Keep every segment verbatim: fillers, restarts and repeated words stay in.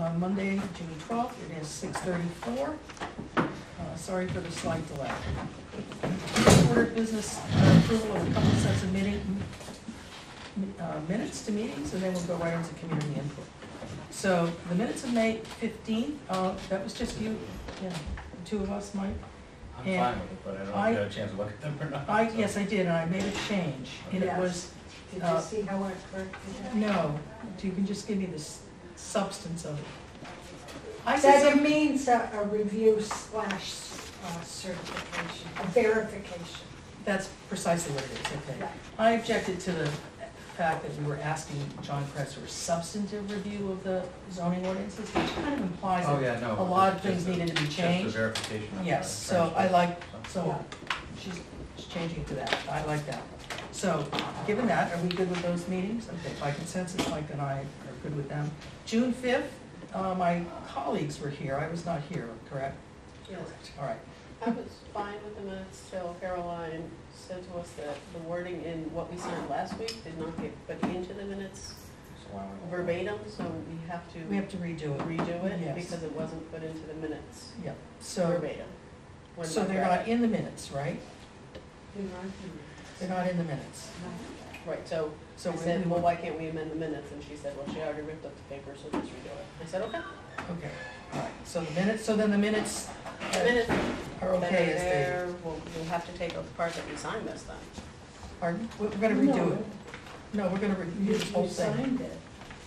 on Monday, June twelfth. It is six thirty-four. Uh, sorry for the slight delay. Order of business, uh, approval of a couple sets of meeting, uh, minutes to meetings, and then we'll go right into community input. So the minutes of May fifteenth, uh, that was just you, yeah, the two of us, Mike? I'm And fine with it, but I don't know I- if you had a chance to look at them or not. I, so. yes, I did, and I made a change, and it Yes. was, Did Uh, you see how I corrected that? no, you can just give me the s- substance of it. I said That it some, means a, a review slash uh, certification, a verification. that's precisely what it is, okay. Right. I objected to the fact that we were asking John Kress for a substantive review of the zoning ordinances, which kind of implies Oh, that yeah, no. a lot of just things a- needed to be Just changed. the verification. of the Yes, so I transcript, like, so. so she's she's changing it to that, I like that. So, given that, are we good with those meetings? Okay, by consensus, Mike and I are good with them. June fifth, uh, my colleagues were here, I was not here, correct? Yes. All right, I was fine with the minutes till Caroline said to us that the wording in what we signed last week did not get put into the minutes So why don't we- verbatim, so we have to we have to redo it. redo it Yes. because it wasn't put into the minutes Yeah, so, verbatim. when so we they're read not it. in the minutes, right? We weren't. They're not in the minutes. Right, so So I we- said, well, why can't we amend the minutes? And she said, well, she already ripped up the paper, so just redo it. I said, okay. Okay, all right, so the minutes, so then the minutes The minutes are that are okay as they, there, we'll, we'll have to take out the part that we signed this time. pardon? We're we're gonna redo it. No, we're gonna You, redo the whole you thing. signed it.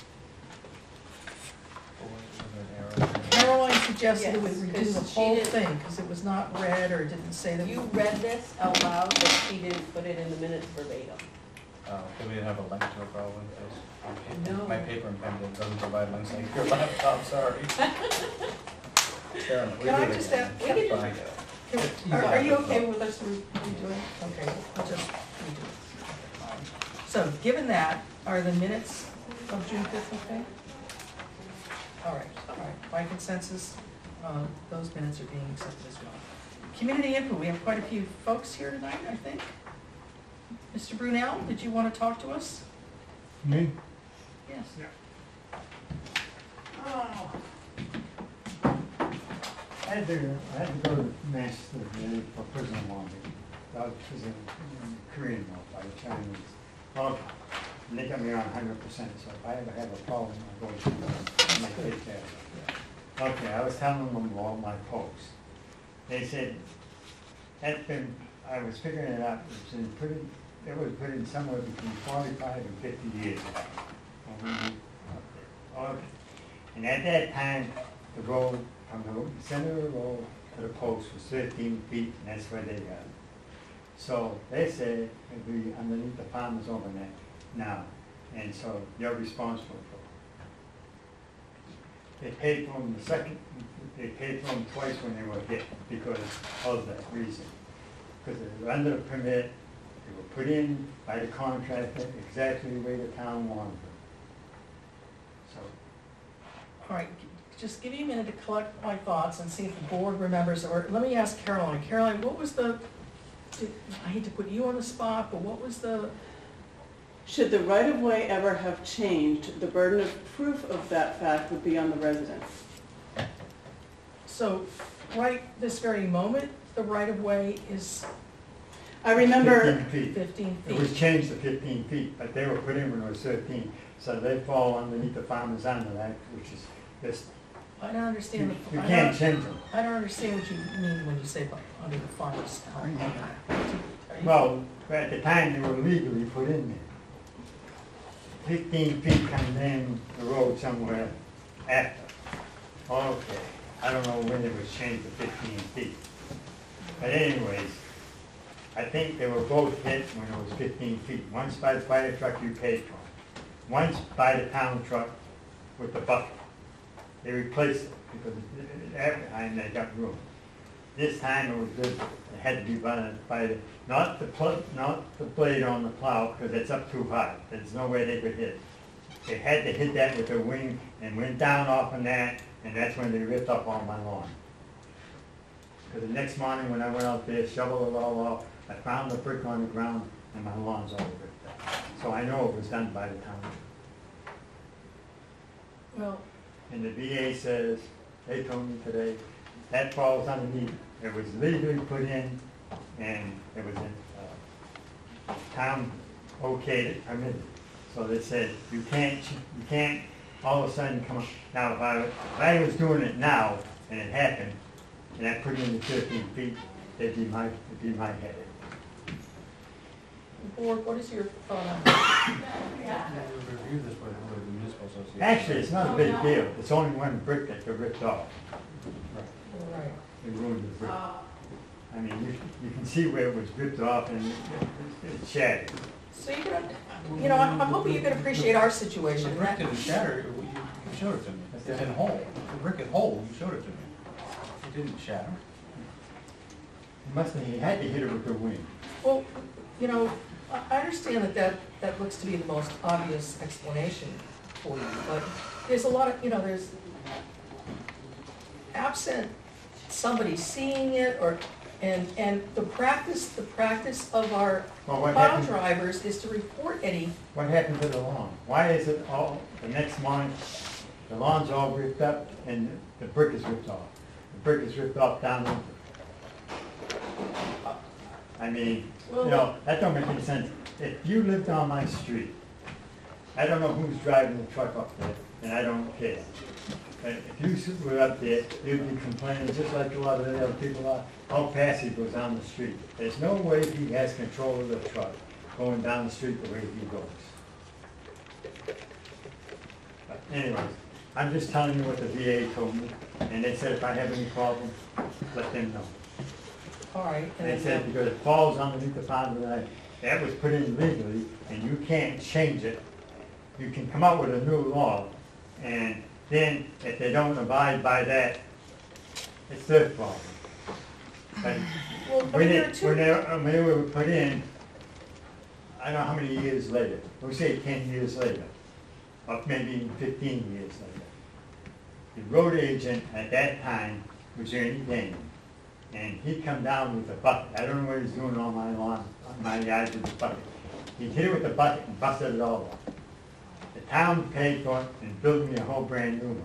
Oh, wait, was there an error? Caroline suggested that we Yes, redo the 'cause she whole did- thing, because it was not read or it didn't say that. You read this out loud, but she didn't put it in the minutes verbatim. Oh, do we have a link to it probably? 'Cause my paper- No. My paper and pen doesn't provide links like your laptop, sorry. Carolyn, we Can I do it just again. ask- we can just- Fine. Can- Are, are you okay with us re- redoing? Okay, we'll just redo it. So, given that, are the minutes of June fifth okay? All right, all right, by consensus, uh, those minutes are being accepted as well. Community input, we have quite a few folks here tonight, I think. Mister Brunel, did you want to talk to us? Me? Yes. Oh. I had to, I had to go to Manchester today for prison laundry. I was prison in Korean law by the Chinese. Well, and they got me on hundred percent, so if I ever have a problem, I go to them and they take care of it. Okay, I was telling them about my post. They said, that's been, I was figuring it out, it's been put in, it was put in somewhere between forty-five and fifty years ago. when we moved up there. Okay, and at that time, the road from the center of the road to the post was fifteen feet, and that's where they got it. So they said it'd be underneath the farmers over there now, and so they're responsible for it. They paid for them the second, they paid for them twice when they were hit because of that reason. Because they were under the permit, they were put in by the contractor exactly the way the town wanted them. So, All right, just give me a minute to collect my thoughts and see if the board remembers, or let me ask Caroline. Caroline, what was the, did- I hate to put you on the spot, but what was the, Should the right-of-way ever have changed, the burden of proof of that fact would be on the resident. so, right this very moment, the right-of-way is I remember, fifteen feet. fifteen It was feet. changed to fifteen feet, but they were put in when it was thirteen, so they fall underneath the farmer's under that, which is just, I don't you understand, the- you I can't don't, change them. I don't understand what you mean when you say by- under the farmer's help. Are you- Well, at the time, they were legally put in there. Fifteen feet coming in the road somewhere after. Okay, I don't know when it was changed to fifteen feet. But anyways, I think they were both hit when it was fifteen feet. Once by the fire truck you paid for. Once by the town truck with the bucket. They replaced it because every time they got room. This time it was good, it had to be by, the- by the, not the pl, not the blade on the plow, because it's up too high. There's no way they could hit it. They had to hit that with their wing and went down off on that, and that's when they ripped up all my lawn. Because the next morning when I went out there, shoveled it all off, I found the brick on the ground and my lawn's all ripped up. So I know it was done by the town. Well, and the V A says, they told me today, that falls underneath, it was legally put in, and it was in, uh, town okayed it, permitted. So they said, you can't, ch- you can't all of a sudden come up, now if I, if I was doing it now, and it happened, and I put in the fifteen feet, it'd be my, it'd be my headache. Board, what is your thought on that? We reviewed this with, with the municipal association. Actually, it's not a big deal, it's only one brick that got ripped off, Right. it ruined the brick. I mean, you, you can see where it was ripped off and it, it shattered. So you're gonna, you know, I'm, I'm hoping you can appreciate our situation. The brick didn't shatter, you, you showed it to me, it's in whole, the brick in whole, you showed it to me. It didn't shatter. He must have, he had to hit it with the wind. Well, you know, I I understand that that, that looks to be the most obvious explanation for you, but there's a lot of, you know, there's absent somebody seeing it or, and, and the practice, the practice of our Well, what plow happened, drivers is to report any, what happened to the lawn? Why is it all, the next morning, the lawn's all ripped up and the brick is ripped off? The brick is ripped off down there. I mean, you know, that don't make any sense. If you lived on my street, I don't know who's driving the truck up there, and I don't care. But if you were up there, you'd be complaining, just like a lot of the other people are, how fast he goes down the street. There's no way he has control of the truck going down the street the way he goes. But anyways, I'm just telling you what the V A told me, and they said if I have any problem, let them know. all right. and They then- said because it falls underneath the foundation, that, that was put in legally, and you can't change it. You can come up with a new law, and then if they don't abide by that, it's their problem. But Well, I when mean, there are it, two. when they, when they were put in, I don't know how many years later, we say ten years later, or maybe fifteen years later. The road agent at that time was Ernie Dane, and he'd come down with a bucket. I don't know what he's doing on my lawn, on my yard with the bucket. He hit it with the bucket and busted it all off. The town paid for it and built me a whole brand new one.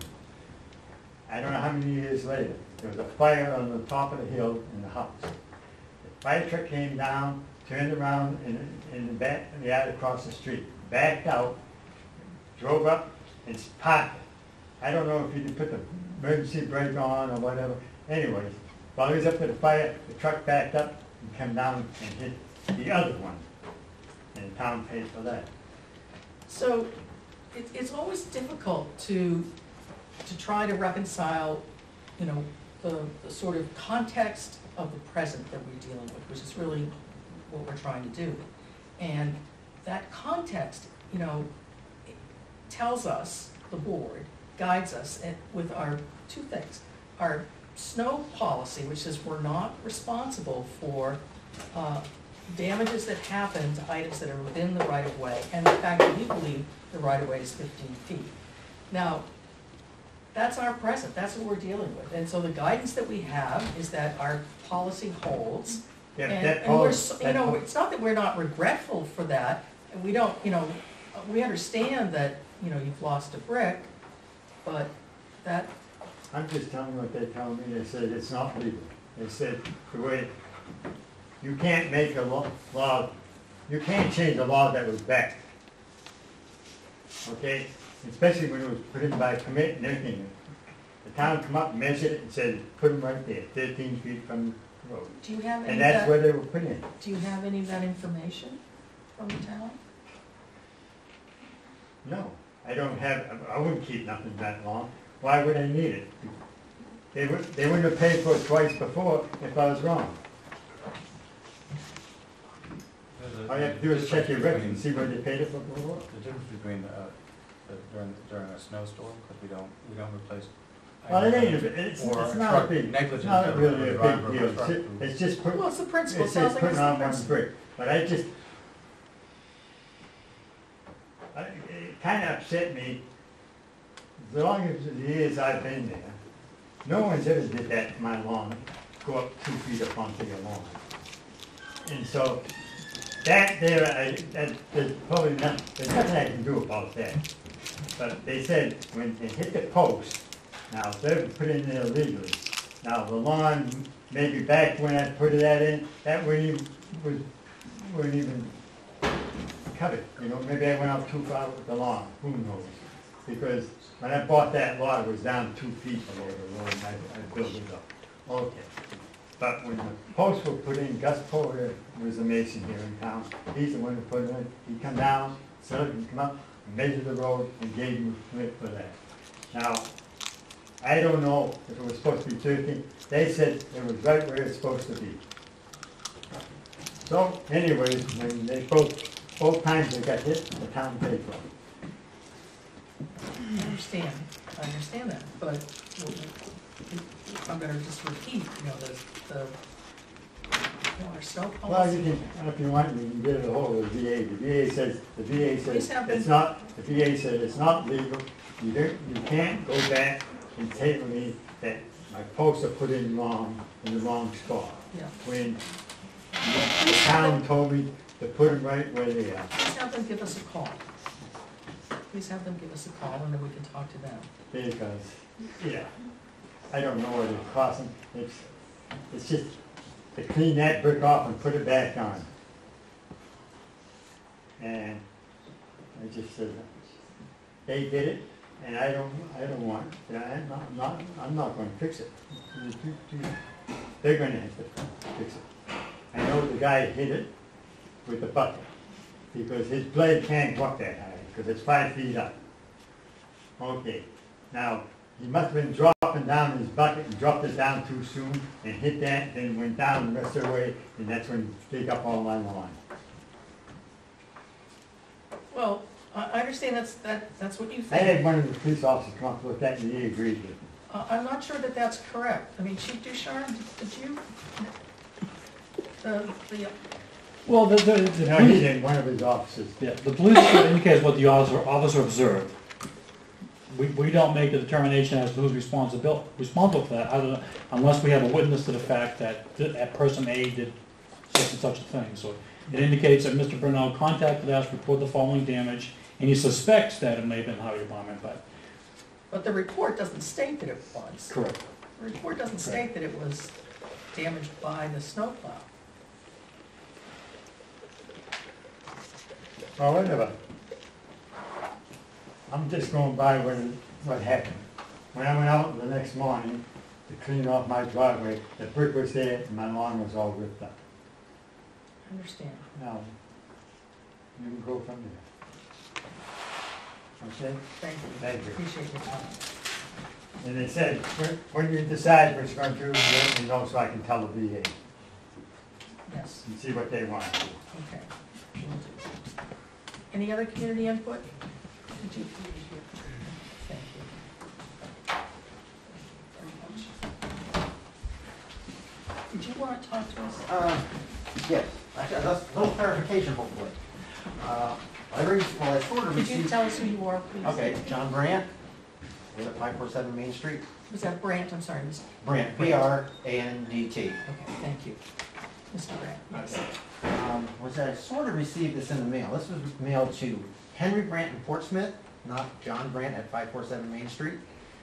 I don't know how many years later, there was a fire on the top of the hill in the house. The fire truck came down, turned around in, in the back, in the yard across the street, backed out, drove up and parked it. I don't know if he put the emergency brake on or whatever. Anyways, while he was up to the fire, the truck backed up and came down and hit the other one. And the town paid for that. So it, it's always difficult to, to try to reconcile, you know, the, the sort of context of the present that we're dealing with, which is really what we're trying to do. And that context, you know, it tells us, the board, guides us in- with our two things. Our snow policy, which says we're not responsible for uh, damages that happen to items that are within the right-of-way, and the fact that we believe the right-of-way is fifteen feet. Now, that's our present, that's what we're dealing with, and so the guidance that we have is that our policy holds. Yeah, And, that and we're, pos- so- you that know, po- it's not that we're not regretful for that, and we don't, you know, we understand that, you know, you've lost a brick, but that, I'm just telling you what they told me, they said it's not legal. They said the way, you can't make a law, law, you can't change a law that was back. Okay, especially when it was put in by commit and everything. The town come up, measured it and said, put them right there, thirteen feet from the road. do you have any of And that's that, where they were put in. do you have any of that information from the town? No, I don't have, I wouldn't keep nothing that long. Why would I need it? They would, they wouldn't have paid for it twice before if I was wrong. There's a- All you have to do is check your records and difference see where they paid it for before. between- The difference between, uh, the- during, during a snowstorm, because we don't, we don't replace. Well, it ain't, a bit- it's, Or it's a not truck a big, it's negligence not of really the a driver of big a deal. truck It's ju- who- It's just put, Well, it's the principle, it it sounds says like putting it's the on one principle. brick. But I just, I- it kinda upset me, as long as the years I've been there, no one's ever did that to my lawn, go up two feet up onto your lawn. And so, that there, I, that, there's probably not, there's nothing I can do about that. But they said when they hit the post, now they were put in there legally. Now the lawn, maybe back when I put that in, that wouldn't even, was, wouldn't even cut it. You know, maybe I went out too far with the lawn, who knows? Because when I bought that lot, it was down two feet below the road, and I, I built it up. Okay. But when the posts were put in, Gus Porter was a mason here in town. He's the one who put it in. He come down, set up, and come up, measure the road, and gave him a permit for that. Now, I don't know if it was supposed to be thirteen. They said it was right where it's supposed to be. So, anyways, when they both, both times they got hit, the town paid for it. I understand, I understand that, but I'm gonna just repeat, you know, the, the, you know, our snow Well, policy. you can, if you want, you can get it a hold of the V A. The V A says, the V A Please says have it's them- not, the V A said it's not legal. You don't, you can't go back and tell me that my posts are put in wrong, in the wrong spot. Yeah, When the town told me to put them right where they are. please have them give us a call. Please have them give us a call and then we can talk to them. Because, yeah, I don't know what it costs them. It's, it's just to clean that brick off and put it back on. And I just said, they did it, and I don't, I don't want it. I'm not, I'm not, I'm not gonna fix it. They're gonna have to fix it. I know the guy hit it with the bucket, because his blade can't go up that high, because it's five feet up. Okay, now, he must have been dropping down his bucket and dropped it down too soon and hit that, then went down the rest of the way, and that's when he dig up all my lawn. Well, I, I understand that's, that, that's what you I think. had one of the police officers come up with that and he agreed with it. Uh, I'm not sure that that's correct. I mean, Chief Ducharme, did you? The, the, Well, the, the, the No, he police, didn't, one of his officers. yeah, the police report indicates what the officer, officer observed. We, we don't make the determination as to who's responsible, responsible for that, other than, unless we have a witness to the fact that th- that person A did such and such a thing. So it indicates that Mister Bernal contacted us, reported the following damage, and he suspects that it may have been highway department, but. but the report doesn't state that it was. Correct. The report doesn't state that it was damaged by the snowplow. Well, whatever. I'm just going by what, what happened. When I went out the next morning to clean off my driveway, the brick was there and my lawn was all ripped up. I understand. Now, you can go from there. Okay? Thank you. Thank you. Appreciate your time. And they said, when- when you decide what you're going to do, let me know so I can tell the V A Yes, and see what they want to do. okay. Will do. Any other community input? Did you? Thank you. Very much. Did you want to talk to us? Uh, Yes, actually, that's a little clarification hopefully. Uh, I re well, I sort of Could you received. tell us who you are, please? Okay, John Brandt, live at five four seven Main Street. Was that Brandt? I'm sorry, Mister Brandt, B R A N D T. Okay, thank you. Mister Brandt, yes. Um, was I sort of received this in the mail. This was mailed to Henry Brandt in Portsmouth, not John Brandt at five four seven Main Street.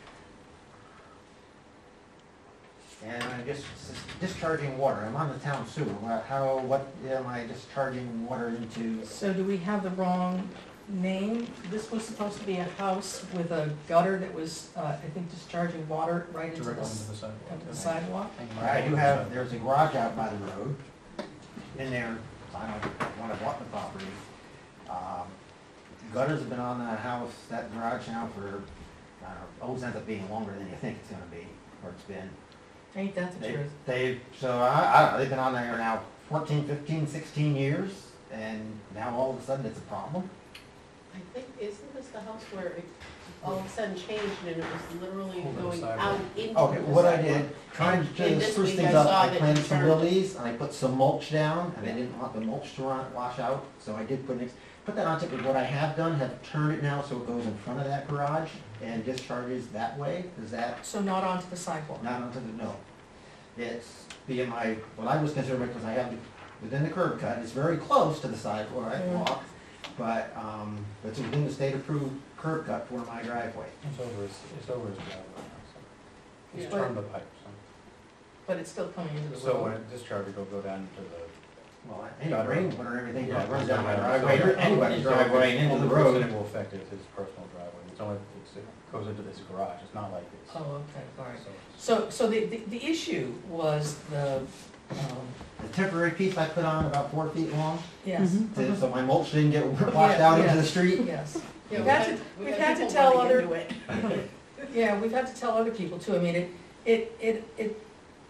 And I'm just discharging water. I'm on the town sewer. What- How, what am I discharging water into? So do we have the wrong name? This was supposed to be a house with a gutter that was, uh, I think, discharging water right into the, Directly s- into the sidewalk. into the sidewalk? I do have, there's a garage out by the road in there. I don't, when I bought the property. Um, Gutters have been on that house, that garage now for, I don't know, always ends up being longer than you think it's gonna be, or it's been. Ain't that the They, truth? they, so I, I don't know, they've been on there now fourteen, fifteen, sixteen years, and now all of a sudden it's a problem. I think, isn't this the house where it all of a sudden changed and it was literally Over the going sidewalk. out into the Okay, what I sidewalk? did, trying And- to and this spruce week things I up, saw I that planted you some turned- lilies, and I put some mulch down, and I didn't want the mulch to run, wash out, so I did put an, ex- put that on top of what I have done, have turned it now so it goes in front of that garage and discharges that way, is that So not onto the sidewalk? not onto the, no. It's being my, what I was considering, because I have, it within the curb cut, it's very close to the sidewalk, Mm. walk, but, um, it's within the state approved curb cut for my driveway. It's over his, it's over his driveway now, so. He's Yeah. turned the pipe, so. But it's still coming into the So when road. it discharges, it'll go down into the. Well, any rainwater and everything Yeah, runs down my so- driveway, anybody's driveway and into the Only person road. it will affect is his personal driveway. It's only, it's, it goes into this garage, it's not like this. Oh, okay, all right. So- So, so the, the, the issue was the, um, The temporary piece I put on about four feet long, yes. to- so my mulch didn't get washed out into the street. Yes. Yeah, We've we had to, we we've had to people tell wanting other, into it. yeah, we've had to tell other people too. I mean, it, it, it, it,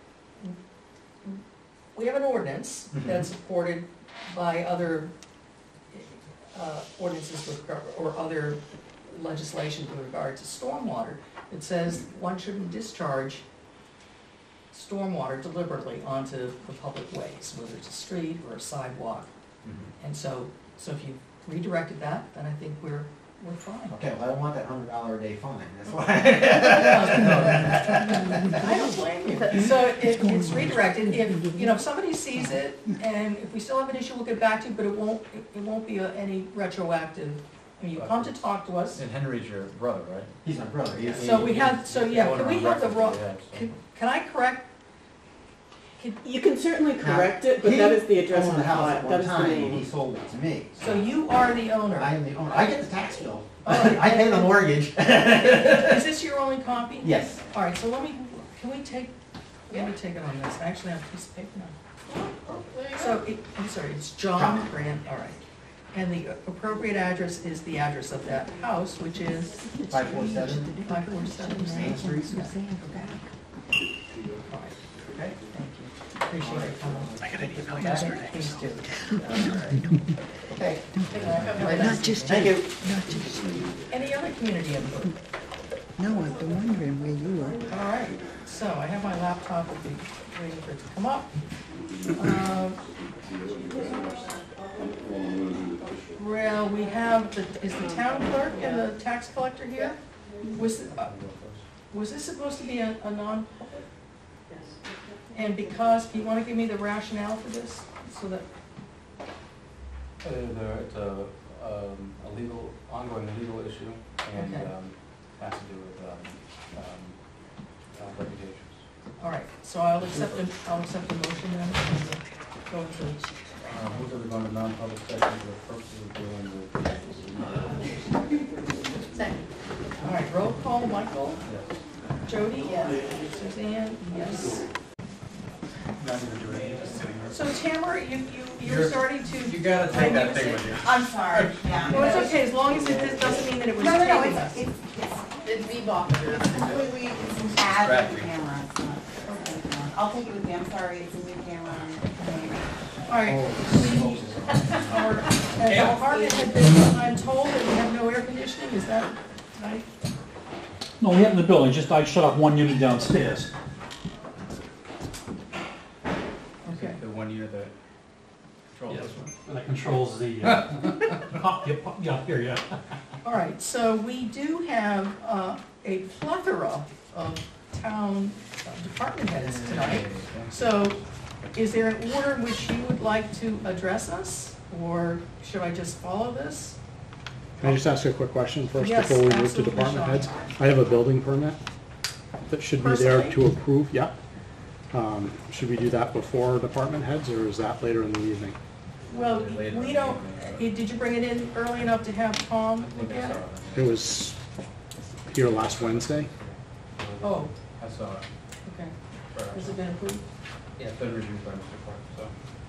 we have an ordinance Mhm. that's supported by other, uh, ordinances with, regard- or other legislation with regard to stormwater. It says one shouldn't discharge stormwater deliberately onto the public ways, whether it's a street or a sidewalk. And so, so if you redirected that, then I think we're, we're fine. Okay, well, I don't want that hundred dollar a day fine, that's why. I don't blame you. So if it's redirected, if, you know, if somebody sees it, and if we still have an issue, we'll get back to you, but it won't, it it won't be a- any retroactive. I mean, you come to talk to us, And Henry's your brother, right? He's my brother, he- so we have, so yeah, Going can we around have the records raw, we have, so. can, can I correct? Can- You can certainly correct it, but that is the address on He the owned the house file, at that one is the time, and he name. sold it to me. So you are the owner. I am the owner, I get the tax bill, All right. I pay the mortgage. Is this your only copy? Yes. All right, so let me, can we take, let me take it on this, I actually have a piece of paper now. Oh, there you So, go. it- I'm sorry, it's John John. Grant, all right. And the appropriate address is the address of that house, which is? Five four seven Five four seven Main Street. All right, Okay. thank you. Appreciate it, Tom. I got an email yesterday. Please do. Okay. Not just Thank you. Not just you. Any other community input? No, I've been wondering where you were. All right, so I have my laptop, will be waiting for it to come up. Um, Well, we have, the is the town clerk and the tax collector here? Was, uh, was this supposed to be a, a non-public? Yes. And because, do you want to give me the rationale for this, so that, Uh, there- It's a, um, a legal, ongoing legal issue, and Okay. um, has to do with um, um, uh, reputations. all right, so I'll accept, the I'll accept the motion then, and go into, Uh, Move that we go into non-public session for the purposes of dealing with. Second. all right, roll call, Michael, Yes. Jody, Suzanne, yes. Not gonna do anything, just sitting there. So Tamara, you, you, you're You're- starting to. You gotta take that thing with you. I'm sorry, yeah. Well, it's okay, as long as it this doesn't mean that it was No, no, no, taping it's, us. it's, it's It's Bebop. it's completely, it's an ad Distracting. camera, it's not, okay, I'll take it with me, I'm sorry, it's a new camera. All right, we, our, as our department had been, I'm told that we have no air conditioning, is that right? No, we have in the building, just I shut off one unit downstairs. Okay. The one unit that controls this one. And that controls the, uh, pop, yeah, pop, yeah, here, yeah. All right, so we do have, uh, a plethora of town uh, department heads tonight. So, is there an order in which you would like to address us, or should I just follow this? Can I just ask a quick question first Yes, before we move to absolutely, department Sean. heads? I have a building permit that should be there Personally? to approve, yeah. Um, Should we do that before department heads, or is that later in the evening? Well, we don't, eh, did you bring it in early enough to have Tom look at it? It was here last Wednesday. Oh, I saw it. okay. Has it been approved? Yeah, it's been reviewed by Mister Clark, so.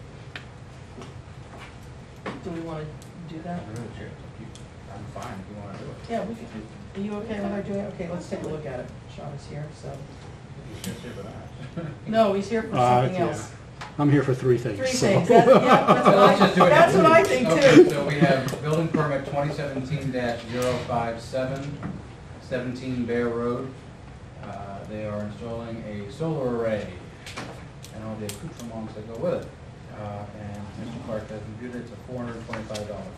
Do we want to do that? I'm really sure. I'm fine if you wanna do it. Yeah, we can. Are you okay with our doing it? Okay, let's take a look at it. Sean is here, so. He's just here for that. No, he's here for Uh, something yeah. else. I'm here for three things. Three so- things. That- yeah, that's what Let's I, just do it. that's what I think Okay, too. so we have building permit twenty seventeen 57 seventeen Bear Road. Uh, They are installing a solar array and all the accoutrements that go with it. Uh, And Mister Clark has reviewed it, it's a four hundred twenty-five dollars.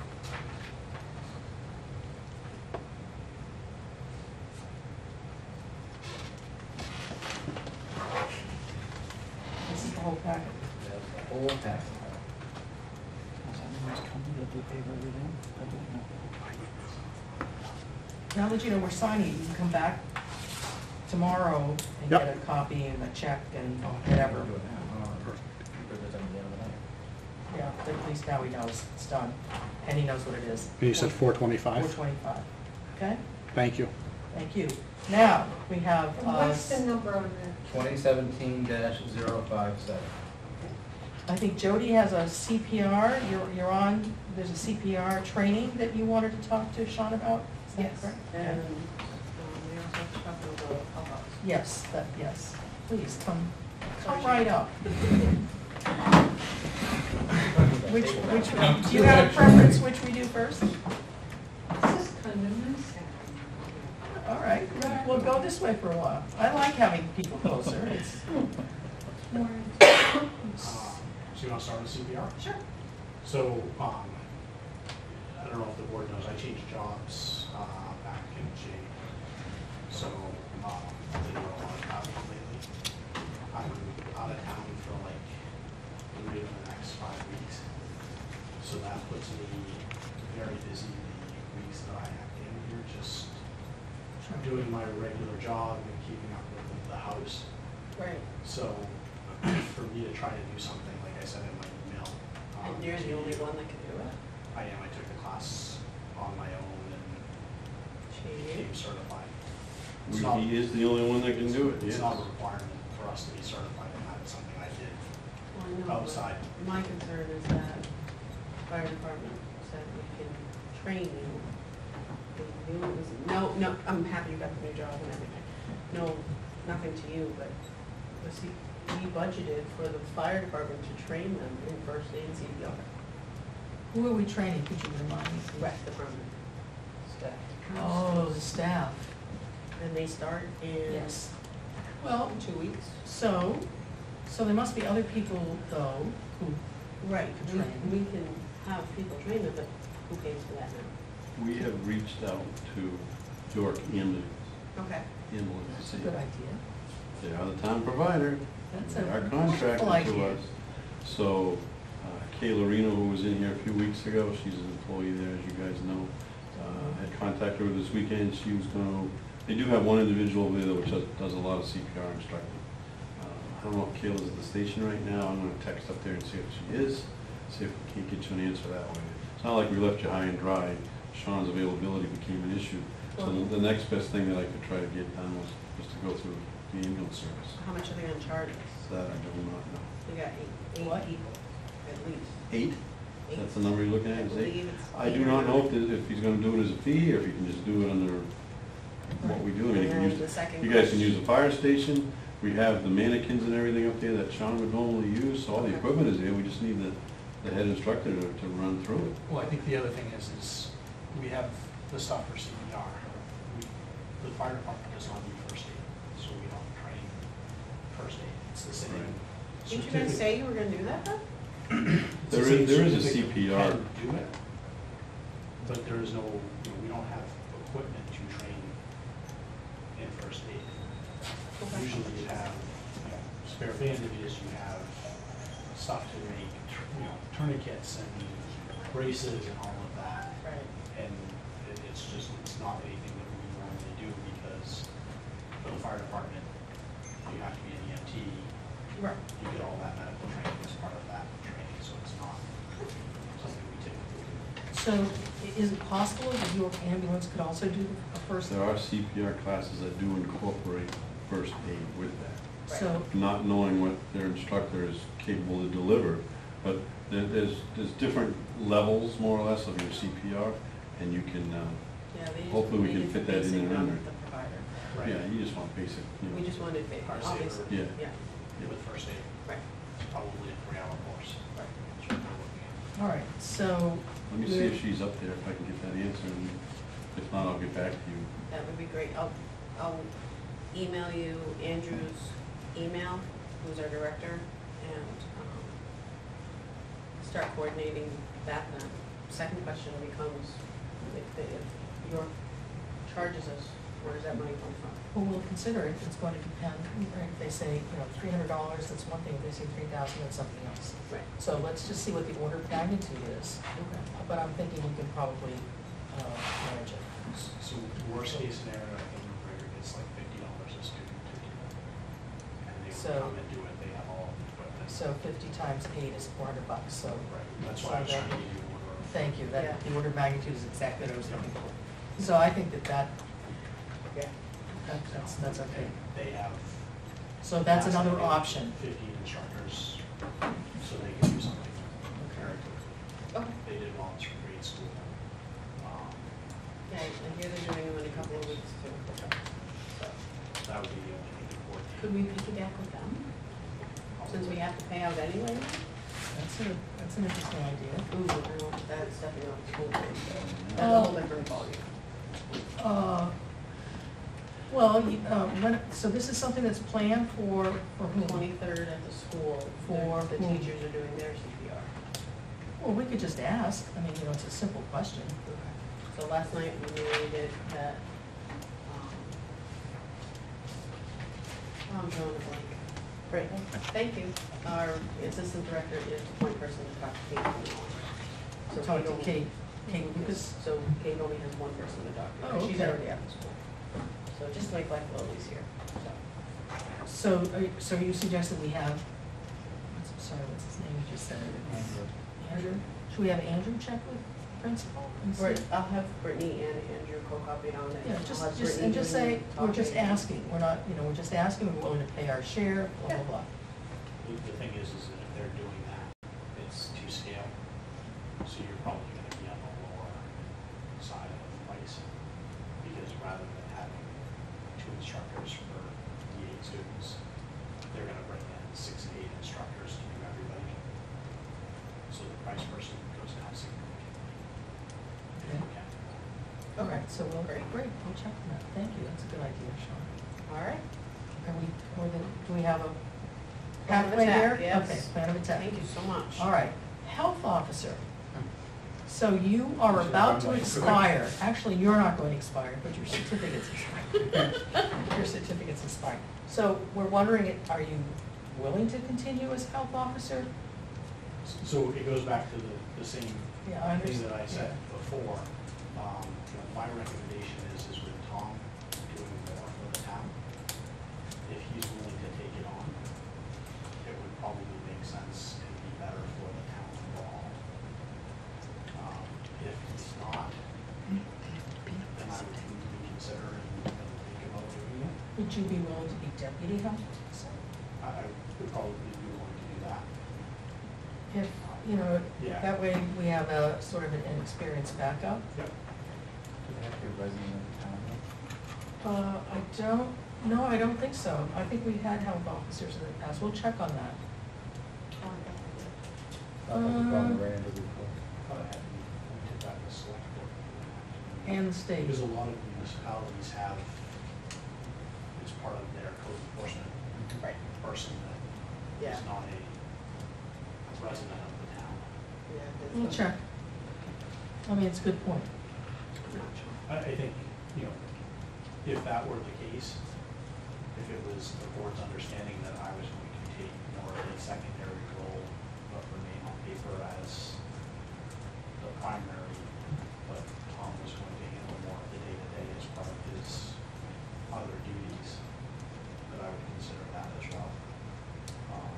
This is the whole packet. That's the whole tax. now that you know we're signing, you can come back tomorrow and Yep. get a copy and a check and whatever. Yeah, but at least now he knows it's done, and he knows what it is. And you said four Four twenty-five? twenty-five, okay? Thank you. Thank you. Now, we have, And uh, what's the number on the, Twenty seventeen dash zero five seven. I think Jody has a C P R, you're, you're on, there's a C P R training that you wanted to talk to Sean about? Is that Yes, correct? and, um, we also have to talk about the health officer. Yes, that, yes. Please, come, come right up. Which, which, do you have a preference which we do first? this is kind of nice. All right, we'll go this way for a while. I like having people closer, it's, More Um, So you want to start with C P R? sure. So, um, I don't know if the board knows, I changed jobs, uh, back in June. So, um, I didn't know a lot about it lately. I'm out of town for like three of the next five weeks. So that puts me very busy the weeks that I have in here, just doing my regular job and keeping up with the house. Right, So, for me to try to do something, like I said in my email. um, and you're to the only you, one that can do it? I am, I took the class on my own and became certified. It's not- He is the only one that can do it, It's yes. not a requirement for us to be certified in that, it's something I did Well, I know, but outside. my concern is that fire department said we can train you. They knew it was, no, no, I'm happy you got the new job and everything. No, nothing to you, but the C, we budgeted for the fire department to train them in first aid and C P R. Who are we training, could you remind me? Rec department staff. Oh, the staff, And they start in yes. Well, two weeks. so, so there must be other people though, who, Right, we, Train. we can have people train them, but who pays for that now? We have reached out to York Ambulance, Okay. Ambulance, that's to a see good idea. they are the town provider. That's They a are wonderful contracted to idea. us. So uh, Kayla Reno, who was in here a few weeks ago, she's an employee there, as you guys know, uh, had contacted her this weekend. She was going to, they do have one individual over there which does, does a lot of C P R instructing. Uh, I don't know if Kayla's at the station right now. I'm going to text up there and see if she is, see if we can't get you an answer that way. It's not like we left you high and dry. Sean's availability became an issue. So the next best thing that I could try to get done was, was to go through the ambulance service. How much are they gonna charge us? That I do not know. We got eight, eight What? people, at least. Eight? Eight. That's the number you're looking I at, is eight? believe it's I do eight or not know if, nine. the- if he's gonna do it as a fee, or if he can just do it under what we do. I mean, you can And use, the second you guys can question- use the fire station. We have the mannequins and everything up there that Sean would normally use, so all the Okay. equipment is there. We just need the, the head instructor to, to run through it. Well, I think the other thing is, is we have the stuff for C P R. We- The fire department does not do first aid, so we don't train first aid. It's the same. Right. Didn't you guys say you were gonna do that though? It's the There same is, there is a certificate C P R. can do it, but there is no, you know, we don't have equipment to train in first aid. Okay. Usually you have, you know, spare bandages, you have stuff to make, you know, tourniquets and braces and all of that. Right. And it, it's just, it's not anything that we normally do because for the fire department, you have to be an E M T. Right. You get all that medical training as part of that training, so it's not something we typically do. So i- is it possible that your ambulance could also do a first? There are C P R classes that do incorporate first aid with that. So, Not knowing what their instructor is capable to deliver, but there, there's, there's different levels, more or less, of your C P R, and you can, uh, Yeah, they just Hopefully we needed can fit the that in basic, and not under. the provider. Right. yeah, you just want basic, you know. We just wanted basic, Our saver. obviously, Yeah. yeah, Yeah, with first aid, right, it's probably a three-hour course. right. That's what we're looking at. all right, so, Let me see if she's up there, if I can get that answer, and if not, I'll get back to you. That would be great. I'll, I'll email you Andrew's email, who's our director, and, um, start coordinating that then. Second question becomes, if, the- if York charges us, where does that money come from? well, we'll consider it, it's going to depend, right? If they say, you know, three hundred dollars, that's one thing, if they say three thousand, that's something else. Right. So let's just see what the order of magnitude is, Okay. but I'm thinking we can probably, uh, manage it. So worst case scenario, I think McGregor gets like fifty dollars a student to do it. And they So- would come and do it, they have all the equipment. So fifty times eight is four hundred bucks, so. Right, that's why I was so trying that- to give you an order of. Thank you, Yeah. that, the order of magnitude is exactly what I was looking for. So I think that that, Yeah. that- that's, that's okay. They have. So that's another capacity option. Fifteen instructors, so they can do something very quickly. Okay. They did well in grade school. Um, Yeah, and here they're doing them in a couple of weeks too. So, That would be the only thing important. could we piggyback with them, since we have to pay out anyway? That's a, that's an interesting idea. Ooh, I don't, that's definitely not school day, so that's a Uh, whole different ballgame. Uh, Well, you- uh, when, so this is something that's planned for, for whom? Twenty-third at the school, For the whom? teachers are doing their C P R. Well, we could just ask, I mean, you know, it's a simple question. So last night we made it that, um, oh, I'm drawing a blank. Great, thank you. Our assistant director is the point person to talk to Kate. So Talk to only- Kate, Kate Lucas. So Kate only has one person to talk to. Oh, She's okay. already at the school. So just to make life a little easier, so. So, are you- so you suggested we have, what's, I'm sorry, what's his name, you just said it. Andrew. Andrew? Should we have Andrew check with principal and see? Brit- I'll have Brittany and Andrew co-copied on it. Yeah, I'll just, have just, Brittany and just doing say, we're just talking. asking, we're not, you know, we're just asking, we're willing to pay our share, blah, blah, blah. The, the thing is, is that if they're doing that, it's to scale, so you're probably gonna be on the lower side of the price. Because rather than having two instructors for the eight students, they're gonna bring in six to eight instructors to do everybody. So the price person goes down significantly. If you can. All right, so we'll, Great. great, we'll check on that, thank you, that's a good idea, Sean. All right, Are we, or the, do we have a Plan of pathway attack, there? yes. Okay, plan of attack. thank you so much. All right, health officer. So you are about to expire, actually, you're not going to expire, but your certificate's expired. Your certificate's expired. So we're wondering, are you willing to continue as health officer? So it goes back to the, the same Yeah, I thing understand. that I said before. Um, you know, my recommendation is, is with Tom doing more for the town, if he's willing to take it on, it would probably make sense and be better for the town overall. Um, if he's not, then I would reconsider and and think about doing it. Would you be willing to be deputy health officer? I, I would probably be willing to do that. If, you know, Yeah. that way we have a sort of an inexperienced backup. Yep. Do they have to be a resident of the town? Uh, I don't, no, I don't think so. I think we had health officers in the past. We'll check on that. Not like the problem Um, ran into before. Probably have to be, we took that to select board. And the state. Because a lot of municipalities have, it's part of their code enforcement Right. person that Yeah. is not a resident of the town. Yeah, that's We'll the- check. I mean, it's a good point. Not sure. I, I think, you know, if that were the case, if it was the board's understanding that I was going to take more of a secondary role, but remain on paper as the primary, but Tom was going to handle more of the day-to-day as part of his other duties, that I would consider that as well. Um,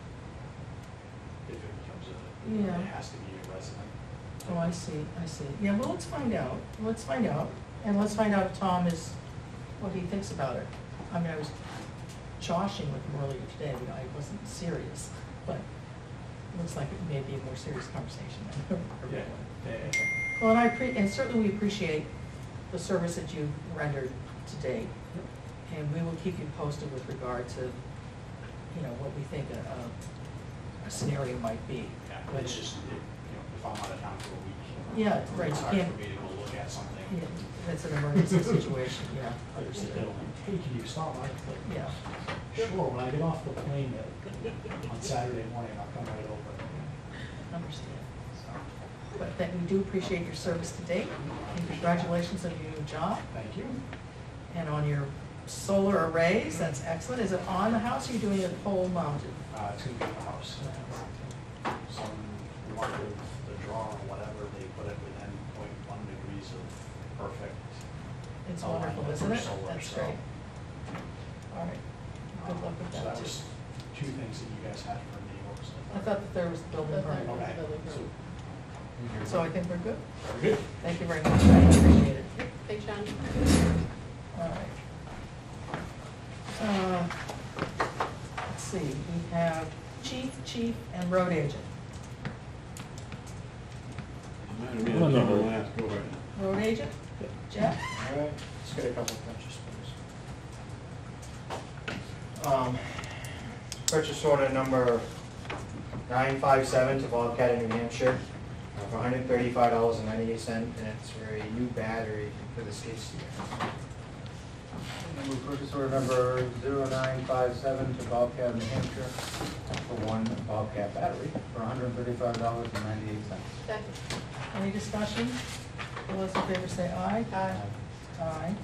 If it becomes a, Yeah. it has to be a resident. Oh, I see, I see. Yeah, well, let's find out. Let's find out. And let's find out if Tom is, what he thinks about it. I mean, I was joshing with him earlier today, but I wasn't serious. But it looks like it may be a more serious conversation than Yeah, yeah, yeah, yeah. Well, and I appre, and certainly we appreciate the service that you've rendered to date. And we will keep you posted with regard to, you know, what we think a, a, a scenario might be. Yeah, but it's just, if, you know, if I'm out of town for a week. Yeah, right, It's you hard can't- for me to go look at something. Yeah, it's an emergency situation, yeah, understood. Hey, can you stop by? Like, Yeah, Sure, when I get off the plane at- on Saturday morning, I'll come right over. understand. But that, we do appreciate your service to date, and congratulations on your new job, Thank you. and on your solar arrays, that's excellent. Is it on the house, or are you doing it pole mounted? Uh, it's gonna be at the house. Some mark of the draw or whatever, they put it within point one degrees of perfect It's alignment wonderful, for isn't it? solar, That's so, great. All right, good luck with So that that too. was two things that you guys had for me, what was I thought that there was the building permit. Okay, so, So I think we're good. very good. Thank you very much, I appreciate it. Thanks, Sean. All right. Uh, Let's see, we have chief, chief, and road agent. Might have been a last, go ahead. Road agent? Jeff? All right, let's get a couple of purchase orders. Um, Purchase order number nine five seven to Bobcat in New Hampshire uh, for one hundred thirty-five dollars and ninety-eight cents, and it's for a new battery for the skid steer. And move purchase order number zero nine five seven to Bobcat, New Hampshire, for one Bobcat battery for one hundred thirty-five dollars and ninety-eight cents. Second. Any discussion? All those in favor say aye. Aye. Aye.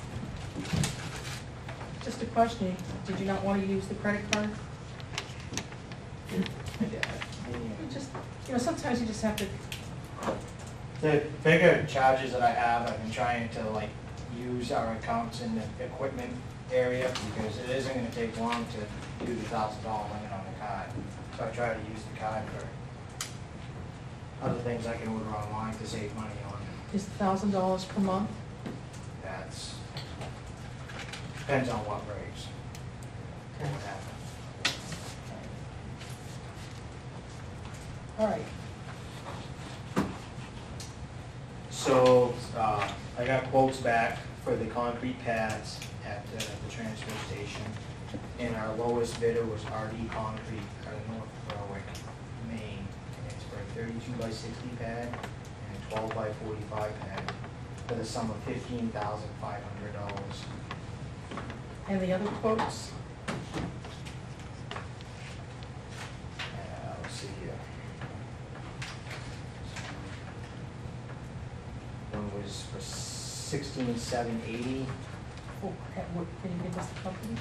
Just a question, did you not want to use the credit card? You just, you know, sometimes you just have to, The bigger charges that I have, I've been trying to like use our accounts in the equipment area because it isn't gonna take long to do the thousand dollar limit on the card. So I try to use the card for other things I can order online to save money on. is it thousand dollars per month? That's, depends on what breaks. Okay. What happens. All right, So, uh, I got quotes back for the concrete pads at uh, the transfer station. And our lowest bidder was R D Concrete out of North Berwick, Maine. And it's for a thirty-two by sixty pad and a twelve by forty-five pad for the sum of fifteen thousand five hundred dollars. and the other quotes? Uh, let's see here. One was for sixteen seven eighty. Oh, can what- can you give us the company?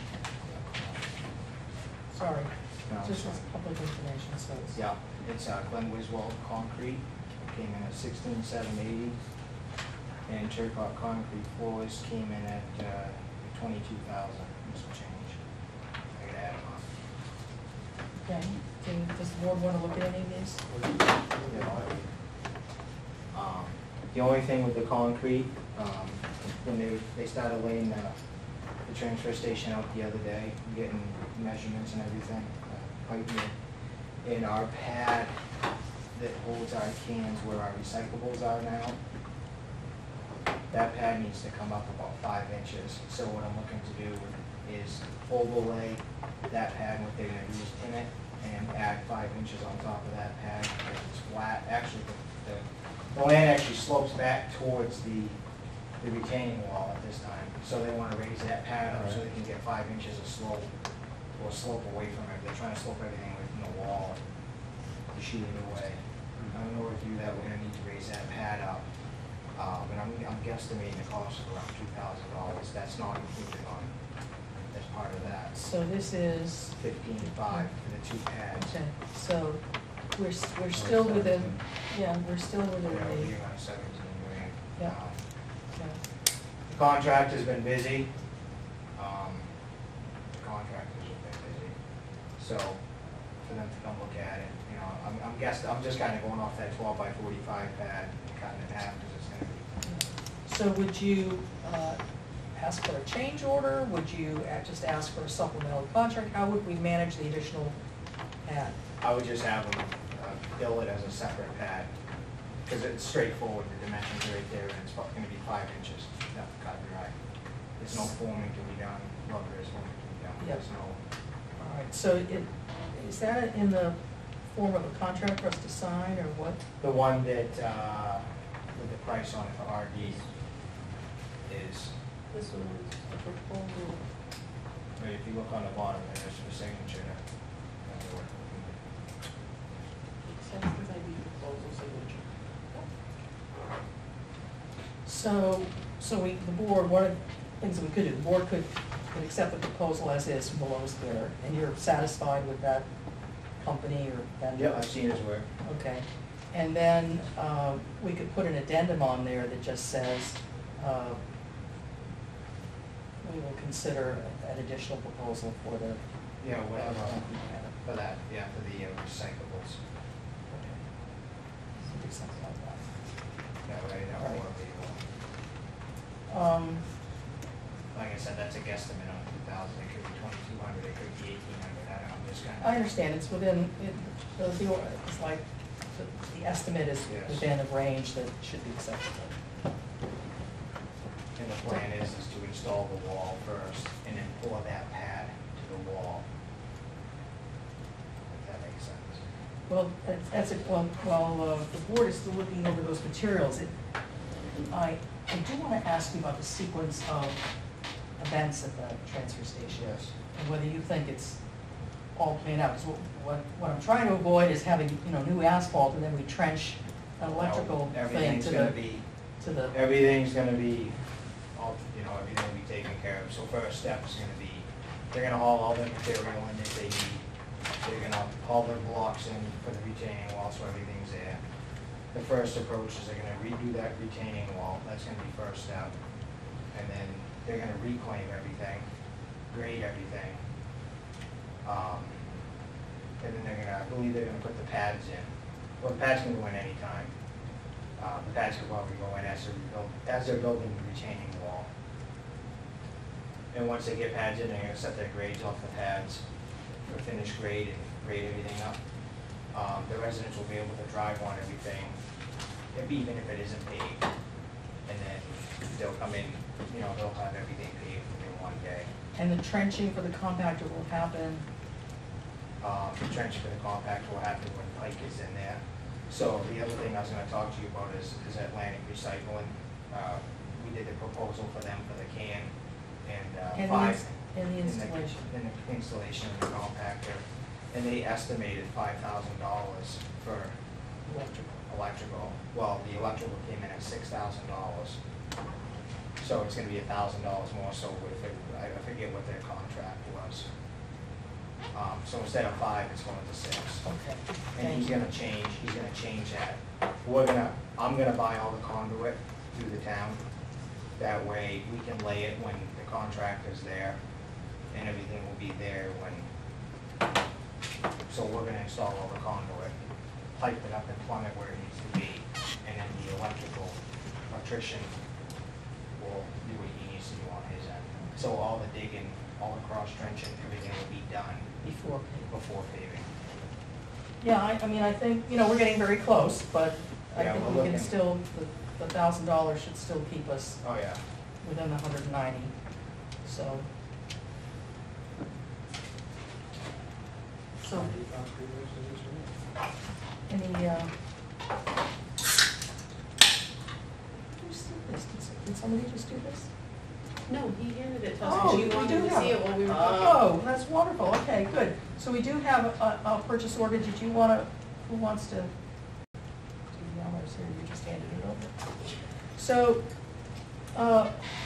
Sorry, just as public information, so it's. Yeah, it's uh, Glen Wiswell Concrete, came in at sixteen seven eighty. And Turcot Concrete Floors came in at uh, twenty-two thousand, some change. I gotta add them up. Okay, do- does the board want to look at any of these? Um, The only thing with the concrete, um, when they, they started laying the, the transfer station out the other day, getting measurements and everything, uh, piping it in our pad that holds our cans where our recyclables are now, that pad needs to come up about five inches. So what I'm looking to do is overlay that pad, what they're gonna do is pin it and add five inches on top of that pad, because it's flat. Actually, the, the the land actually slopes back towards the, the retaining wall at this time. So they wanna raise that pad up so they can get five inches of slope, or slope away from it. They're trying to slope everything away from the wall, to shoot it away. In order to do that, we're gonna need to raise that pad up. Uh, but I'm, I'm guesstimating the cost of around two thousand dollars. That's not included on, as part of that. So this is, Fifteen-five for the two pads. okay, so we're, s- we're still within, yeah, we're still within Yeah, we're the, here on seventeen grand. Yeah. Um, yeah. The contractor's been busy. Um, the contractors have been busy. So, for them to come look at it, you know, I'm, I'm guessing, I'm just kinda going off that twelve by forty-five pad and cutting it in half, cause it's gonna be. So would you uh, ask for a change order? Would you uh, just ask for a supplemental contract? How would we manage the additional pad? I would just have them, uh, bill it as a separate pad, cause it's straightforward, the dimensions are right there, and it's probably gonna be five inches, that cut and dry. There's no forming to be done, rubber is forming to be done, Yep. there's no. All right, so it, is that in the form of a contract for us to sign, or what? The one that, uh, with the price on it for R D is, This one is the proposal. right, if you look on the bottom, there's the signature. That's what- Accessories I D proposal signature. So, so we, the board, one of the things that we could do, the board could, could accept the proposal as is from the lowest bidder, and you're satisfied with that company or vendor? Yep, I've seen his work. Okay, and then, uh, we could put an addendum on there that just says, uh, we will consider an additional proposal for the. Yeah, whatever, concrete pad. for that, yeah, for the uh, recyclables. Okay. So do something like that. That way, that Right. will work people. Um, Like I said, that's a guesstimate on two thousand, it could be twenty-two hundred, it could be eighteen hundred, I don't know, I'm just kind of. I understand, it's within, it, the, the- it's like, the, the estimate is Yes. within a range that should be acceptable. And the plan is, is to install the wall first, and then pour that pad to the wall. If that makes sense. Well, that's, that's it, well, while, uh, the board is still looking over those materials, it, I, I do wanna ask you about the sequence of events at the transfer station. Yes. And whether you think it's all planned out, because what, what, what I'm trying to avoid is having, you know, new asphalt and then we trench an electrical No, thing everything's to gonna the, be, to the, everything's gonna be, all, you know, everything will be taken care of. So first step is gonna be, they're gonna haul all the material in that they need. They're gonna haul their blocks in for the retaining wall, so everything's there. The first approach is they're gonna redo that retaining wall, that's gonna be first step. And then they're gonna reclaim everything, grade everything. Um, and then they're gonna, I believe they're gonna put the pads in. Well, the pads can go in anytime. Uh, the pads can probably go in as they're rebuild, as they're building the retaining wall. And once they get pads in, they're gonna set their grades off the pads for finished grade and grade everything up. Um, the residents will be able to drive on everything, if, even if it isn't paved. And then they'll come in, you know, they'll have everything paved in one day. and the trenching for the compactor will happen. Um, the trench for the compact will happen when Pike is in there. So the other thing I was gonna talk to you about is, is Atlantic Recycling. Uh, we did the proposal for them for the can and, uh, And the five. ins- and the in installation. In the installation of the compactor, and they estimated five thousand dollars for Electrical. electrical. Well, the electrical came in at six thousand dollars. So it's gonna be a thousand dollars more, so if it, I I forget what their contract was. Um, so instead of five, it's going to six. Okay, And thank he's you. gonna change, he's gonna change that. We're gonna, I'm gonna buy all the conduit through the town. That way, we can lay it when the contractor's there, and everything will be there when, so we're gonna install all the conduit, pipe it up and plumb it where it needs to be, and then the electrical electrician will do what he needs to do on his end. So all the digging, all the cross trenching, everything will be done Before paving. before paving. Yeah, I, I mean, I think, you know, we're getting very close, but I Yeah, think we're we can looking. still, the, the thousand dollars should still keep us Oh, yeah. within the hundred and ninety, so. So, any, uh. Who's did this? Did- Did somebody just do this? No, he handed it to us, Oh, because we you do wanted to have see it. it while we were. Oh, that's wonderful, okay, good. So we do have a, a purchase order, did you wanna, who wants to? Yellow's here, you just handed it over. So, uh,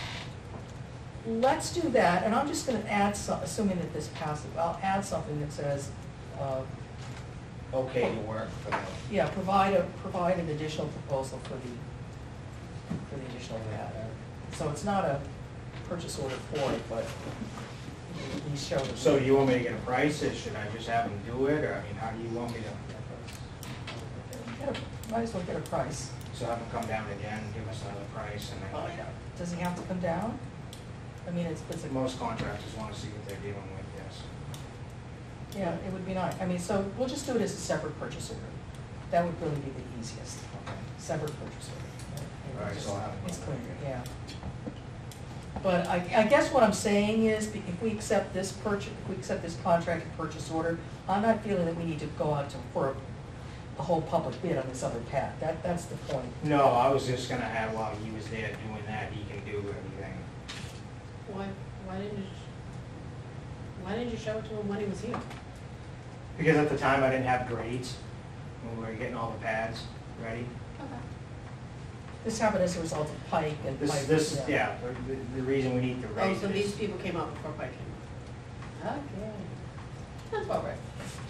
let's do that, and I'm just gonna add some, assuming that this passes, I'll add something that says, uh, Okay to work for them. yeah, provide a, provide an additional proposal for the, for the additional pad. So it's not a purchase order for it, but you show the. So do you want me to get a price, or should I just have them do it, or, I mean, how do you want me to? Get a- Might as well get a price. So have them come down again, give us another price, and Well, then, does he have to come down? I mean, it's, it's a, most contractors wanna see what they're dealing with, yes. yeah, it would be nice. I mean, so we'll just do it as a separate purchase order. That would really be the easiest, Okay. separate purchase order. All right, so I'll have them It's come clear, again. yeah. But I, I guess what I'm saying is, if we accept this purchase, if we accept this contract and purchase order, I'm not feeling that we need to go out to, for a whole public bid on this other pad. That, that's the point. No, I was just gonna have, while he was there doing that, he can do everything. Why, why didn't you, why didn't you show it to him when he was here? Because at the time, I didn't have grades, when we were getting all the pads ready. Okay. This happened as a result of Pike and This, Pike. this, yeah, the, the reason we need to Oh, raise so it these is, people came out before Pike came out? Okay. That's about right.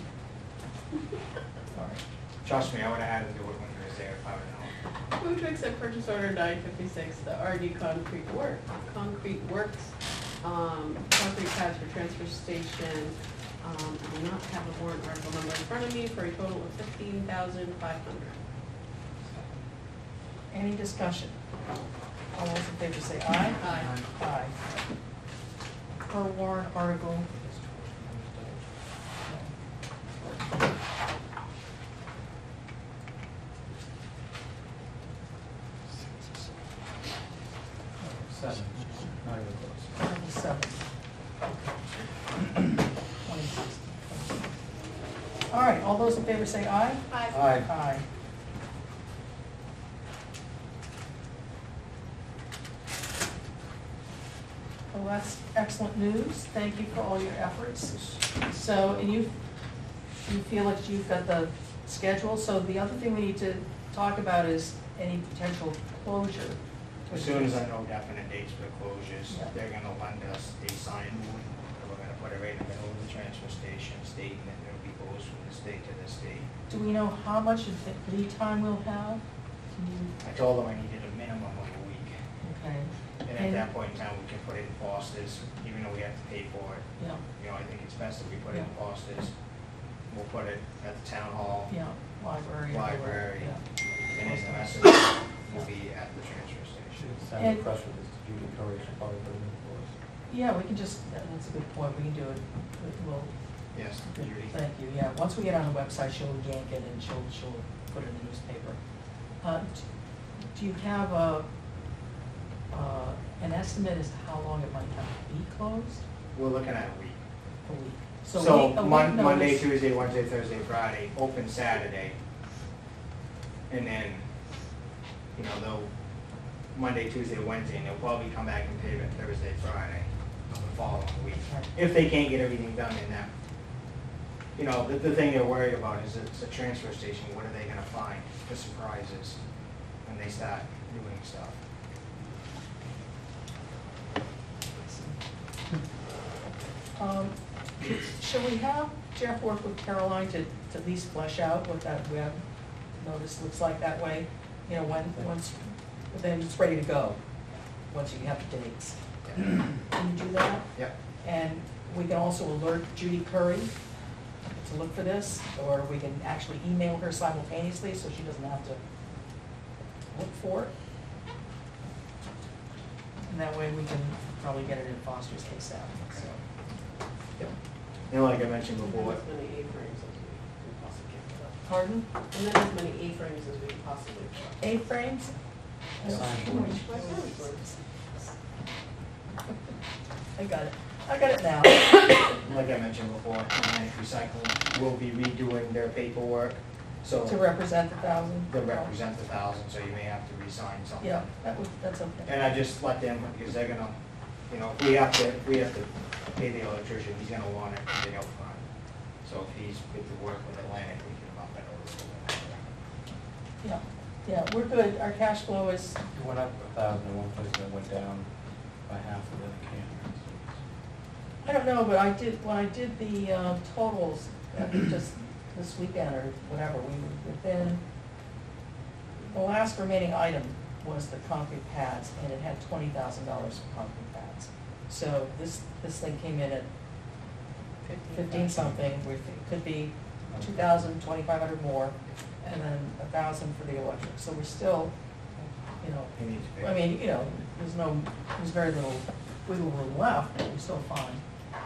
All right. trust me, I would've had him do it when he was there if I would've known. Move to accept purchase order nine fifty-six, the R D Concrete Work, Concrete Works um, concrete pads for transfer station. Um, I do not have the warrant article number in front of me for a total of fifteen thousand five hundred. Any discussion? All those in favor say aye. Aye. Aye. Per warrant article. Seven, not even close. Twenty-seven. twenty sixteen. All right, all those in favor say aye. Aye. Aye. Aye. Well, that's excellent news. Thank you for all your efforts. So, and you, you feel like you've got the schedule, so the other thing we need to talk about is any potential closure. As soon as I know definite dates for closures, Yeah. they're gonna lend us a sign, and we're gonna put it right in the middle of the transfer station, stating that it'll be closed from this date to this date. Do we know how much of the lead time we'll have? Can you, I told them I needed a minimum of a week, okay, and at And- that point in time, we can put it in Foster's, even though we have to pay for it. yeah, You know, I think it's best if we put it in Foster's. We'll put it at the town hall, yeah, library. Library. Yeah. and then the message will be at the transfer station. Send And- a press release to Judy Curry, she'll probably put it in for us. Yeah, we can just, that- that's a good point, we can do it, we'll, Yes, Judy. thank you, yeah, once we get on the website, she'll yank it and she'll, she'll put it in the newspaper. Uh, d- Do you have a, uh, an estimate as to how long it might have to be closed? We're looking at a week. A week? So a week- a week Mon- Monday, notice- Tuesday, Wednesday, Thursday, Friday, open Saturday. And then, you know, they'll, Monday, Tuesday, Wednesday, and they'll probably come back and pay it Thursday, Friday of the following week. If they can't get everything done in that. You know, the, the thing they're worried about is it's a transfer station, what are they gonna find for surprises when they start doing stuff? Um, Shall we have Jeff work with Caroline to, to at least flesh out what that web notice looks like that way? You know, when, once, then it's ready to go, once you have the dates. Can you do that? Yep. And we can also alert Judy Curry to look for this, or we can actually email her simultaneously so she doesn't have to look for it. And that way we can probably get it in Foster's case out, so. Yep. And like I mentioned And before, then as many A-frames as we possibly can. Pardon? And then as many A-frames as we can possibly can. A-frames? I got it, I got it now. like I mentioned before, Atlantic Recycling will be redoing their paperwork, so. To represent the thousand? To represent the thousand, so you may have to re-sign something. Yeah, that would, that's okay. And I just let them, because they're gonna, you know, if we have to, if we have to pay the electrician, he's gonna want it to be up front. So if he's good to work with Atlantic, we can bump it over. Yeah, yeah, we're good, our cash flow is, It went up a thousand in one place and it went down by half of it in Canton. I don't know, but I did, when I did the uh, totals, I think just this weekend or whatever, we were within, the last remaining item was the concrete pads, and it had twenty thousand dollars for concrete pads. So this, this thing came in at fifteen something, which could be two thousand, twenty-five hundred more, and then a thousand for the electric. So we're still, you know, He needs to pay. I mean, you know, there's no, there's very little wiggle room left, but we're still fine.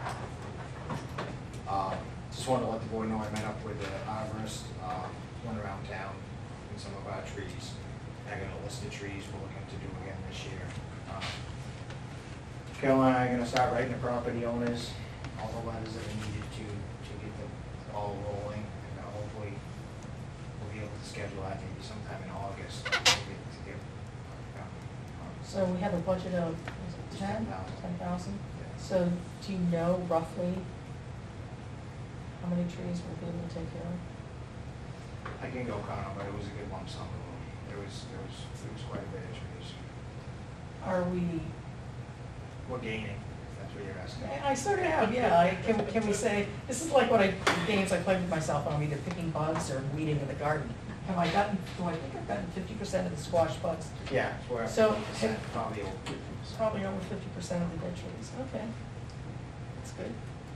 Uh, just wanted to let the board know I met up with the arborist, uh, went around town in some of our trees. I got a list of trees we're looking to do again this year. Uh, Caroline and I are gonna start writing the property owners, all the letters that we needed to, to get the ball rolling. And uh, hopefully we'll be able to schedule that maybe sometime in August to get, to get. uh, uh, So we have a budget of, is it ten? ten thousand. Ten thousand? Yeah. So do you know roughly how many trees we'll be able to take care of? I can go count them, but it was a good lump sum of them. There was, there was, there was quite a bit of trees. Are we, We're gaining, if that's what you're asking. I I sort of have, yeah, I, can, can we say, this is like what I, games I play with myself when I'm either picking bugs or weeding in the garden. have I gotten, do I think I've gotten fifty percent of the squash buds? Yeah, we're at So- fifty percent, probably over fifty It's percent. probably over fifty percent of the dead trees, okay. That's good,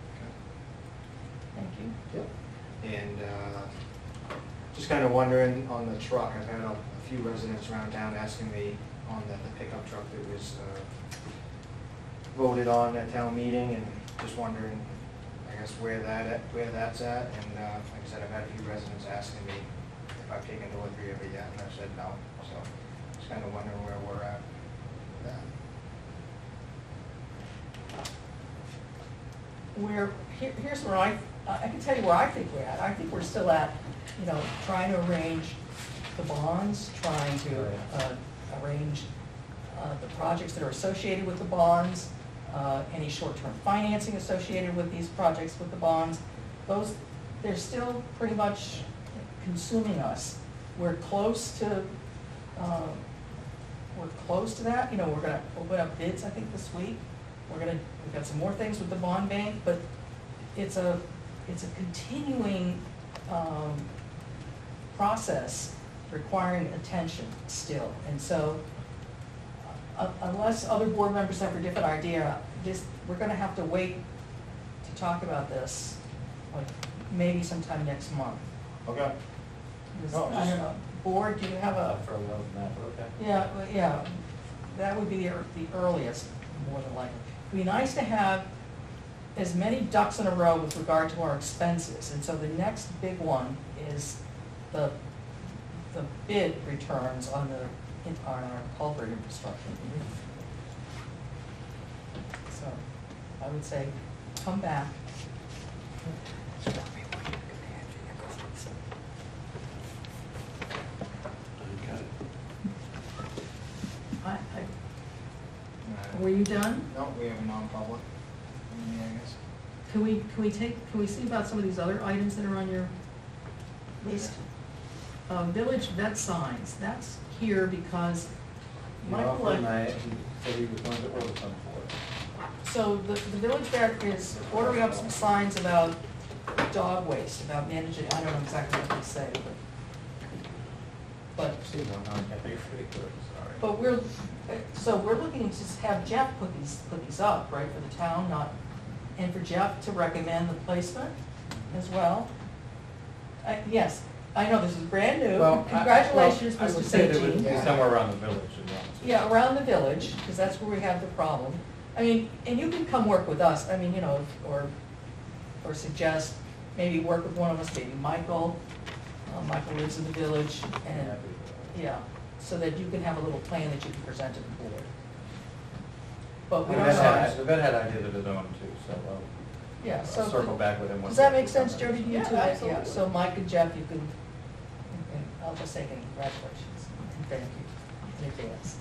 thank you. And uh, just kind of wondering on the truck, I've had a a few residents around town asking me on the the pickup truck that was uh, voted on at town meeting, and just wondering, I guess, where that, at- where that's at. And uh, like I said, I've had a few residents asking me if I've taken delivery of it yet, and I said no. So just kind of wondering where we're at with that. Where, here, here's where I, I can tell you where I think we're at. I think we're still at, you know, trying to arrange the bonds, trying to uh, arrange uh, the projects that are associated with the bonds, uh, any short-term financing associated with these projects with the bonds. Those, they're still pretty much consuming us. We're close to, uh, we're close to that. You know, we're gonna open up bids, I think, this week. We're gonna, we've got some more things with the bond bank, but it's a, it's a continuing um, process requiring attention still. And so, uh, unless other board members have a different idea, this, we're gonna have to wait to talk about this, like, maybe sometime next month. Okay. Because, No, I just- don't know, board, do you have a, Further than that, but okay. yeah, well, yeah, that would be the, ear- the earliest, more than likely. It'd be nice to have as many ducks in a row with regard to our expenses, and so the next big one is the, the bid returns on the, in- on our culvert infrastructure. So, I would say, come back. I, I, Uh, were you done? No, we have a non-public, yeah, I guess. Can we, can we take, can we see about some of these other items that are on your list? Uh, village vet signs, that's here because You Michael, offered, and uh, I, he said he was going to order some for it. so the, the village vet is ordering up some signs about dog waste, about managing, I don't know exactly what they say, but, but, See one, I can't think pretty good, sorry. but we're, so we're looking to just have Jeff put these, put these up, right, for the town, not, and for Jeff to recommend the placement as well. Uh, yes, I know, this is brand new, Well, I- congratulations, well, I Mister would say that it would Seiji. be somewhere around the village, to be honest with you. Yeah, around the village, because that's where we have the problem. I mean, and you can come work with us, I mean, you know, or, or suggest, maybe work with one of us, maybe Michael. Uh, Michael lives in the village, and, yeah, so that you can have a little plan that you can present to the board. But we The don't vet had, know, the vet had ideas of his own too, so I'll- yeah, I'll so. circle back with him. once Does that we make have sense, something. Jody, to you Yeah, too? Yeah, absolutely. so Mike and Jeff, you can, and I'll just say congratulations, and thank you in advance.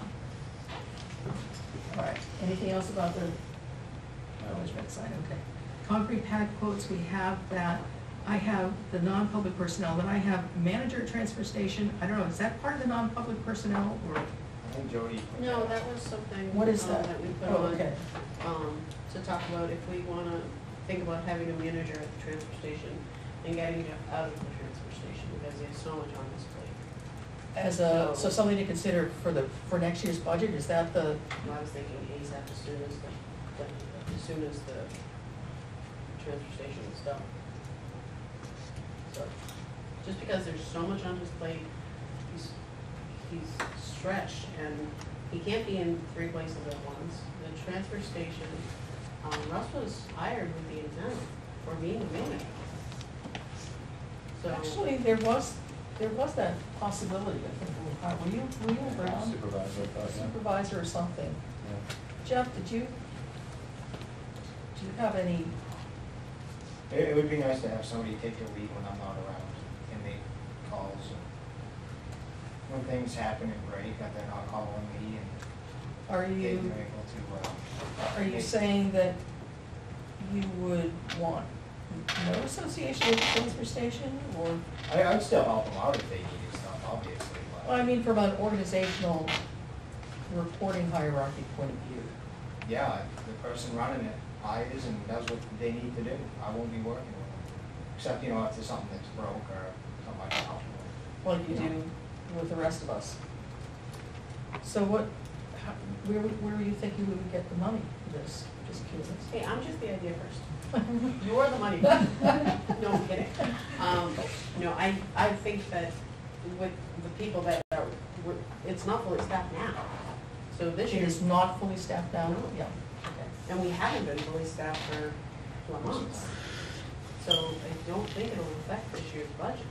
All right, anything else about the village vet sign? Okay. Concrete pad quotes, we have that. I have the non-public personnel, then I have manager at transfer station. I don't know, is that part of the non-public personnel or? I think Jody. No, that was something. What is um, that? That we put Oh, on, okay. um, to talk about if we wanna think about having a manager at the transfer station and getting Jeff out of the transfer station because he has so much on his plate. As a, so something to consider for the, for next year's budget, is that the, And I was thinking ASAP as soon as the, the- as soon as the transfer station is done. So, just because there's so much on his plate, he's, he's stretched and he can't be in three places at once. The transfer station, um, Russ was hired with the intent for being a manager. So, actually, there was, there was that possibility, I think, uh, were you, were you around? Supervisor, I thought, yeah. Supervisor or something. Yeah. Jeff, did you, do you have any, It, it would be nice to have somebody take the lead when I'm not around and make calls. and When things happen and break, that they're not calling me and are they're you, able to, uh. are you make- saying that you would want no association with the transfer station, or? I, I'd still help them out if they needed stuff, obviously, but. Well, I mean, from an organizational reporting hierarchy point of view. Yeah, the person running it hires and does what they need to do. I won't be working with them. Except, you know, if there's something that's broke or something like that. like you do with the rest of us. So what, how, where, where were you thinking we would get the money for this? Just curious. Hey, I'm just the idea first. You're the money. No, I'm kidding. Um, no, I, I think that with the people that are, we're- it's not fully staffed now. So this It year, is not fully staffed now? No. Yeah, okay. and we haven't been fully staffed for four months. So I don't think it'll affect this year's budget.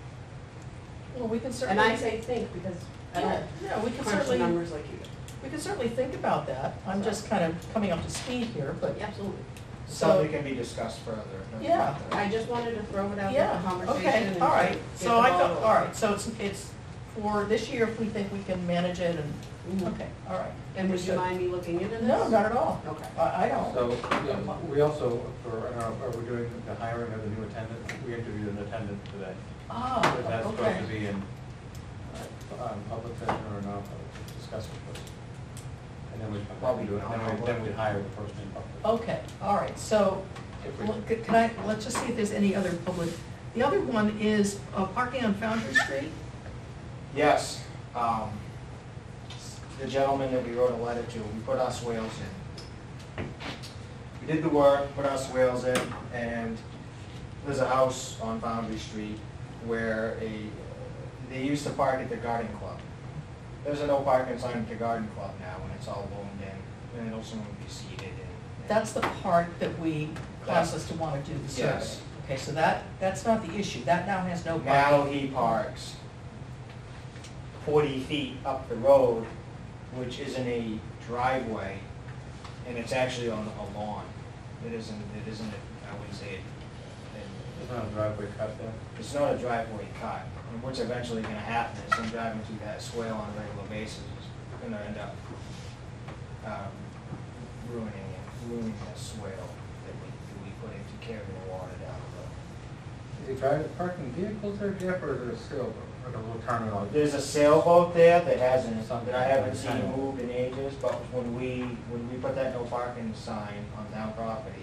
Well, we can And certainly. I say think because I Yeah, don't yeah, we can crunch the certainly, numbers like you do. we can certainly think about that. I'm just kind of coming up to speed here, but, Absolutely. Something so, can be discussed further. Yeah. I just wanted to throw it out there yeah, for conversation. okay, and all right. get So the I ball thought, rolling. all right, so it's, it's for this year if we think we can manage it and, Mhm. okay, all right. And would you Understood. mind me looking into this? No, not at all. Okay. I, I don't. So, yeah, we also, for, I don't know, are we doing the hiring of the new attendant? We interviewed an attendant today. Ah, But that's supposed okay. to be in, uh, um, public session or non-public, discuss it first. And then we, Probably do it, then we, then we'd hire the person in public. Okay, all right, so, If we- well, c- can I, let's just see if there's any other public. The other one is uh, parking on Foundry Street. Yes, um, the gentleman that we wrote a letter to, we put our swales in. We did the work, put our swales in, and there's a house on Foundry Street where a, they used to park at the garden club. There's a no parking sign at the garden club now, and it's all loaned in, and it'll soon be seated and. That's the part that we caused us to want to do the survey. Yes. Okay, so that, that's not the issue. That now has no Now parking. he parks forty feet up the road, which isn't a driveway, and it's actually on a lawn. It isn't, it isn't, a- I wouldn't say it, it- There's not a driveway cut there. it's not a driveway cut. And what's eventually gonna happen is him driving through that swale on a regular basis is gonna end up um, ruining it, ruining the swale that we, that we put in to carry the water down the road. Is he driving, parking vehicles there, Jeff, or is it a sailboat, or a little terminal? There's a sailboat there that hasn't, Something that I haven't seen kind of- moved in ages, but when we, when we put that no parking sign on town property,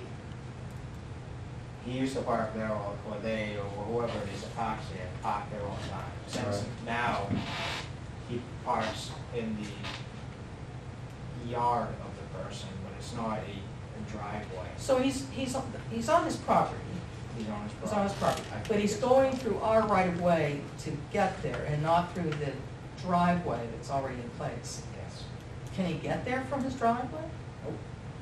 he used to park there all, or they, or whoever it is that parks there, park there all the time. Since Right. now, he parks in the yard of the person, but it's not a, a driveway. So he's, he's, on- he's on his property. He's on his He's property. on his property. I think But he's it's- going through our right of way to get there and not through the driveway that's already in place. Yes. Can he get there from his driveway? Nope.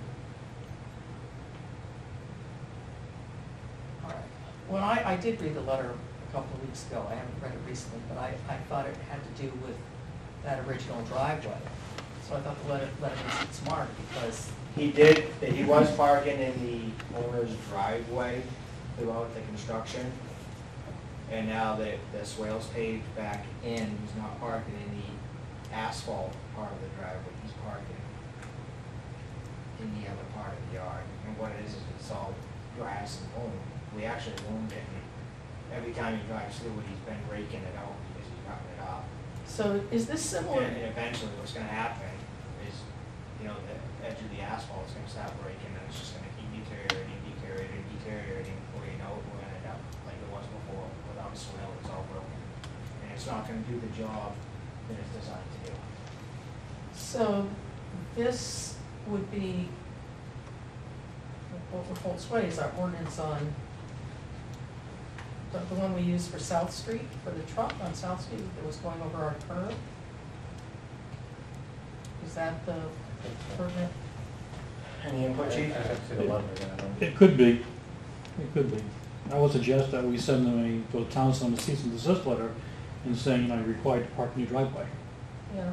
All right. When I, I did read the letter a couple of weeks ago, I haven't read it recently, but I, I thought it had to do with that original driveway. So I thought the letter, letter was smart because, He did, he was parking in the owner's driveway throughout the construction. And now that the swale's paved back in, he's not parking in the asphalt part of the driveway, he's parking in the other part of the yard. And what it is, is it's all grass and loam. We actually loamed it, and every time he drives through it, he's been raking it out because he's cutting it up. so is this similar? And and eventually what's gonna happen is, you know, the edge of the asphalt is gonna stop breaking and it's just gonna keep deteriorating, deteriorating, deteriorating, before you know it, we're gonna end up like it was before, without a swale, it's all broken. And it's not gonna do the job that it's designed to do. So this would be, what would hold sway is our ordinance on, the, the one we used for South Street, for the truck on South Street that was going over our curb? Is that the permit? Any input, I chief? have to see the letter again, I don't. It could be, it could be. I would suggest that we send them a, to the town, send them a cease and desist letter and saying, you know, you're required to park in your driveway. Yeah.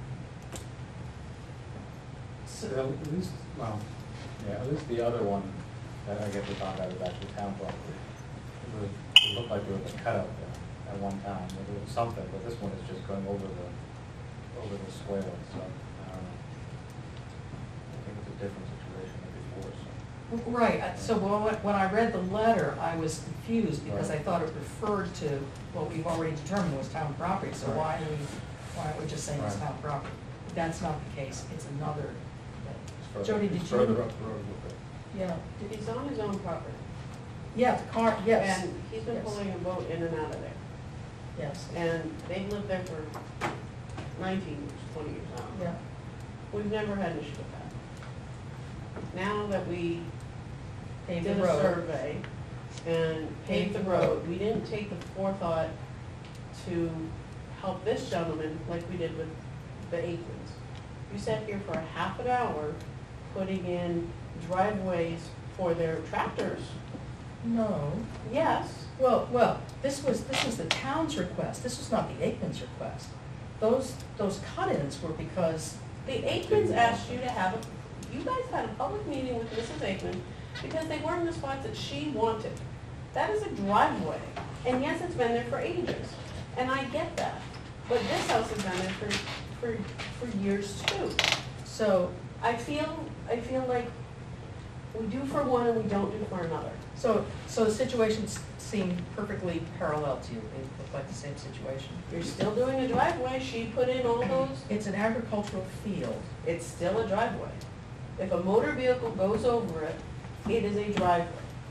So So, at least, well, yeah, at least the other one that I guess we found out was actually town property. It was, it looked like there was a cutout there at one time, or there was something, but this one is just going over the, over the swale, so, I don't know. I think it's a different situation than before, so. right, uh, so when, when I read the letter, I was confused because I Right. thought it referred to what we've already determined was town property, so Right. why are we, why aren't we just saying it's Right. town property? That's not the case, it's another thing. It's further- Jody, it's did you- Further up the road a little bit. Yeah, He's on his own property. yeah, the car, yes. And he's been Yes. pulling a boat in and out of there. Yes, and they've lived there for nineteen years, twenty years now. yeah. We've never had an issue with that. Now that we Pave did the a road. survey and paved the road, we didn't take the forethought to help this gentleman like we did with the Aikmans. You sat here for a half an hour putting in driveways for their tractors. No. Yes, Well, well, this was, this was the town's request. This was not the Aikman's request. Those, those cut-ins were because, the Aikmans asked you to have a, you guys had a public meeting with Missus Aikman because they weren't in the spots that she wanted. That is a driveway, and yes, it's been there for ages, and I get that. But this house has been there for, for, for years too. so, I feel, I feel like we do for one and we don't do for another. so, so the situations seem perfectly parallel to you. They look like the same situation. You're still doing a driveway, she put in all those, It's an agricultural field. it's still a driveway. If a motor vehicle goes over it, it is a driveway.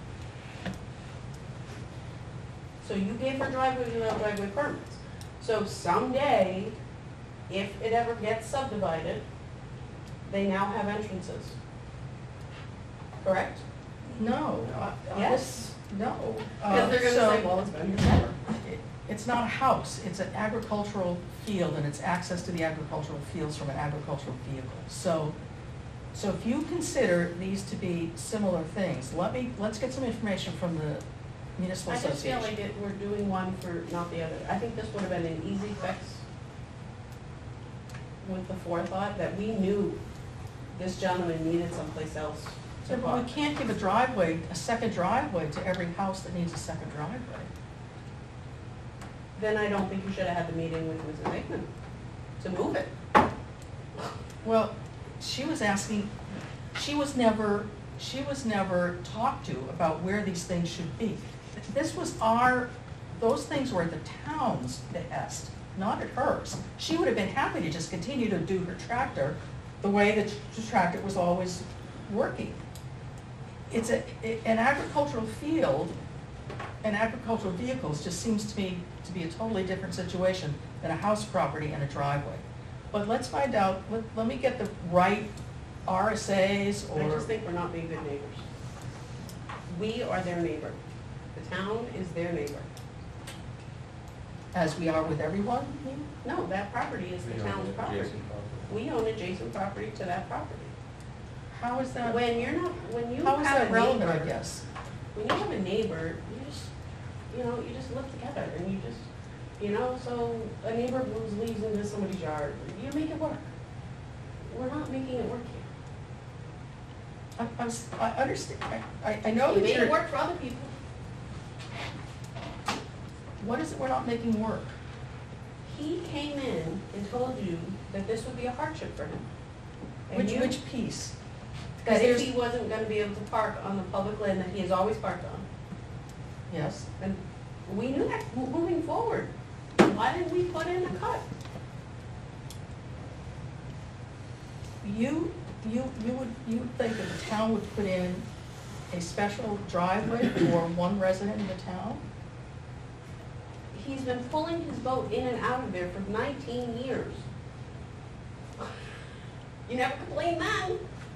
So you gave her driveways without driveway permits. So someday, if it ever gets subdivided, they now have entrances. Correct? No. uh, Yes. No. Because Uh, they're gonna so- say, well, it's been here forever. It- It's not a house, it's an agricultural field, and it's access to the agricultural fields from an agricultural vehicle. So, so if you consider these to be similar things, let me, let's get some information from the municipal I just feel association. like it, we're doing one for not the other. I think this would have been an easy fix with the forethought that we knew this gentleman needed someplace else So, to but park. we can't give a driveway, a second driveway to every house that needs a second driveway. Then I don't think you should have had the meeting with Missus Aikman to move it. Well, she was asking, she was never, she was never talked to about where these things should be. This was our, those things were at the town's behest, not at hers. She would have been happy to just continue to do her tractor the way that the tractor was always working. It's a, an agricultural field and agricultural vehicles just seems to me to be a totally different situation than a house property and a driveway. But let's find out, let, let me get the right R S As I or, just think we're not being good neighbors. We are their neighbor. The town is their neighbor. as we are with everyone, you mean? No, that property is the town's property. We own adjacent property to that property. How is that, When you're not, when you how is have that a relevant, I neighbor, guess? when you have a neighbor, you just, you know, you just live together and you just, you know, so a neighbor moves leaves into somebody's yard, you make it work. We're not making it work here. I, I'm, s- I understand, I, I- I know You that make it you're, work for other people. what is it we're not making work? He came in and told you that this would be a hardship for him. And Which, you- which piece? That if there's- he wasn't gonna be able to park on the public land that he has always parked on. Yes, And we knew that mo- moving forward. Why didn't we put in a cut? you, you, you would, you would think that the town would put in a special driveway for one resident in the town? He's been pulling his boat in and out of there for nineteen years. You never complained then.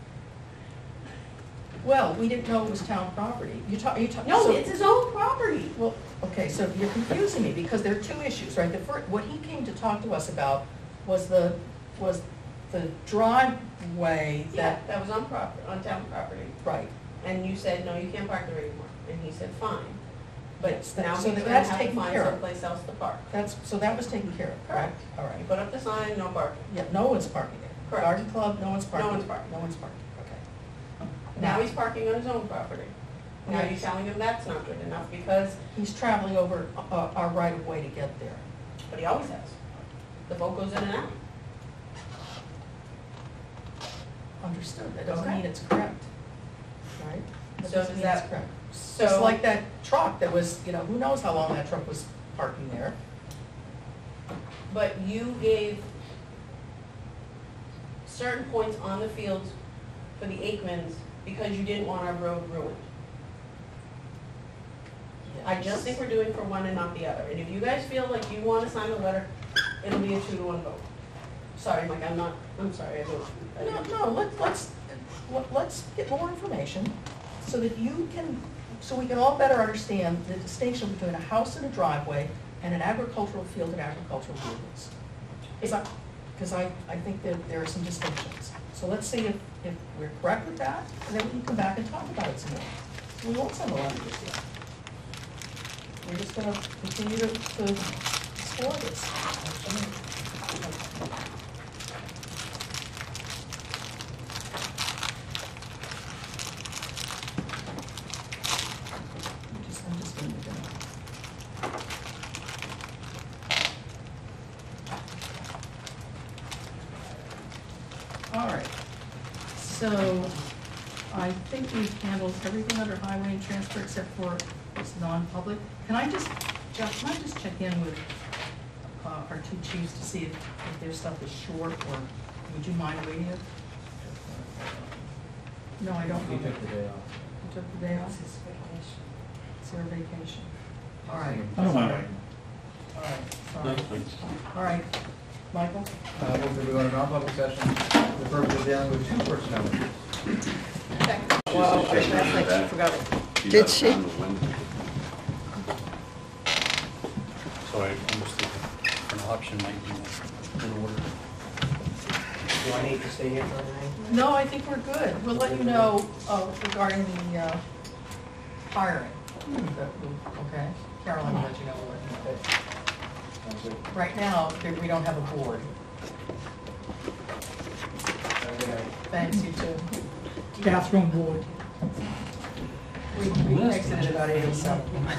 Well, we didn't know it was town property. You talk, you talk. No, so- it's his own property. Well, okay, so you're confusing me, because there are two issues, right? The first, what he came to talk to us about was the, was the driveway Yeah, that, that was on proper, on town property. right. And you said, no, you can't park there anymore. And he said, fine. But Yes, that- now so he's gonna that's have to taken find care of. someplace else to park. That's, so that was taken care of, correct? All You right. put up the sign, no parking. Yeah, no one's parking there. Correct. Garden club, no one's parking. one's parking. No one's parking, okay. Now he's parking on his own property. Now Yes. you're telling him that's not good enough because, He's traveling over uh, our right of way to get there. but he always has. The boat goes in and out. Understood, that doesn't Okay. mean it's correct, right? That So doesn't does mean it's that- correct. So. Just like that truck that was, you know, who knows how long that truck was parking there. But you gave certain points on the fields for the Aikmans because you didn't want our road ruined. I just think we're doing for one and not the other. And if you guys feel like you want to sign the letter, it'll be a two to one vote. Sorry, Mike, I'm not, I'm sorry, I don't. I No, didn't- no, let, let's, let- let's get more information so that you can, so we can all better understand the distinction between a house and a driveway and an agricultural field and agricultural vehicles. Because I, because I, I think that there are some distinctions. So let's see if, if we're correct with that, and then we can come back and talk about it some more. So we won't send a letter this year. We're just gonna continue to, to explore this. I'm just, I'm just gonna do that. All right, so I think we've handled everything under highway and transfer except for this non-public. Can I just, Jeff, can I just check in with uh, our two chiefs to see if, if their stuff is short, or would you mind waiting? it? No, I don't. He took the day off. You took the day off? It's his vacation. It's their vacation. All right, I don't mind waiting. all right, No, sorry. thanks. All right, Michael? Uh, move that we go into non-public session, for the purpose of dealing with two personnel issues. Well, that's like she forgot it. Did she? On the Wednesday. So I almost think an option might be in order. Do I need to stay here for anything? No, I think we're good. We'll let you know uh, regarding the uh, hiring. That will- Okay, Caroline will let you know. We'll let you know. Sounds good. Right now, there- we don't have a board. Have a good night. Thanks, you too. Bathroom board. We we exited about eight oh seven.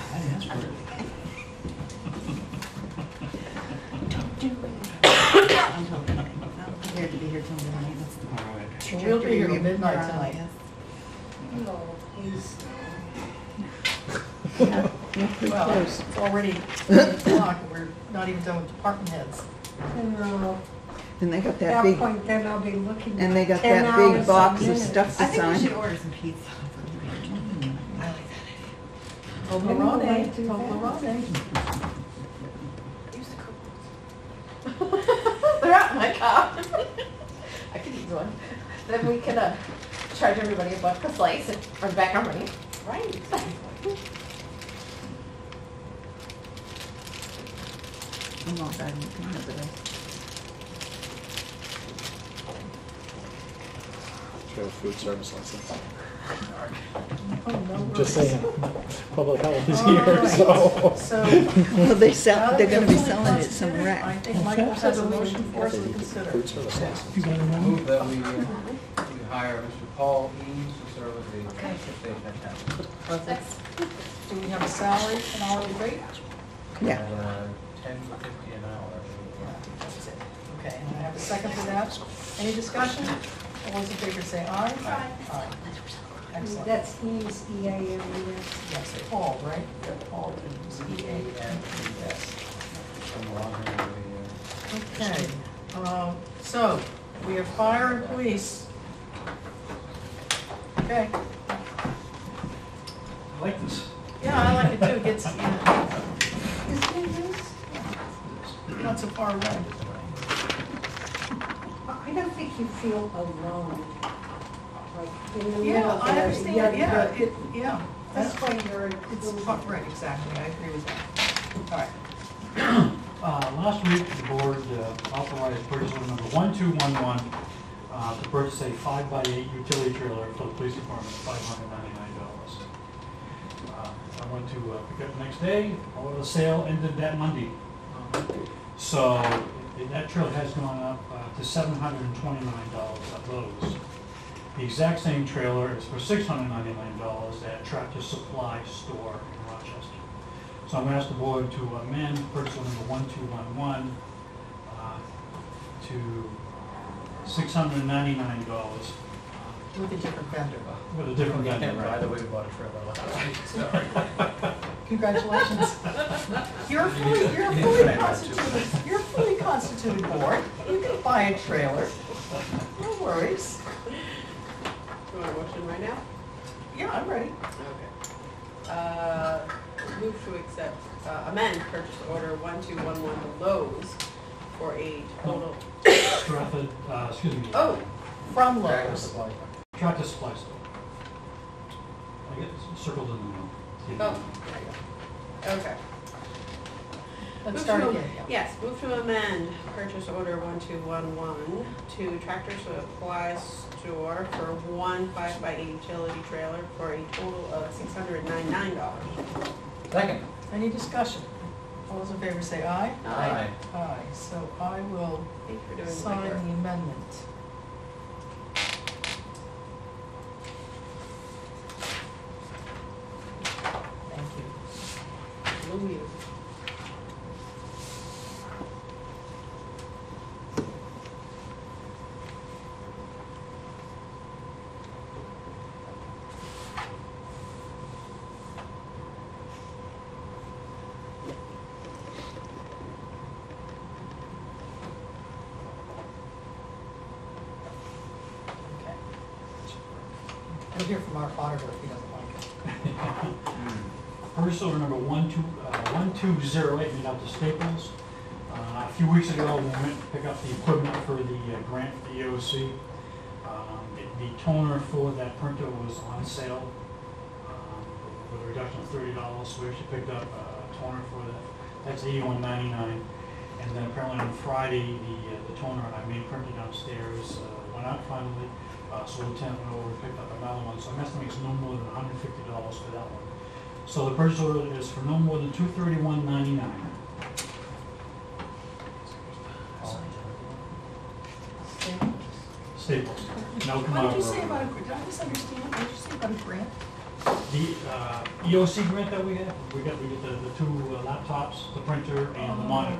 I'm prepared to be here till midnight, that's the part. We'll be here till midnight tonight. No, please. Yeah, yeah, pretty Well, close. it's already eight o'clock, and we're not even done with department heads. And, uh, And they got at that that big, point, then I'll be looking. and they got ten that hours big a box of minute. stuff to I think we should sign. order some pizza. I like Toblerone, might do that. Toblerone. Use the coupons. They're out in my car. I could use one. Then we can uh, charge everybody a buck a slice and earn back our money. Right. I'm not bad looking, is it? Food service license. Oh, no Just worries. saying, public health is All here, right. so. So. Well, they now sell, that they're we're gonna be fully selling it some constituted, I rack. think Michael has a motion for us to consider. Food service license. You got a number? Move that we, uh, we hire Mister Paul Eames to serve as the transfer station attendant. Perfect. Do we have a salary, an hourly rate? Yeah. At, uh, ten fifty an hour. That's it. Okay, and I have a second for that. Any discussion? All those in favor say aye. Aye. Aye. Excellent. That's Eames, E A M E S. Yes, Paul, right? Yeah, Paul, Eames, E A N E S. From the long hand of the, uh, Okay, um, so, we have fire and police. Okay, I like this. yeah, I like it too, it gets, you know, Is it this? not so far away. I don't think you feel alone, like, in the middle Yeah, of I the- understand, yeah, yeah, the- it, yeah. This way you're. It's, fu- right, exactly, I agree with that. All right, Uh, last week, the board uh, authorized purchase order number one two one one, uh, to purchase a five by eight utility trailer for the police department, five hundred ninety-nine dollars. Uh, I went to uh, pick up the next day, all the sale ended that Monday. Um, So, it- that trailer has gone up uh, to seven hundred twenty-nine dollars at Lowe's. The exact same trailer is for six hundred ninety-nine dollars at Tractor Supply Store in Rochester. So I'm going to ask the board to amend purchase order number one two one one uh, to six hundred ninety-nine dollars with a different vendor. with a different vendor. By the way, we bought a trailer last week. Congratulations. You're fully, you're a fully constituted, you're a fully constituted board. You can buy a trailer. No worries. You want a motion right now? Yeah, I'm ready. Okay. Uh, move to accept, uh, amend purchase order one two one one to Lowe's for a total, Stratford, uh, excuse me. oh, From Tractor Lowe's. Supply. Tractor Supply Store. I get circled in the middle. oh, okay. Let's Move start to- again, yeah. Yes, move to amend purchase order one two one one to Tractor Supply Store for one five by eight utility trailer for a total of six hundred ninety-nine dollars. Second. Any discussion? All those in favor say aye. Aye. Aye, so I will Thank you for doing the sign the legwork. amendment. Thank you. Blue you. Okay. We'll hear from our auditor if he doesn't like it. Purchase order number one two, uh, one two zero eight made out to Staples. Uh, a few weeks ago, we went to pick up the equipment for the uh, grant for the E O C. Um, it- the toner for that printer was on sale, um, with a reduction of thirty dollars, so we actually picked up a toner for that. That's eighty-one ninety-nine. And then apparently on Friday, the, uh, the toner on our main printer downstairs, uh, went out finally. Uh, so Lieutenant went over and picked up another one, so I'm estimating it's no more than hundred fifty dollars for that one. So the purchase order is for no more than two thirty-one ninety-nine. Staples. No, come What on. did you say about a, did I misunderstand? What did you say about a grant? The uh, E O C grant that we have, we got, we get the, the two uh, laptops, the printer, and the monitors.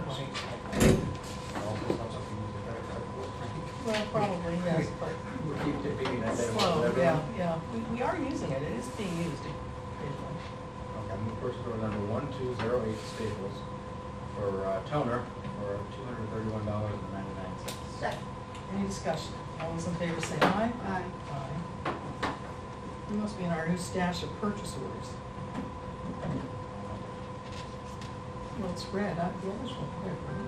Well, probably, yes, but We'll keep repeating that. slow, yeah, yeah. We, we are using it, it is being used occasionally. Okay, move purchase order number one two zero eight Staples for uh, toner for two hundred thirty-one dollars and ninety-nine cents. Second. Any discussion? All those in favor say aye. Aye. Aye. We must be in our new stash of purchase orders. Well, it's red, I, the others were red, right?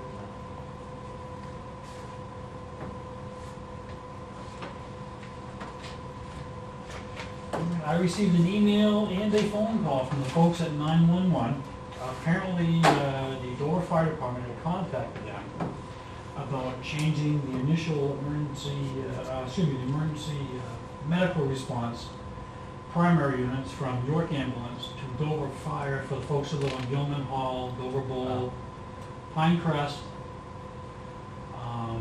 I received an email and a phone call from the folks at nine one one. Apparently, uh, the Dover Fire Department had contacted them about changing the initial emergency, uh, uh, excuse me, the emergency uh, medical response primary units from York Ambulance to Dover Fire for the folks who live on Gilman Hall, Dover Bowl, Pinecrest. Um,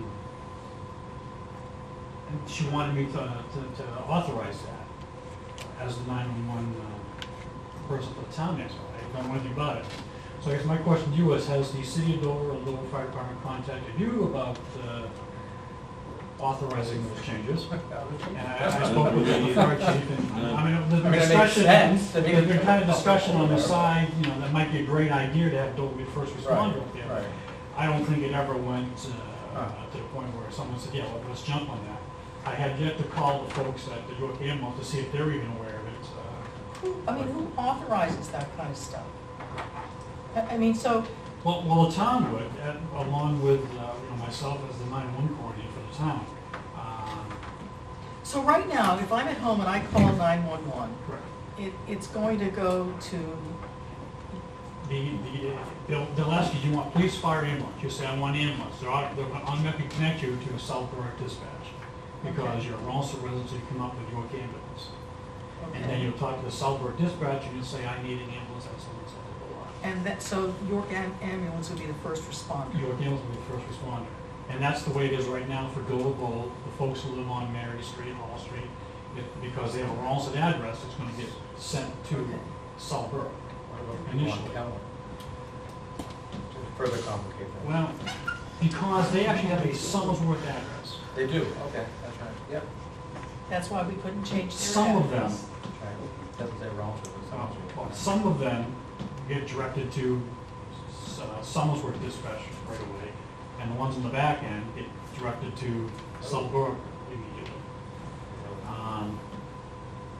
and she wanted me to, to, to authorize that as the nine one one uh, person for the town next door. I don't know anything about it. So I guess my question to you is, has the city of Dover or Dover Fire Department contacted you about uh, authorizing those changes? And I, I spoke with the fire chief, and I mean, there's I been mean, it makes discussion, sense. I mean- there's been kind of discussion on the side, you know, that might be a great idea to have Dover be the first responder up there. Right. I don't think it ever went uh, Huh. to the point where someone said, yeah, well, let's jump on that. I had yet to call the folks at the York Ambulance to see if they're even aware of it. uh, Who, I mean, who authorizes that kind of stuff? I, I mean, so, Well, well, the town would, uh, along with, uh, you know, myself as the nine one one coordinator for the town. Um, so right now, if I'm at home and I call nine one one, Correct. it, it's going to go to, The, the, they'll, they'll ask you, do you want police, fire, ambulance? You say, I want ambulance. They're, au- they're automatically connect you to a South Berwick dispatch, because Okay. you're a Rollinsford resident, so you come up with York ambulance. And then okay. you'll talk to the South Berwick dispatch, and you'll say, I need an ambulance at someone's house. And that, so York Am- Ambulance would be the first responder. York ambulance will be the first responder. And that's the way it is right now for Dover Bowl, the folks who live on Mary Street, Hall Street. If- Because they have a Rollinsford address, it's gonna get sent to Okay. South Berwick. Initially. To further complicate things. Well, because they actually have a Somersworth address. They do, okay, that's right, yep. That's why we couldn't change their Some of them, address. That's right. Doesn't say wrong, but it's uh, not. well, some of them get directed to uh, Somersworth dispatch right away. And the ones on the back end get directed to South Berwick immediately. Um,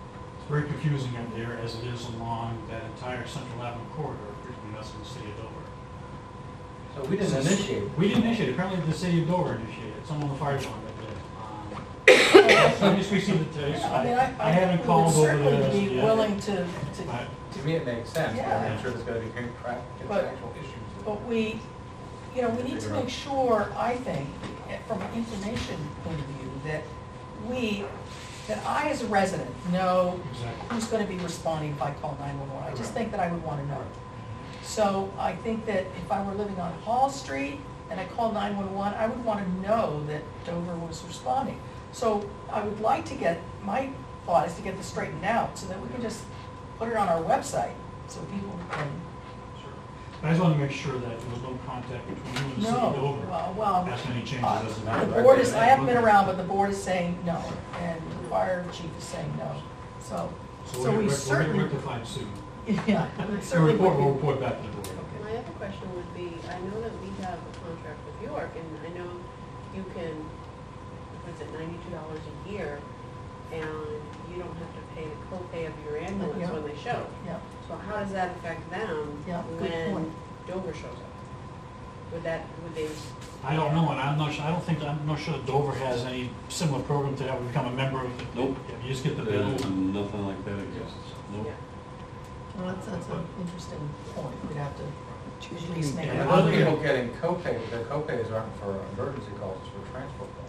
very confusing out there as it is along that entire Central Avenue corridor between us and the city of Dover. So we didn't initiate. it. We didn't initiate it. Apparently the city of Dover initiated it. Someone on the fire department did. Um, I just received it today, so I mean, I, I haven't would called over there. certainly be yet. willing to, to, But To me, it makes sense, but Yeah. I'm sure there's gonna be contract- But- contractual issues. but we, you know, we need to make sure, I think, eh, from an information point of view, that we, that I as a resident know Exactly. who's gonna be responding if I call nine one one. I just think that I would wanna know. So I think that if I were living on Hall Street and I called nine one one, I would wanna know that Dover was responding. So I would like to get, my thought is to get this straightened out so that we can just put it on our website so people can, Sure. I just want to make sure that there was no contact between you and the city of no, Dover. well, well, As many changes uh, as the matter. board is, I haven't been around, but the board is saying no, and the fire chief is saying no. So, So so we'll we get, we'll get certainly, rectified soon. yeah, it We'll certainly report, we'll would be. report back to the board. My other question would be, I know that we have a contract with York, and I know you can, what's it, ninety-two dollars a year, and you don't have to pay the copay of your ambulance Yeah. when they show. Yeah, So how does that affect them Yeah, good when point. Dover shows up? Would that, would they, I don't know, and I'm not sure, I don't think, I'm not sure that Dover has any similar program to that, we become a member of it. Nope. You just get the bill. There's nothing like that exists. Nope. yeah. well, that's, that's an interesting point, we'd have to at least make Yeah, it. A lot of other- people getting copay, their copays aren't for emergency calls, it's for transport calls.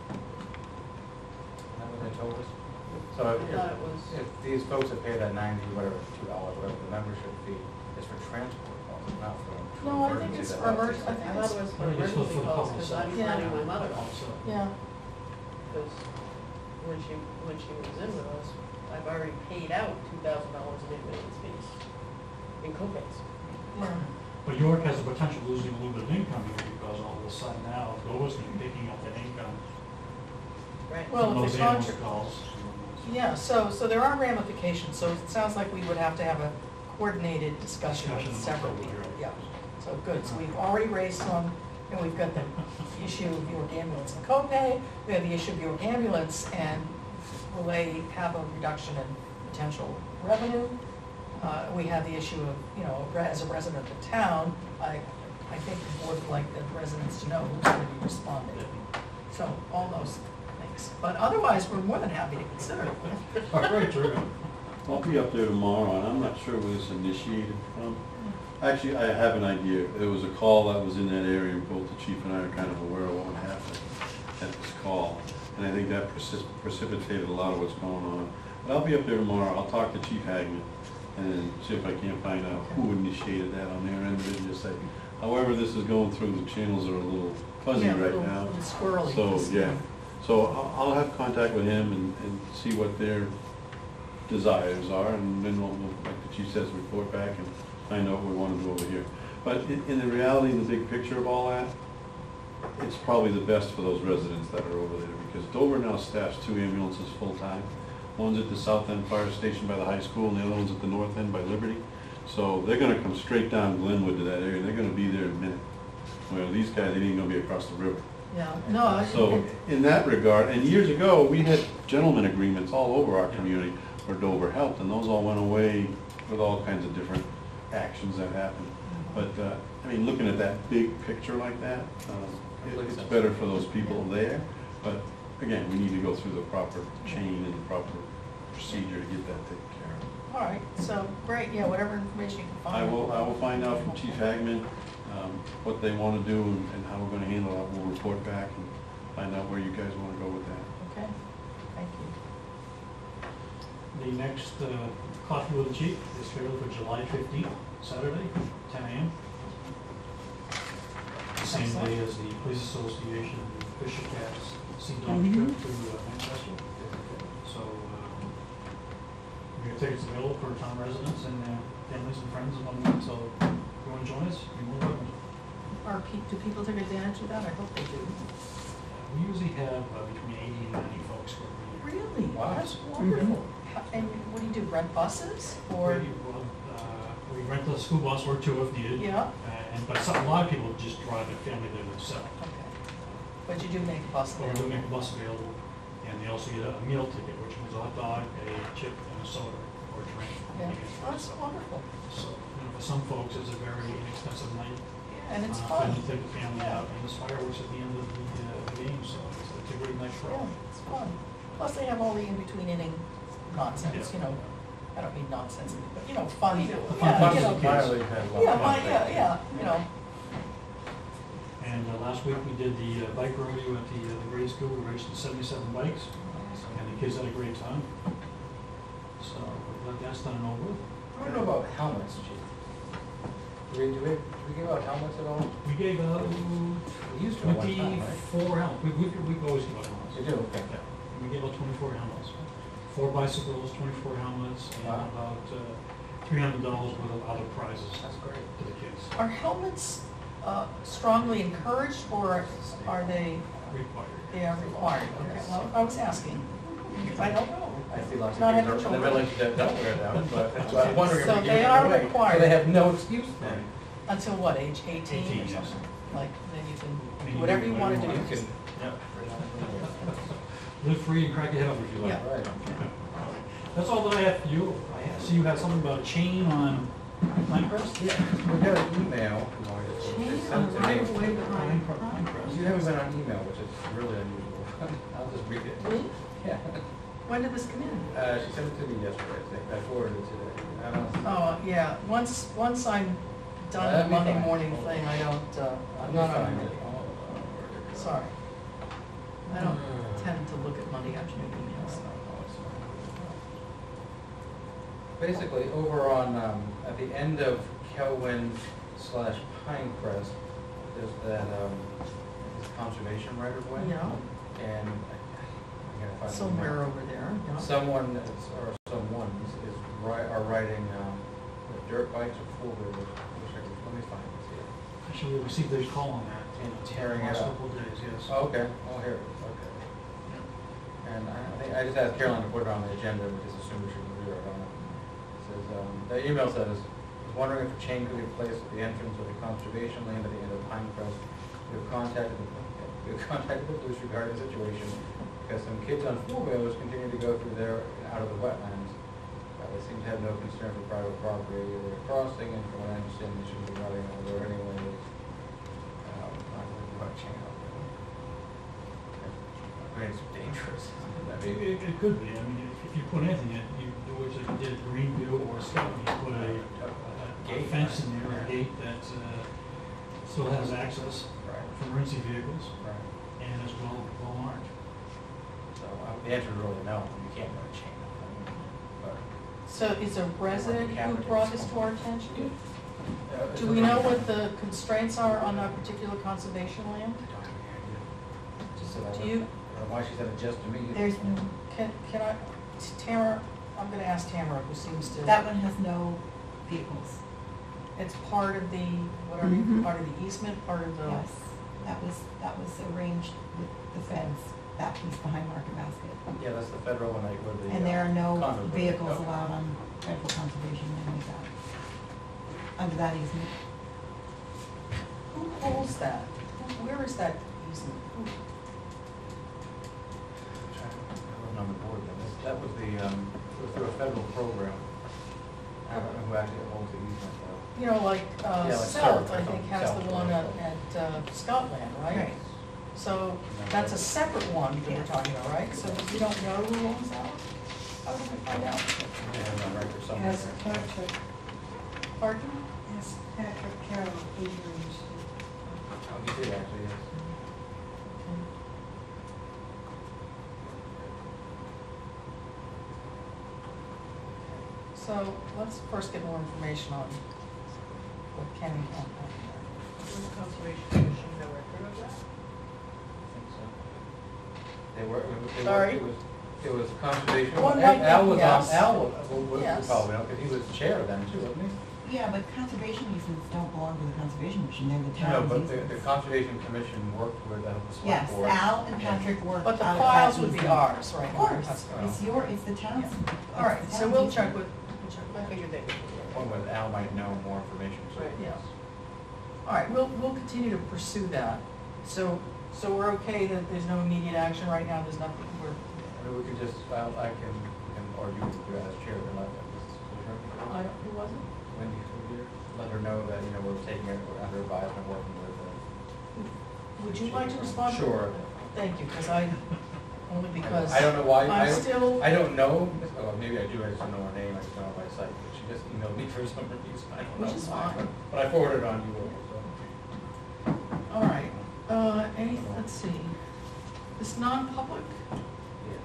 Isn't that what they told us? So I if, thought it was, if these folks that pay that ninety, whatever, two dollars, whatever the membership fee, is for transport calls, not for for No, I think emergency it's that for have to emerg- I say- think I thought it was for I think it's for- emergency for the calls, public because I'm side. Yeah. planning my mother, Also, Yeah, because when she, when she was in with us, I've already paid out two thousand dollars in ambulance fees, in copays. yeah, But York has the potential of losing a little bit of income here because all of a sudden now Dover's going to be picking up that income Right. Well, from if those the ambulance contra- calls. yeah, so, so there are ramifications, so it sounds like we would have to have a coordinated discussion Discussion with amongst several everybody, people, right. yeah. So good, so we've already raised some, and we've got the issue of York ambulance and copay, we have the issue of York ambulance, and will they have a reduction in potential revenue? Uh, we have the issue of, you know, re- as a resident of the town, I, I think the board would like the residents to know who's gonna be responding. So, all those things, but otherwise, we're more than happy to consider it. All right, terrific. I'll be up there tomorrow, and I'm not sure where this initiated from. Actually, I have an idea. There was a call that was in that area, and both the chief and I are kind of aware of what happened at this call. And I think that precis- precipitated a lot of what's going on. But I'll be up there tomorrow. I'll talk to Chief Hagman and see if I can't find out who initiated that on their end of it, and just say, however this is going through, the channels are a little fuzzy Yeah, a right little- now. little squirrely. So, yeah. So I'll, I'll have contact with him and, and see what their desires are, and then we'll, we'll, like the chief says, report back and find out what we want to do over here. But in, in the reality, in the big picture of all that, it's probably the best for those residents that are over there, because Dover now staffs two ambulances full-time. One's at the south end fire station by the high school, and the other one's at the north end by Liberty. So they're gonna come straight down Glenwood to that area, they're gonna be there in a minute. Well, these guys, they ain't gonna be across the river. Yeah, no, I- So, in that regard, and years ago, we had gentlemen agreements all over our community where Dover helped, and those all went away with all kinds of different actions that happened. But, uh, I mean, looking at that big picture like that, uh, it- it's better for those people there. But again, we need to go through the proper chain and the proper procedure to get that taken care of. all right, so, great, yeah, whatever information you can find. I will, I will find out from Chief Hagman um, what they want to do and and how we're going to handle it. We'll report back and find out where you guys want to go with that. Okay, thank you. The next uh, coffee with the chief is scheduled for July fifteenth, Saturday, ten A M. The same Excellent. day as the Police Association, the Fisher Cats Sea Dog Mhm. trip to uh, Manchester. So, um, we have tickets available for town residents and their families and friends and whatnot, so if you want to join us, you're more than welcome. Are, pe- do people take advantage of that? I hope they do. We usually have uh, between eighty and ninety folks for every year. Really? Wow. That's wonderful. How- And what do you do, rent buses, or? We, well, uh, we rent a school bus or two if needed. Yeah, Uh, And, but some, a lot of people just drive their family there themselves. okay. But you do make a bus Or there? we make a bus available, and they also get a meal ticket, which will was a hot dog, a chip, and a soda, or a drink. Yeah, So- oh, that's wonderful. So, you know, for some folks, it's a very inexpensive night. And it's uh, fun. And you take the family out, and there's fireworks at the end of the, uh, the game, so it's, it's a great night for Yeah, all. it's fun. Plus they have all the in-between inning nonsense, Yeah. you know, I don't mean nonsense, but, you know, fun. fun Yeah, for you the know. kids. Minor league has a lot Yeah, of fun fun, yeah, things. yeah, you know. And uh, last week, we did the uh, bike rodeo at the, uh, the grade school, we raced the seventy-seven bikes, and the kids had a great time. So, we're glad that's done and over with. I don't know about helmets, Chief. Do we, do we, do we give out helmets at all? We gave out We used to at one time, right? twenty-four helmets, we, we, we always give out helmets. We do, okay. Yeah, we gave out twenty-four helmets. Four bicycles, twenty-four helmets, and Wow. about uh, three hundred dollars worth of other prizes That's great. to the kids. Are helmets uh, strongly encouraged or are they, Required. they are required? Okay, well, I was asking, because I don't know. I see lots of Not kids having are in the children. village that don't wear them, but that's why I'm wondering if So we they give them are away. required. So they have no excuse then. Until what, age eighteen eighteen, or yes. something? Like, then you I can, mean, do whatever you want to do. You can, yeah. Live free and crack your head up if you like. Yeah. Right. That's all that I have for you. I have- see you have something about a chain on Pinecrest? Yeah, we got an email. They sent it to me. Pinecrest. Pinecrest. You haven't been on email, which is really unusual. I'll just read it. Me? Yeah. When did this come in? Uh, she sent it to me yesterday, I think. I forwarded it today. I don't know. Oh, yeah, once, once I'm done That'd the be Monday fine. morning thing, I don't, uh, I'm not on it. Sorry. I don't tend to look at Monday afternoon emails. Basically, over on, um, at the end of Kelwin slash Pinecrest, there's that, um, this conservation right of way. Yeah, And I I gotta find the somewhere email. over there, yeah. Someone, is- or someone is, is ri- are riding, um, the dirt bikes or four wheelers. Wish I could- Let me find it, see it. Actually, we received a call on that. And tearing it Last up. couple of days, yes. Oh, okay, oh, here it is, okay. And I I think, I just asked Caroline to put it on the agenda, we just assumed we should review it on it. It says, um, the email says, was wondering if a chain could be placed at the entrance of the conservation land at the end of Pinecrest. We have contacted, the we have contacted the police regarding the situation, because some kids on four wheelers continue to go through there and out of the wetlands. Uh, they seem to have no concern for private property or their crossing, and from what I understand, they shouldn't be riding over there anyway. Um, not gonna do much chain out there. I mean, it's dangerous. I It, mean, it it could be, I mean, if, if you put anything in, you do what you did at Greenview or Scout, you put a, a, a Gate. fence in there, a gate that, uh, still has access right, for emergency vehicles right. and as well, well armed. So uh, the answer is really no, you can't run a chain. I mean, but, So it's a resident who brought this to our attention? uh, Do we know what the constraints are on that particular conservation land? I don't have any idea. Just said I Do don't- you- I don't know why she said it just to me. There's no, Can, can I, Tamara, I'm gonna ask Tamara, who seems to. that one has no vehicles. It's part of the, whatever, you- Mhm. part of the easement, part of the. Yes, that was, that was arranged with the fence, that piece behind Market Basket. Yeah, that's the federal one, like, where the. And there are no uh, condos were. vehicles Oh. allowed on federal conservation land like that, under that easement. Who holds that? Who- Where is that easement? Who- I wasn't on the board then. This- That was the, um, it was through a federal program. I don't know who actually holds the easement though. You know, like, uh, Yeah, like South, South or I think, something. has the South, one right. at, at uh, Scotland, right? So that's a separate one that we're talking about, right? So we don't know who owns that one? How do we find out? They have it on record somewhere. Yes, Patrick, Pardon? yes, Patrick Carroll, he arranged it. Oh, you did actually, yes. So let's first get more information on what Kenny can. Was Conservation Commission no record of that? I think so. They were, it was, they were, Sorry? it was, it was conservation. One Al might Al be, was yes. on, Al was, well, was Yes. probably, because he was chair then too, wasn't he? Yeah, but conservation easements don't belong to the conservation commission, they're the No, town's but the, the easements. Conservation Commission worked with the select Yes, board. Al and Patrick worked But the out of files that would be easement. ours, right? Of course, That's- it's your, it's the town's. Yeah. All right, it's the so town's we'll easement. check with, we'll check with. I figured they would. One with Al might know more information, so. Right. Yeah. All right, we'll, we'll continue to pursue that. So, so we're okay that there's no immediate action right now, there's nothing, we're, we could just, well, I can, we can, or you could do it as chair, and let that, I don't, who was it? Wendy, over here, let her know that, you know, we're taking it under advisement, working with her. Would you like to respond? to- Sure. Thank you, because I, only because. I don't know why, I, I'm still, I don't know, well, maybe I do, I just don't know her name, I just don't know my site, but she just emailed me for some reason, I don't know. Which is why, fine. But I forwarded it on you, so. all right, uh, any, let's see. This non-public, Yes,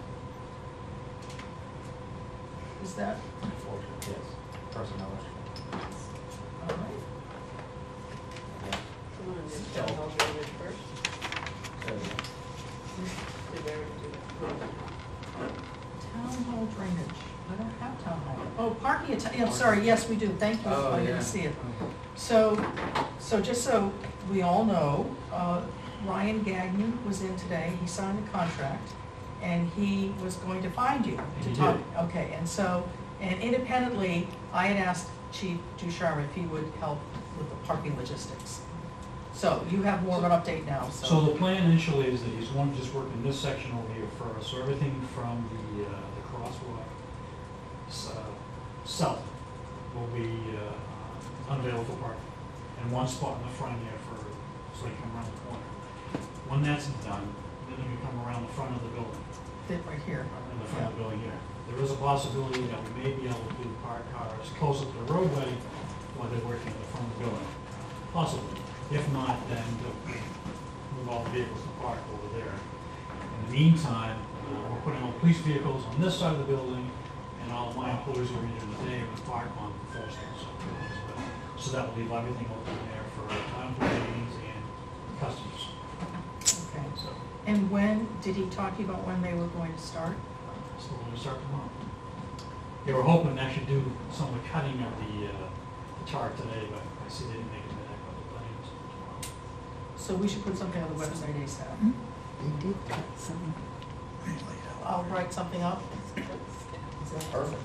is that, unfortunately, yes, personnel issue. all right? Come on, just tell how to it first. So, Did they already do that? Town hall drainage, I don't have town hall. Oh, parking, atten- I'm sorry, yes, we do, thank you, Oh, I yeah. didn't see it. So, so just so we all know, uh, Ryan Gagnon was in today, he signed the contract, and he was going to find you to He talk. did. Okay, and so, and independently, I had asked Chief Ducharme if he would help with the parking logistics. So you have more of an update now, so. So the plan initially is that he's going to just work in this section over here first, so everything from the, uh, the crosswalk s- uh, south will be uh, unavailable for parking. And one spot in the front here for, so they come around the corner. When that's done, then they can come around the front of the building, Fit right here. in the front of the building here. There is a possibility that we may be able to park cars closer to the roadway while they're working at the front of the building. Possibly. If not, then they'll move all the vehicles to park over there. In the meantime, uh, we're putting all police vehicles on this side of the building, and all of my employees who are here today will park on the first side of the building as well. So that will leave everything open there for town employees and customers. Okay. So, And when, did he talk to you about when they were going to start? so we're gonna start tomorrow. They were hoping to actually do some of the cutting of the, uh, the tar today, but I see they didn't make it back on the plans tomorrow. So we should put something on the website ASAP. They did cut some. I'll write something up. Perfect.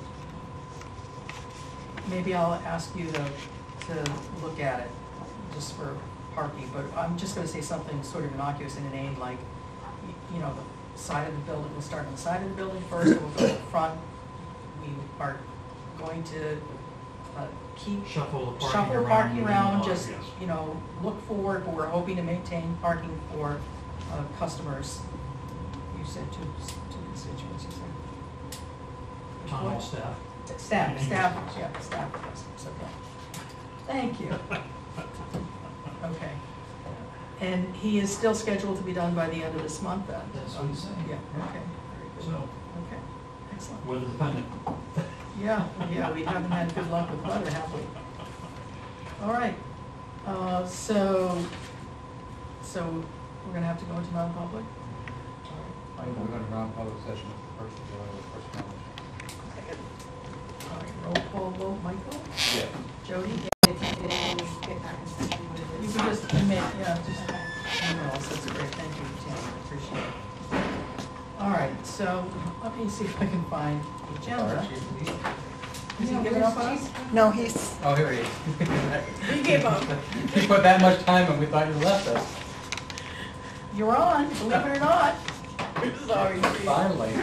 Maybe I'll ask you to, to look at it, just for parking, but I'm just gonna say something sort of innocuous in a name, like, y- you know, the side of the building, we'll start on the side of the building first, and we'll go to the front. We are going to, uh, keep, Shuffle the parking shuffle around. parking within the around, lot, just, yes. you know, look forward, but we're hoping to maintain parking for, uh, customers. You said two, two constituents, you said? Town hall What? staff. Staff, staff, yeah, staff customers, okay. Thank you. Okay. And he is still scheduled to be done by the end of this month then? That's what he's saying. Yeah, okay, very good. So, Okay, excellent. weather dependent. Yeah, yeah, we haven't had good luck with weather, have we? All right, uh, so, so we're gonna have to go into non-public? I think we're going to non-public session with the personnel, personnel issue. All right, roll call vote, Michael? Yeah. Jody? If you did, you get back and see what it You is. can just admit, yeah, just, email us, that's great, thank you, Tammy, appreciate it. All right, so, let me see if I can find the agenda. Fire chief, please. Has he given up on us? No, he's, Oh, here he is. He gave up. He put that much time and we thought you left us. You're on, believe it or not. Sorry. Chief. Finally.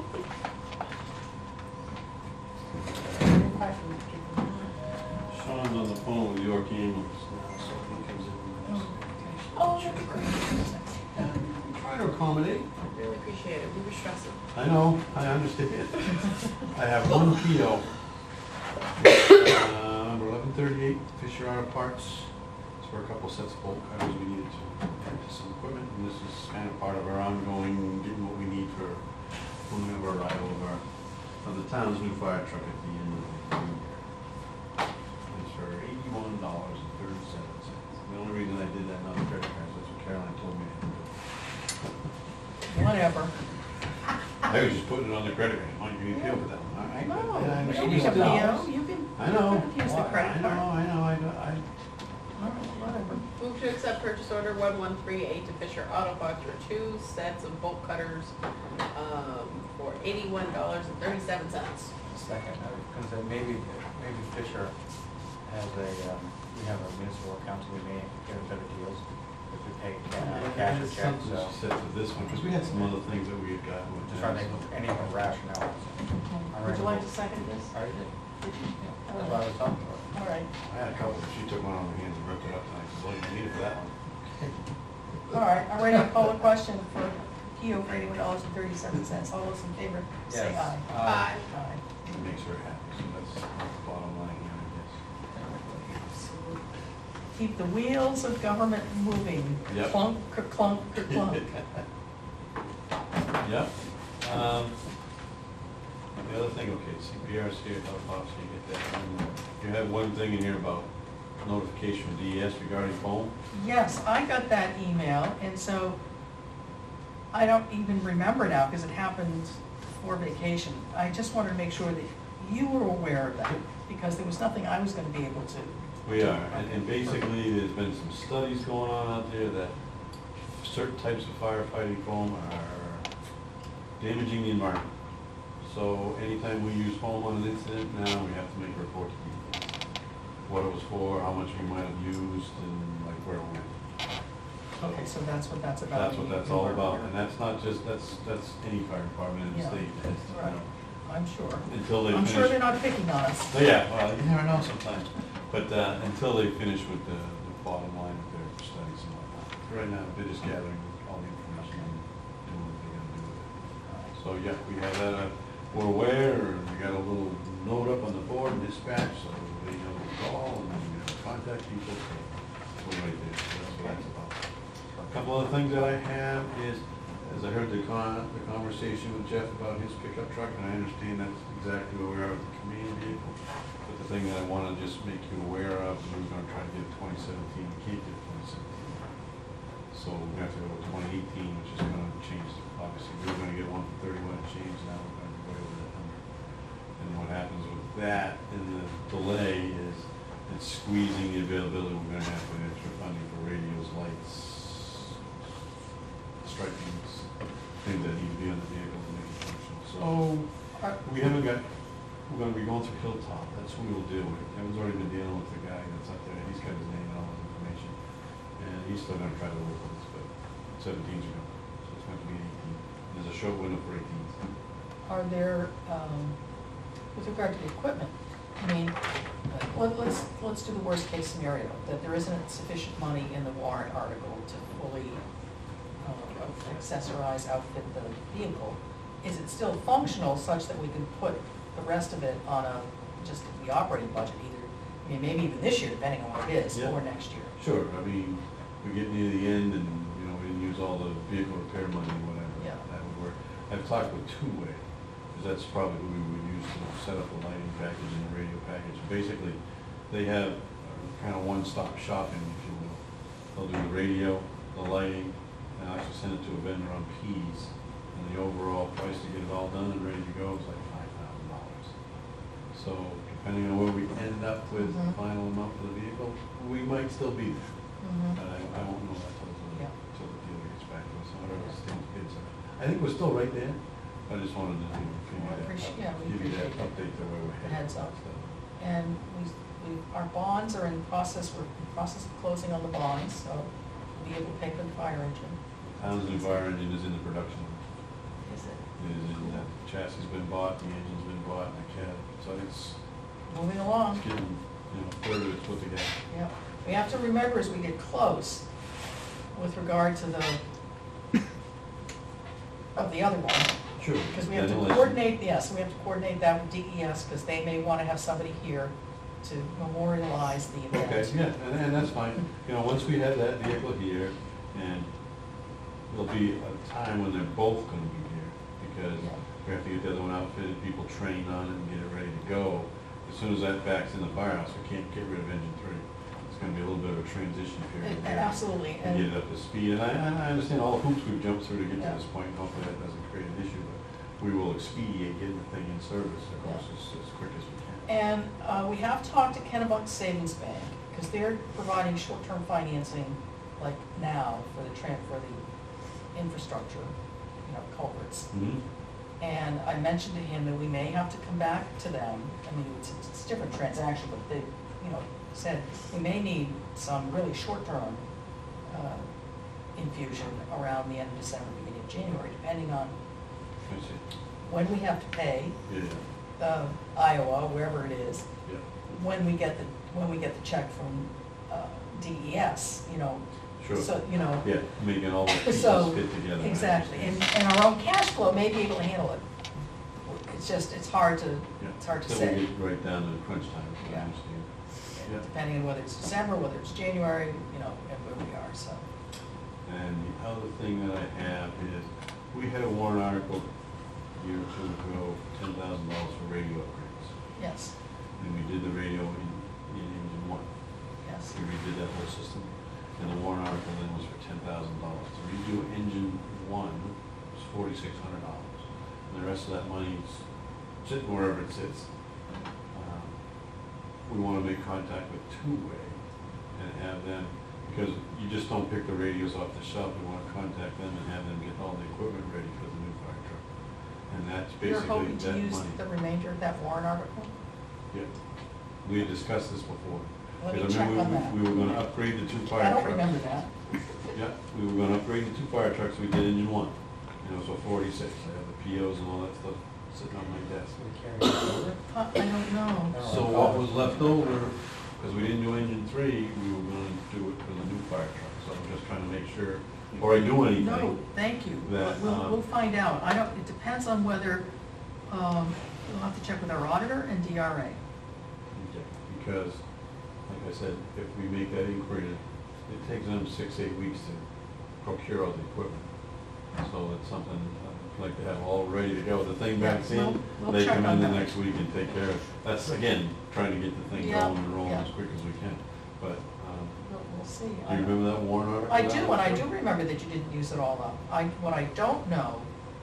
Sean's on the phone with York ambulance now, so he comes in. Oh, that'd be great. Try to accommodate. Really appreciate it, we were stressing. I know, I understand. I have one P O. Uh, Number eleven thirty-eight, Fisher Auto Parts. It's for a couple sets of bolt cutters we needed to purchase some equipment, and this is kind of part of our ongoing, getting what we need for when we have our arrival of our, of the town's new fire truck at the end of the year. It's for eighty-one dollars and thirty-seven cents. The only reason I did that, not the credit card, that's what Caroline told me to do. Whatever. I was just putting it on the credit card. Why don't you appeal for that one? All right. No, And I you don't understand. need a P O, you can, I know. you can use the credit I know, card. I know, I know, I, All right, whatever. Move to accept purchase order one one three eight to Fisher Auto Parts for two sets of bolt cutters, um, for eighty-one dollars and thirty-seven cents. Second, I was gonna say, maybe, maybe Fisher has a, um, we have a municipal account, so we may get better deals. if we pay Yeah, uh, cash or it's check, something so. she said for this one, because we had some other things that we had gotten. with Just trying to that, think so- of any of the rationale. Would you like to second this? I already did. Did you? That's what I was talking about. All right, I had a couple, but she took one on her hands and ripped it up, and I said, well, you need it for that one. all right, I'm ready to call a question for Keo for eighty-one dollars and thirty-seven cents. All those in favor, say Yes. aye. Aye. Aye. It makes her happy, so that's the bottom line here, Keep the wheels of government moving. Yep. Clunk, clunk, I clunk. guess. Yep. Um, The other thing, okay, C P R C, health officer, you get that. And you have one thing in here about notification from D E S regarding foam. Yes, I got that email, and so I don't even remember now because it happened before vacation. I just wanted to make sure that you were aware of that, because there was nothing I was gonna be able to. We are, and, and basically, there's been some studies going on out there that certain types of firefighting foam are damaging the environment. So anytime we use foam on an incident, now we have to make a report to D E S. What it was for, how much we might have used, and like where it went. So Okay, so that's what that's about. that's what that's all about, and that's not just, that's, that's any fire department in the Yeah. state. That's, you Right. know, I'm sure. Until they I'm finish. sure they're not picking on us. So, yeah, well, you never know sometimes, but, uh, until they finish with the, the bottom line of their studies and whatnot. Right now, they're just gathering all the information and doing what they're gonna do with it. So, yeah, we have that, uh, we're aware, and we got a little note up on the board, dispatch, so they know to call, and you know, contact people, so we're right there, so that's what that's about. A couple other things that I have is, as I heard the con, the conversation with Jeff about his pickup truck, and I understand that's exactly where we are with the command vehicle. But the thing that I wanna just make you aware of, is we're gonna try to get twenty seventeen, we can't get twenty seventeen. So we have to go to twenty eighteen, which is gonna change, obviously, we were gonna get one for thirty-one and change, now we're gonna be way over that number. And what happens with that, in the delay, is it's squeezing the availability, we're gonna have to get extra funding for radios, lights, stripings, things that need to be on the vehicle to make it functional. So, Are- we haven't got, we're gonna be going through Hilltop, that's who we'll deal with. Kevin's already been dealing with the guy that's up there, he's got his name and all his information. And he's still gonna try to work with us, but seventeen's ago, so it's going to be eighteen. There's a short window for eighteen. Are there, um, with regard to the equipment, I mean, uh, let- let's, let's do the worst case scenario, that there isn't sufficient money in the warrant article to fully uh, accessorize, outfit the vehicle. Is it still functional such that we can put the rest of it on a, just the operating budget either, I mean, maybe even this year, depending on what it is, Yeah. or next year? Sure, I mean, we get near the end and, you know, we didn't use all the vehicle repair money or whatever. Yeah. That would work. I've talked with Two-Way, because that's probably who we would use to set up the lighting package and the radio package. Basically, they have kind of one-stop shopping, if you will. They'll do the radio, the lighting, and I actually send it to a vendor on P's. And the overall price to get it all done and ready to go is like five thousand dollars. So depending on where we end up with the Mhm. final amount for the vehicle, we might still be there. Mhm. But I, I won't know that till the, Yeah. till the dealer gets back to us, and whatever the state bids are. I think we're still right there. I just wanted to, you know, give you Well, I that, appreciate- yeah, we give you that appreciate it. update to where we're The headed. heads up. So, And we, we, our bonds are in process, we're in process of closing on the bonds, so we'll be able to pay for the fire engine. Townsend Fire Engine is in the production. Is it It is in, that chassis has been bought, the engine's been bought, and the cab, so it's, moving along? it's getting, you know, third of it's put together. Yeah, we have to remember as we get close with regard to the, of the other one, Sure. because we have to Ventilation. coordinate, yes, we have to coordinate that with D E S, because they may want to have somebody here to memorialize the event. Okay, yeah, and, and that's fine. You know, once we have that vehicle here, and there'll be a time when they're both gonna be here, because Yeah. we have to get the other one outfitted, people trained on it and get it ready to go. As soon as that backs in the firehouse, we can't get rid of engine three. It's gonna be a little bit of a transition period And- here. and Absolutely, To get it and, up to speed, and I, and I understand all the hoops we've jumped through to get Yeah. to this point, and hopefully that doesn't create an issue, but we will expedite getting the thing in service, of course, as, as quick as we can. and uh, we have talked to Kennebunk Savings Bank, because they're providing short-term financing, like now, for the tran, for the infrastructure, you know, culverts. Mhm. And I mentioned to him that we may have to come back to them, I mean, it's, it's a different transaction, but they, you know, said we may need some really short-term uh, infusion around the end of December, beginning of January, depending on I see. when we have to pay, Yeah, uh, Iowa, wherever it is, yeah, when we get the, when we get the check from, uh, D E S, you know. sure. So, you know, Yeah, making all the pieces So, fit together. I exactly, and, understand. and our own cash flow may be able to handle it. It's just, it's hard to, Yeah. it's hard to Then say. we get right down to the crunch time, I Yeah. understand. Yeah. Depending on whether it's December, whether it's January, you know, and where we are, so. And the other thing that I have is, we had a warrant article a year or two ago, ten thousand dollars for radio upgrades. Yes, And we did the radio in, in engine one. yes. We redid that whole system. And the warrant article then was for ten thousand dollars. To redo engine one was forty-six hundred dollars. And the rest of that money is sitting wherever it sits. Um, We wanna make contact with Two-Way and have them, because you just don't pick the radios off the shelf. We wanna contact them and have them get all the equipment ready for the new fire truck. And that's You're basically hoping to that use money. the remainder of that warrant article? Yeah. We had discussed this before. Let me Because I check remember on we- that. We were gonna upgrade the two fire I trucks. don't remember that. Yeah, we were gonna upgrade the two fire trucks, we did engine one, and it was for forty-six, I have the P Os and all that stuff sitting on my desk. We carry it over. Uh, I don't know. No. So what was left over, because we didn't do engine three, we were gonna do it for the new fire truck, so I'm just trying to make sure, before I do No, anything. thank you. that, We'll, um, we'll find out. I don't, it depends on whether, um, we'll have to check with our auditor and D R A. Okay, because, like I said, if we make that inquiry, it takes them six, eight weeks to procure all the equipment. So it's something I'd like to have all ready to go. The thing backs Yeah, we'll- in, we'll they check come on in the that. next week and take care of it. That's, again, trying to get the thing Yeah, going and rolling yeah. as quick as we can. But, um, We'll, we'll see. do I you don't- remember that warrant article? I that do, was and I for? do remember that you didn't use it all up. I, what I don't know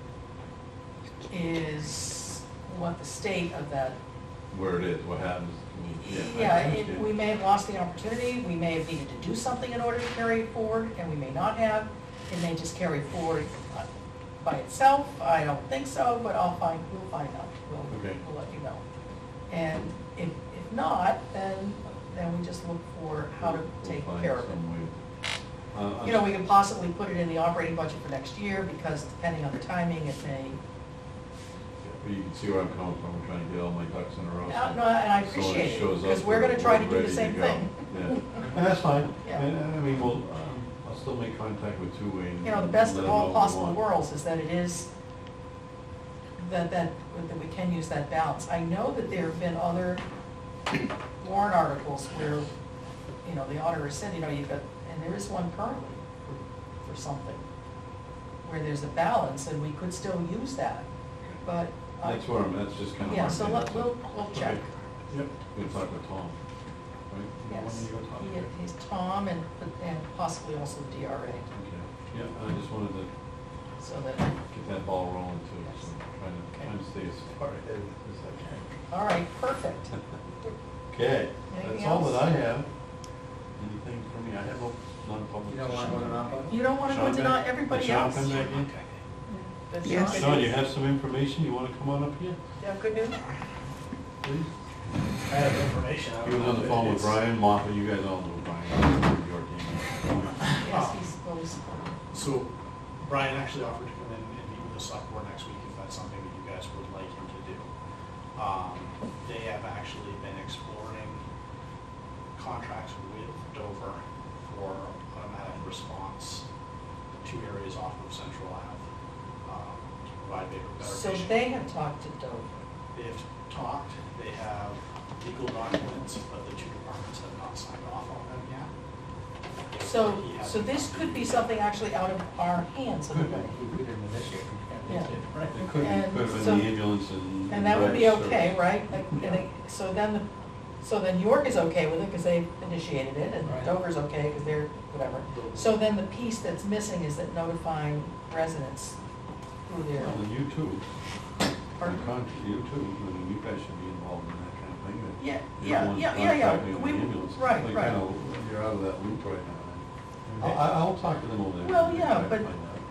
is what the state of that, Where it is, what happens. Yeah, I yeah, it, understand. we may have lost the opportunity, we may have needed to do something in order to carry it forward, and we may not have. It may just carry forward uh, by itself, I don't think so, but I'll find, we'll find out, we'll, Okay. we'll let you know. And if, if not, then, then we just look for how to We'll take find care of it. some way. Uh, You know, we can possibly put it in the operating budget for next year, because depending on the timing, it may, You can see where I'm coming from, I'm trying to get all my ducks in a row. Uh, so- no, and I so appreciate it, shows up, because we're gonna try to do the ready same go. thing. Yeah, and that's fine. Yeah. And, uh, I mean, well, um, I'll still make contact with Two-Way and. You know, the best let of them know all what we possible want. worlds is that it is, that, that, that we can use that balance. I know that there have been other warrant articles where, you know, the auditor said, you know, you've got, and there is one currently for, for something, where there's a balance, and we could still use that, but. I- That's where I'm, that's just kind of. Yeah, so let, we'll, we'll check. Yep, we'll talk with Tom, right? Yes, When you go talk he, to him? he's Tom and, and possibly also D R A, Okay, yeah, I just wanted to so that, get that ball rolling too, so I'm trying to, trying to stay as far ahead as I can. all right, perfect. Okay, that's Anything all else? that I have. Anything for me? I have a non-public. You don't want to go to non-public? You don't wanna go Sean to back- not everybody did Sean else? come back in? Does Yes. Sean- Sean, you have some information, you wanna come on up here, Yeah, good news? please? I have information. I He don't was know on the if phone with it's- Brian Moffett, you guys all know Brian, he's your team. Yes, he's, well, he's, So Brian actually offered to come in and meet with the select board next week if that's something that you guys would like him to do. Um, they have actually been exploring contracts with Dover for automatic response to areas off of Central Ave, um, to provide better better so patient. they have talked to Dover. They've talked, they have legal documents, but the two departments have not signed off on them yet. If So, he has so any- this could be something actually out of our hands in a way. We didn't initiate, we Yeah. can't. Right, it could, And could have so- been the ambulance and. And that would be driver's okay, service. right? Like, and they- So then, the so then York is okay with it because they've initiated it, and Right. Dover's okay because they're, whatever. So then the piece that's missing is that notifying residents who they're, Well, and you too, Pardon? you con- you too, I mean, you guys should be involved in that kind of thing. that yeah, you're the yeah, ones yeah, yeah, yeah. contacting the We, ambulance. right, Like, right. kinda, You're out of that loop right now. I'll, I- I'll talk to them over there. Well, and yeah, try to but- find out.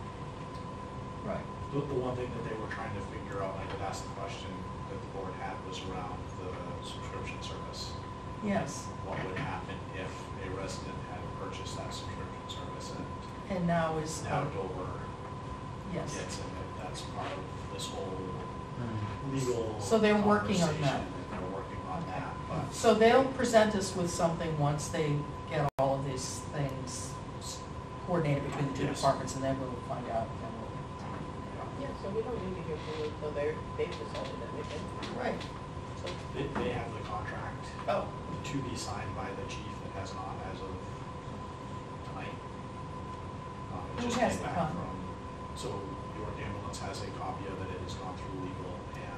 Right. The, the one thing that they were trying to figure out, I had asked the question that the board had, was around the subscription service. Yes, What would happen if a resident had a purchased that subscription service, and And now is, now Dover yes. gets it, and that's part of this whole legal. So they're working on that. conversation, and They're working on that, but So they'll present us with something once they get all of these things coordinated between the two Yes. departments, and then we'll find out. and we'll- Yeah, so we don't need to hear from them until they're, they've decided everything. Right. So, they, they have the contract oh, to be signed by the chief. It has not as of tonight. Um, it Who just has came the back contract? from, so York Ambulance has a copy of it, it has gone through legal,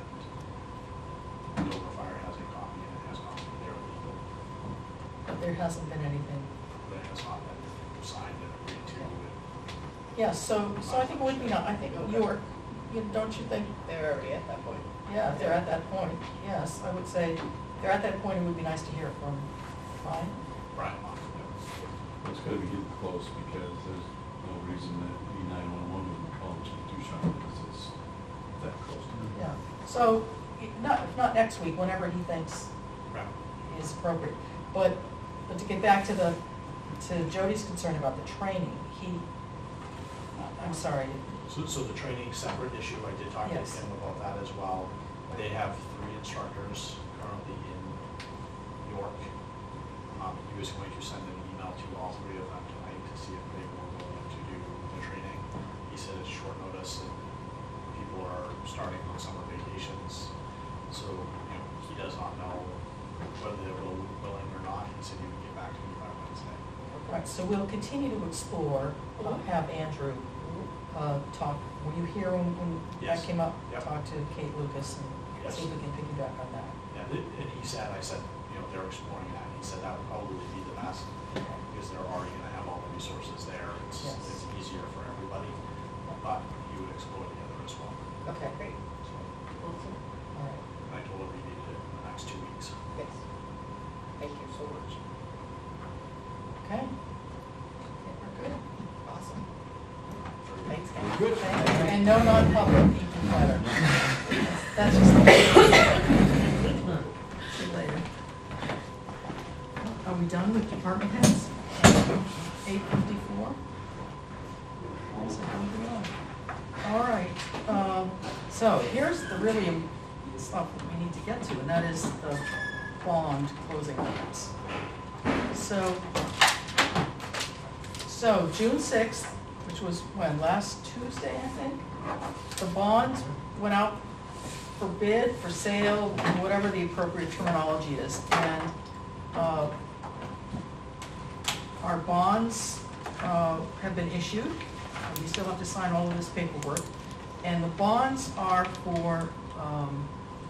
and Dover Fire has a copy, and it has gone through their legal, But there hasn't been anything. but it has not been signed and agreed to. Yeah, so, so I think it would be, not- I think York, you, don't you think? they're already at that point. Yeah, if they're at that point, yes, I would say, if they're at that point, it would be nice to hear from Brian. Brian Mock, yeah. It's gotta be getting close because there's no reason that E nine one one wouldn't call Chief Duchamp because it's that close to him. Yeah, so, i- not, if not next week, whenever he thinks Right. is appropriate. But, but to get back to the, to Jody's concern about the training, he, I'm sorry, So, so the training separate issue, I did talk to Yes. him about that as well. They have three instructors currently in York. Um, he was going to send an email to all three of them tonight to see if they were willing to do the training. He said it's short notice and people are starting on summer vacations. So, you know, he does not know whether they're will- willing or not. He said he would get back to me by Wednesday. right, so we'll continue to explore, uh, have Andrew, uh, talk, were you here when, when that Yes. came up? Yep. Talk to Kate Lucas and Yes. see if we can piggyback on that. And, it- and he said, I said, you know, they're exploring that. He said that would probably be the best because they're already gonna have all the resources there. It's, Yes. it's easier for everybody, but he would explore the other as well. Okay, great, So, Awesome. all right. and I told him we needed it in the next two weeks. Yes. Thank you so much. Okay. Yeah, we're good. Awesome. Thanks, Very guys. good. Thank you. And no non-public, even better. That's just. See you later. Are we done with department heads? Eight fifty-four? All right, um, so here's the really im- stuff that we need to get to, and that is the bond closing limits. So, so June sixth, which was when, last Tuesday, I think? The bonds went out for bid, for sale, whatever the appropriate terminology is. And uh, our bonds uh, have been issued. We still have to sign all of this paperwork. And the bonds are for, um,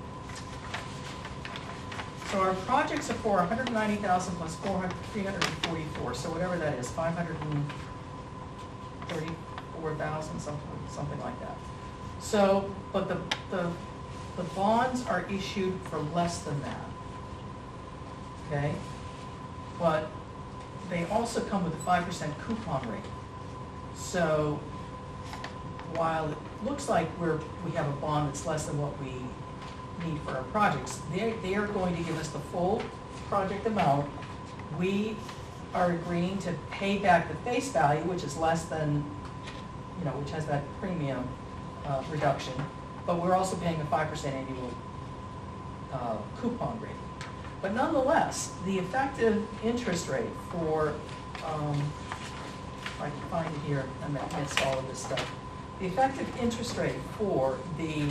so our projects are for one hundred ninety thousand plus four hundred, three hundred forty-four, so whatever that is, five hundred thirty-four thousand, something, something like that. So, but the, the, the bonds are issued for less than that. Okay? But they also come with a five percent coupon rate. So while it looks like we're, we have a bond that's less than what we need for our projects, they, they are going to give us the full project amount. We are agreeing to pay back the face value, which is less than, you know, which has that premium uh, reduction, but we're also paying a five percent annual uh, coupon rate. But nonetheless, the effective interest rate for, um, if I can find it here amidst all of this stuff, the effective interest rate for the,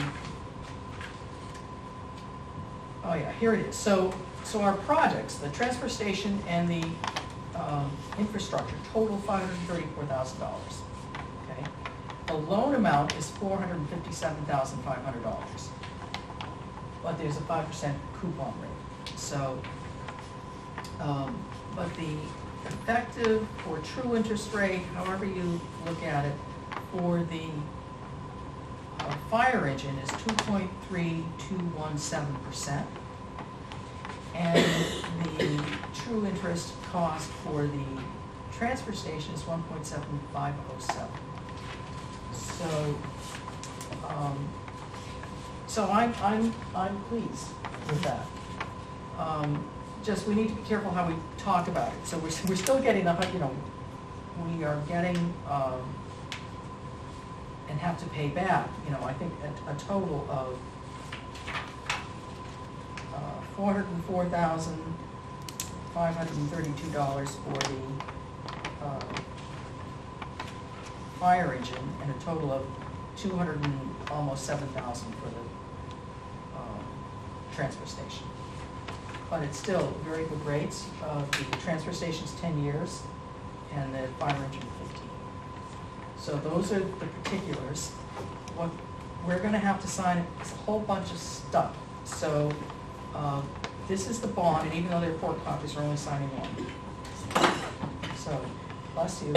oh yeah, here it is. So, so our projects, the transfer station and the um, infrastructure, total five hundred thirty-four thousand dollars. Okay, the loan amount is four hundred fifty-seven thousand five hundred dollars, but there's a five percent coupon rate. So, um, but the effective or true interest rate, however you look at it, for the uh, fire engine is two point three two one seven percent. And the true interest cost for the transfer station is one point seven five oh seven. So, um, so I'm, I'm, I'm pleased with that. Um, just, we need to be careful how we talk about it. So we're, we're still getting, a hun- you know, we are getting, um, and have to pay back, you know, I think a, a total of uh, four hundred and four thousand, five hundred and thirty-two dollars for the, uh, fire engine, and a total of two hundred and almost seven thousand for the, um, transfer station. But it's still very good rates. Uh, the transfer station's ten years, and the fire engine fifteen. So those are the particulars. What we're gonna have to sign is a whole bunch of stuff. So, uh, this is the bond, and even though there are four copies, we're only signing one. So, bless you.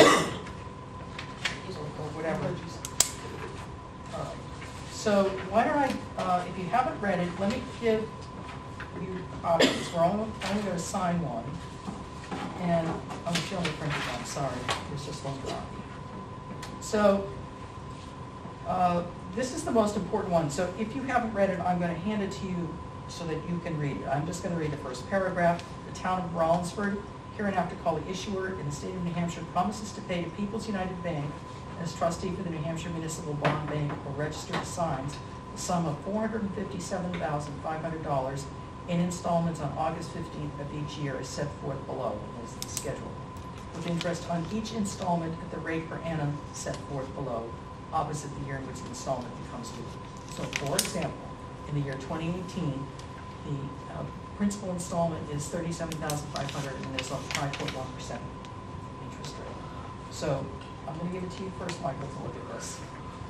Or whatever. All right. So why don't I, uh, if you haven't read it, let me give you copies. We're only, only gonna sign one. And, oh, she only printed one, sorry, there's just one copy. So, uh, this is the most important one. So if you haven't read it, I'm gonna hand it to you so that you can read it. I'm just gonna read the first paragraph. The town of Rollinsford, hereinafter called the issuer in the state of New Hampshire, promises to pay to People's United Bank as trustee for the New Hampshire Municipal Bond Bank or registered assigns the sum of four hundred and fifty-seven thousand five hundred dollars in installments on August fifteenth of each year as set forth below as the schedule, with interest on each installment at the rate per annum set forth below, opposite the year in which the installment becomes due. So for example, in the year twenty eighteen, the uh, principal installment is thirty-seven thousand five hundred dollars, and there's a five point one percent interest rate. So I'm gonna give it to you first, Michael, to look at this.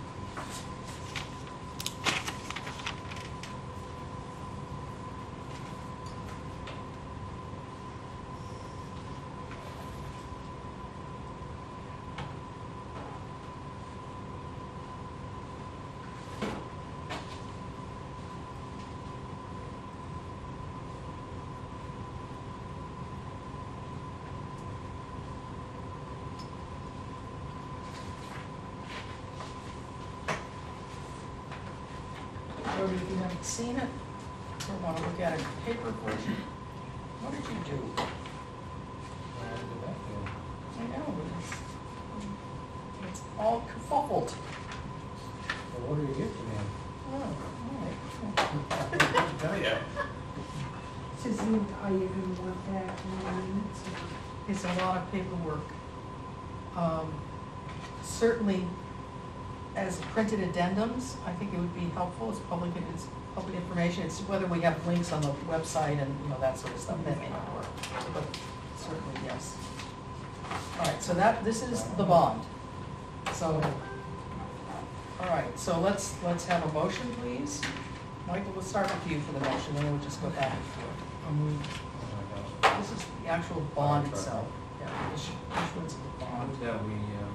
Jody, if you haven't seen it, or want to look at a paper version, what did you do? I know, it's, it's all kerfuffled. Well, what do you get to me? Oh, all right. Tell ya. Susan, are you gonna want that in the minutes? It's a lot of paperwork. Um, Certainly, as printed addendums, I think it would be helpful, it's public, it's public information, it's whether we have links on the website and, you know, that sort of stuff, that may not work, but certainly, yes. All right, so that, this is the bond. So, all right, so let's, let's have a motion, please. Michael, we'll start with you for the motion, then we'll just go back and forth. Um, This is the actual bond itself, yeah, issue- issuance of the bond. Move that we, um,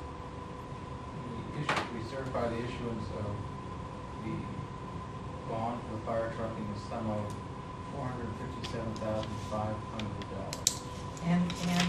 we issue, we certify the issuance of the bond for the fire truck in the sum of four hundred fifty-seven thousand five hundred dollars. And, and,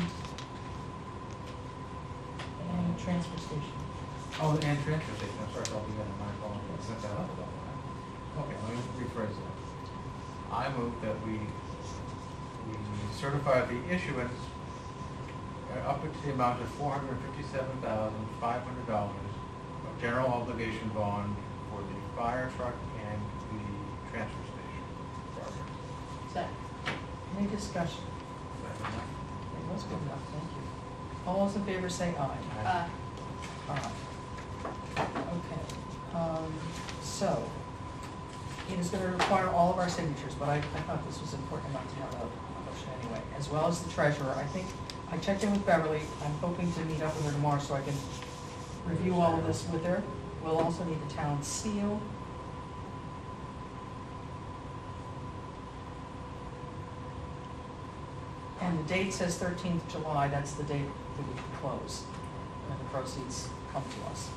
and transfer station. Oh, and transfer station, I'm sorry, I'll be in my phone, I sent that up. Okay, let me rephrase that. I move that we, we certify the issuance uh, up to the amount of four hundred fifty-seven thousand five hundred dollars of general obligation bond for the fire truck and the transfer station project. Second. Any discussion? Okay, that's good enough, thank you. All those in favor say aye. Uh, Aye. Okay, um, so, it is gonna require all of our signatures, but I, I thought this was important enough to have a motion anyway, as well as the treasurer. I think, I checked in with Beverly, I'm hoping to meet up with her tomorrow so I can review all of this with her. We'll also need the town seal. And the date says thirteenth of July, that's the date that we can close, when the proceeds come to us.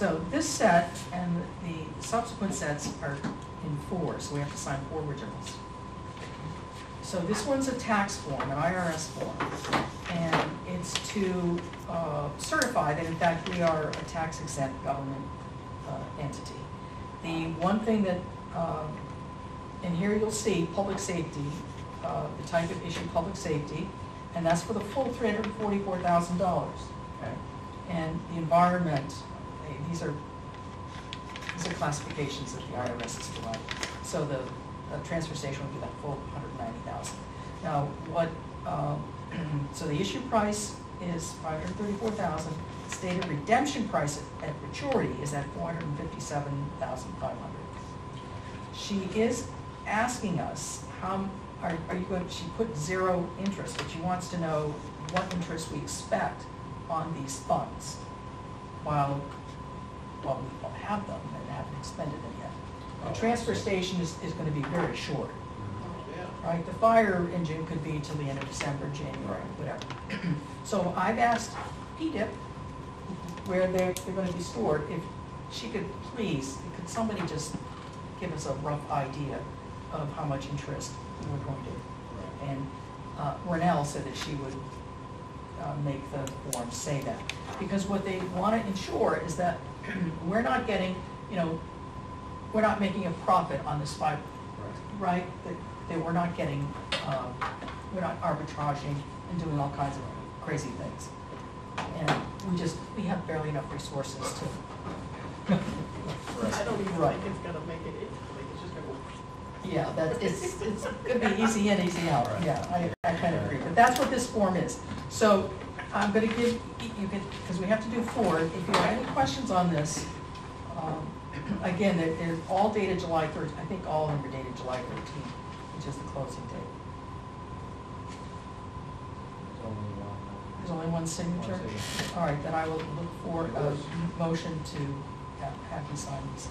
so this set and the subsequent sets are in four, so we have to sign four originals. So this one's a tax form, an I R S form, and it's to uh, certify that in fact we are a tax exempt government uh, entity. The one thing that, uh, and here you'll see public safety, uh, the type of issue public safety, and that's for the full three hundred forty-four thousand dollars. Okay. And the environment, they- these are, these are classifications that the I R S has provided. So the uh, transfer station would be that full one hundred ninety thousand dollars. Now, what, um, so the issue price is five hundred thirty-four thousand dollars. Stated redemption price at, at maturity is at four hundred fifty-seven thousand five hundred dollars. She is asking us, how, are, are you going, she put zero interest, but she wants to know what interest we expect on these funds while, while we don't have them and haven't expended them yet. The transfer station is, is gonna be very short, right? The fire engine could be till the end of December, January, whatever. So I've asked P D I P where they're, they're gonna be stored, if she could please, could somebody just give us a rough idea of how much interest we're going to? And uh, Renell said that she would uh, make the form say that. Because what they wanna ensure is that we're not getting, you know, we're not making a profit on this fiber, right? That, that we're not getting, uh, we're not arbitraging and doing all kinds of crazy things. And we just, we have barely enough resources to. I don't even Right. think it's gonna make it, like, it's just gonna. Yeah, that, it's, it's gonna be easy in, easy out, yeah, I, I kind of agree, but that's what this form is. So, I'm gonna give, you can, because we have to do four, if you have any questions on this, um, again, they're, they're all dated July thirteenth, I think all of them are dated July thirteenth, which is the closing date. There's only one. There's only one signature? One signature. All right, then I will look for a motion to have, have you sign these.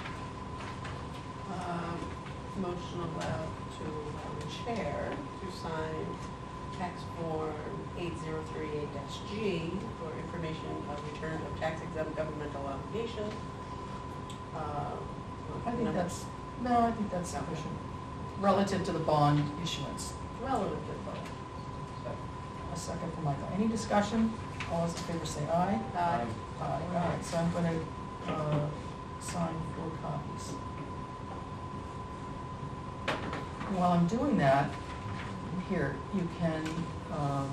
Um, motion allowed to allow the chair to sign tax form eight zero three eight G for information of return of tax exempt governmental obligation. Uh, I think number- that's, no, I think that's sufficient, relative to the bond issuance. Relative to both. A second for Michael. Any discussion? All those in favor say aye. Aye. Aye, all right, so I'm gonna, uh, sign four copies. While I'm doing that, here, you can, um,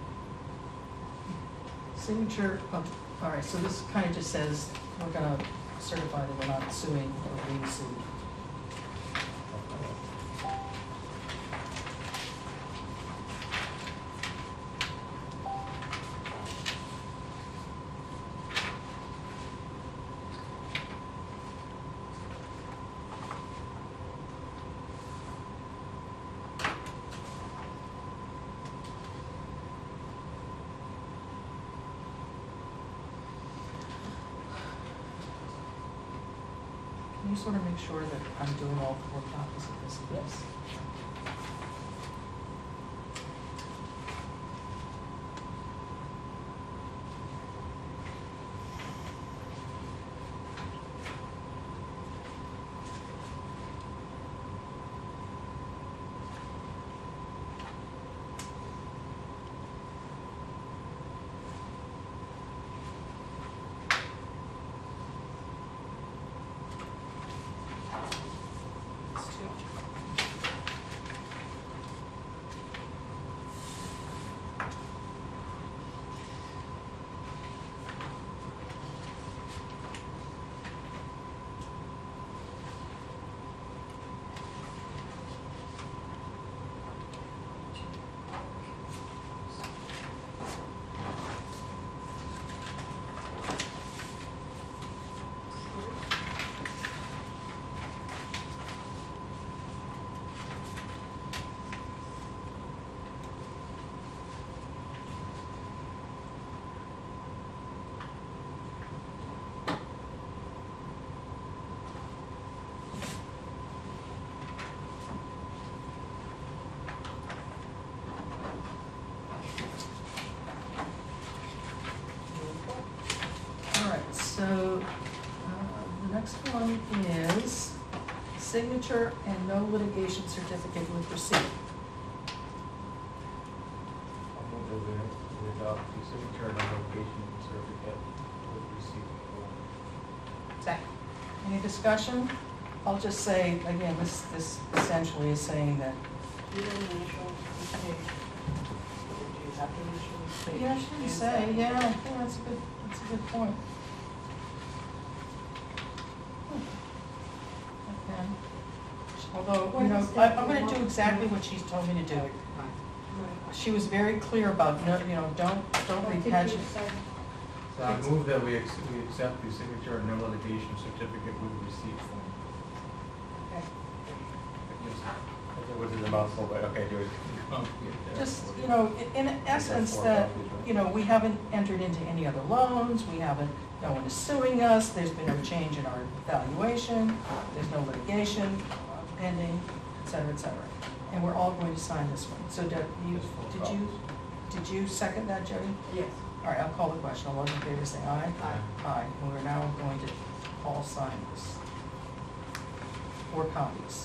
signature of, all right, so this kind of just says, we're gonna certify that we're not suing or being sued. Can you sort of make sure that I'm doing all four copies of this? Yes. It's two. one is signature and no litigation certificate with receipt. I'll move that we we adopt the signature and notification certificate with receipt. Second. Any discussion? I'll just say, again, this, this essentially is saying that, You don't initial page. Do you have to initial page? yeah, I shouldn't say, yeah, I think that's a good, that's a good point. Okay. Although, you know, I, I'm gonna do exactly what she's told me to do. She was very clear about, no, you know, don't, don't repatch it. So I move that we ex- we accept the signature and no litigation certificate with receipt form. Which is a mouthful, but okay, do it. Just, you know, i- in essence, that, you know, we haven't entered into any other loans, we haven't, no one is suing us, there's been no change in our valuation, there's no litigation pending, et cetera, et cetera. And we're all going to sign this one. So Deb, you, Just full did you, did you second that, Jody? Yes. All right, I'll call the question. All those in favor say aye. Aye. Aye. And we're now going to all sign this. Four copies.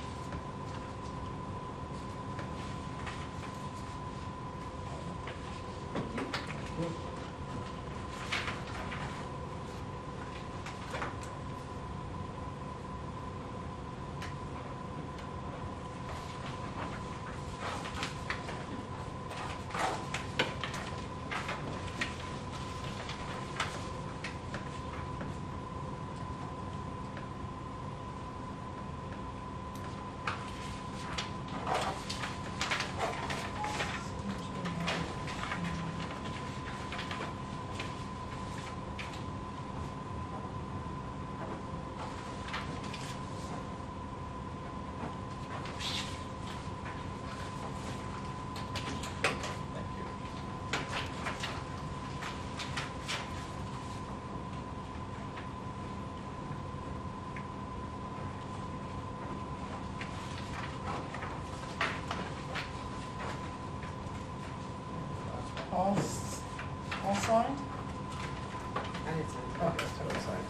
All, s- all signed? I didn't sign it. Oh. That's totally signed.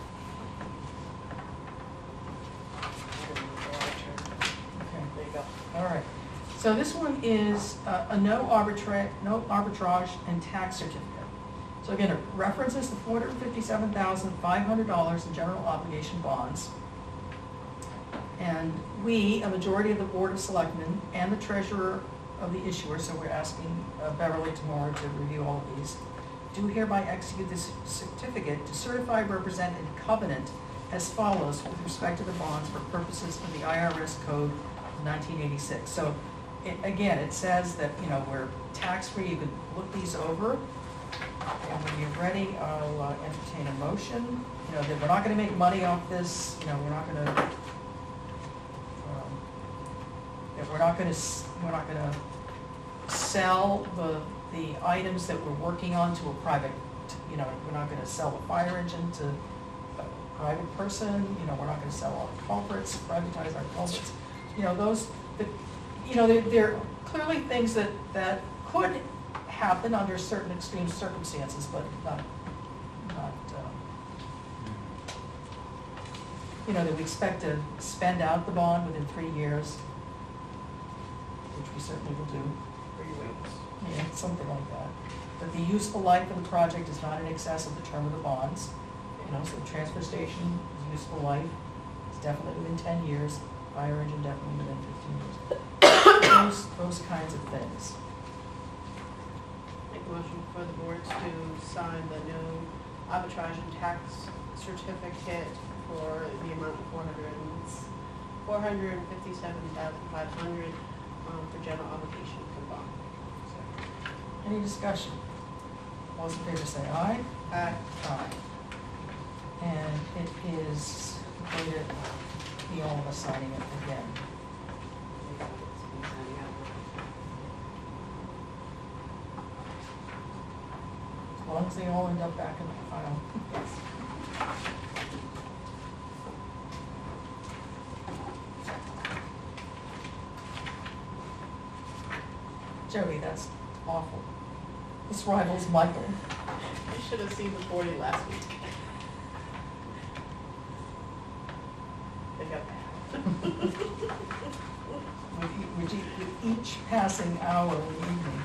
Okay. There you go. All right. So this one is uh, a no arbitrage, no arbitrage and tax certificate. So again, it references the four hundred fifty-seven thousand five hundred dollars in general obligation bonds. And we, a majority of the Board of Selectmen and the treasurer of the issuer, so we're asking uh, Beverly tomorrow to review all of these, do hereby execute this certificate to certify, represent, and covenant as follows with respect to the bonds for purposes of the I R S Code nineteen eighty-six. So, it, again, it says that, you know, we're tax-free, you can look these over, and when you're ready, I'll uh, entertain a motion. You know, that we're not gonna make money off this, you know, we're not gonna, um, that we're not gonna, s- we're not gonna sell the, the items that we're working on to a private, you know, we're not gonna sell the fire engine to a private person, you know, we're not gonna sell all the culverts, privatize our culverts. You know, those, the, you know, they're, they're clearly things that, that could happen under certain extreme circumstances, but not, not, um, you know, that we expect to spend out the bond within three years, which we certainly will do. Three weeks. Yeah, something like that. That the useful life of the project is not in excess of the term of the bonds. You know, so the transfer station is useful life, it's definitely within ten years, fire engine definitely within fifteen years. Those, those kinds of things. Make a motion for the board to sign the new arbitrage and tax certificate for the amount of four hundred and, four hundred and fifty-seven thousand five hundred, um, for general obligation for bond. Any discussion? All those in favor say aye. Aye. Aye. And it is going to be all of us signing it again. As long as they all end up back in the file. Yes. Jody, that's awful. This rivals Michael. You should have seen the forty last week. with each passing hour in the evening.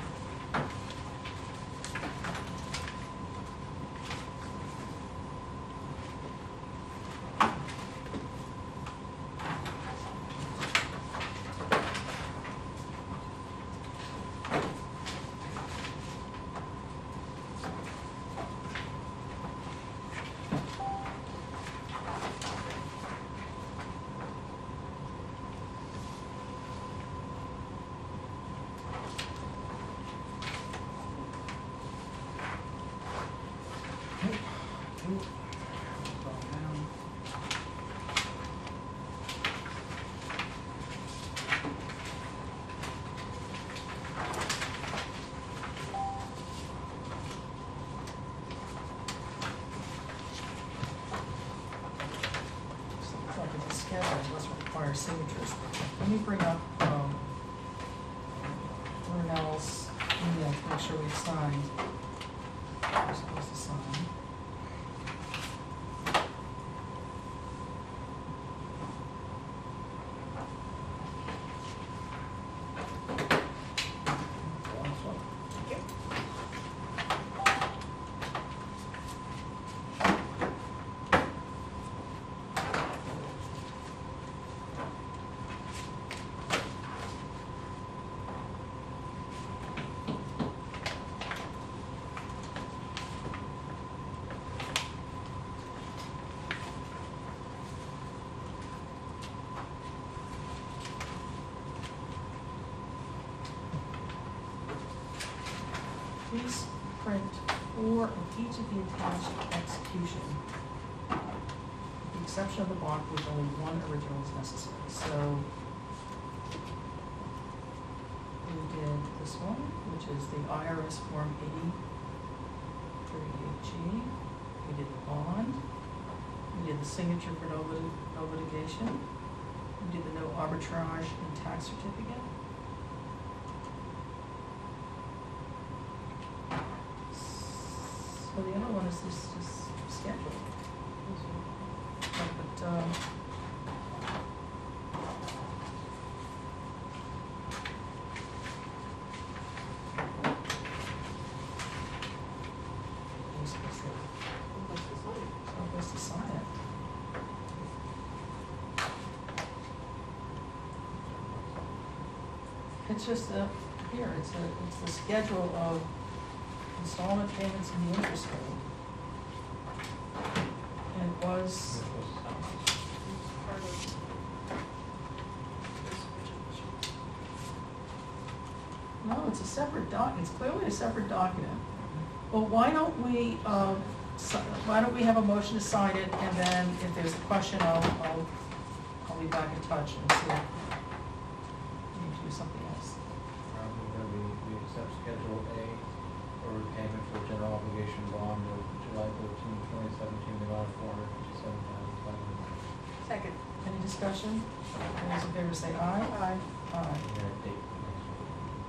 Require signatures. Let me bring up um, Lornell's email to make sure we've signed. We're supposed to sign. Please print four of each of the attached execution. With the exception of the block, which only one original is necessary. So we did this one, which is the I R S Form eighty thirty-eight G. We did the bond. We did the signature for no, lit no litigation. We did the no arbitrage and tax certificate. So the other one is this, this schedule. But, um, who's supposed to, who's supposed to sign it? It's just a, here, it's a, it's the schedule of installment payments and the interest rate. And it was, no, it's a separate doc, it's clearly a separate document. Well, why don't we, um, si- why don't we have a motion to sign it, and then if there's a question, I'll, I'll, I'll be back in touch and see if we need to do something else. Um, we, we accept Schedule A for repayment for general obligation bond of July thirteenth, twenty seventeen, the amount of four hundred fifty-seven thousand five hundred. Second. Any discussion? All those in favor say aye. Aye. Aye. We're gonna date the next one.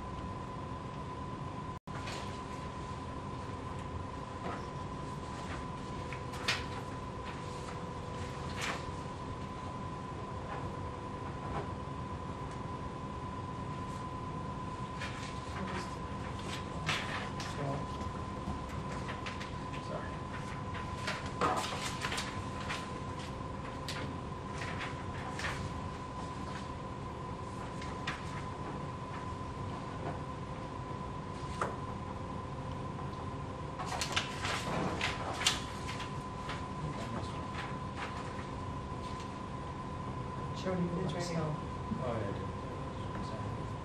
Jody, you let us know. Oh, yeah, I did. Sorry.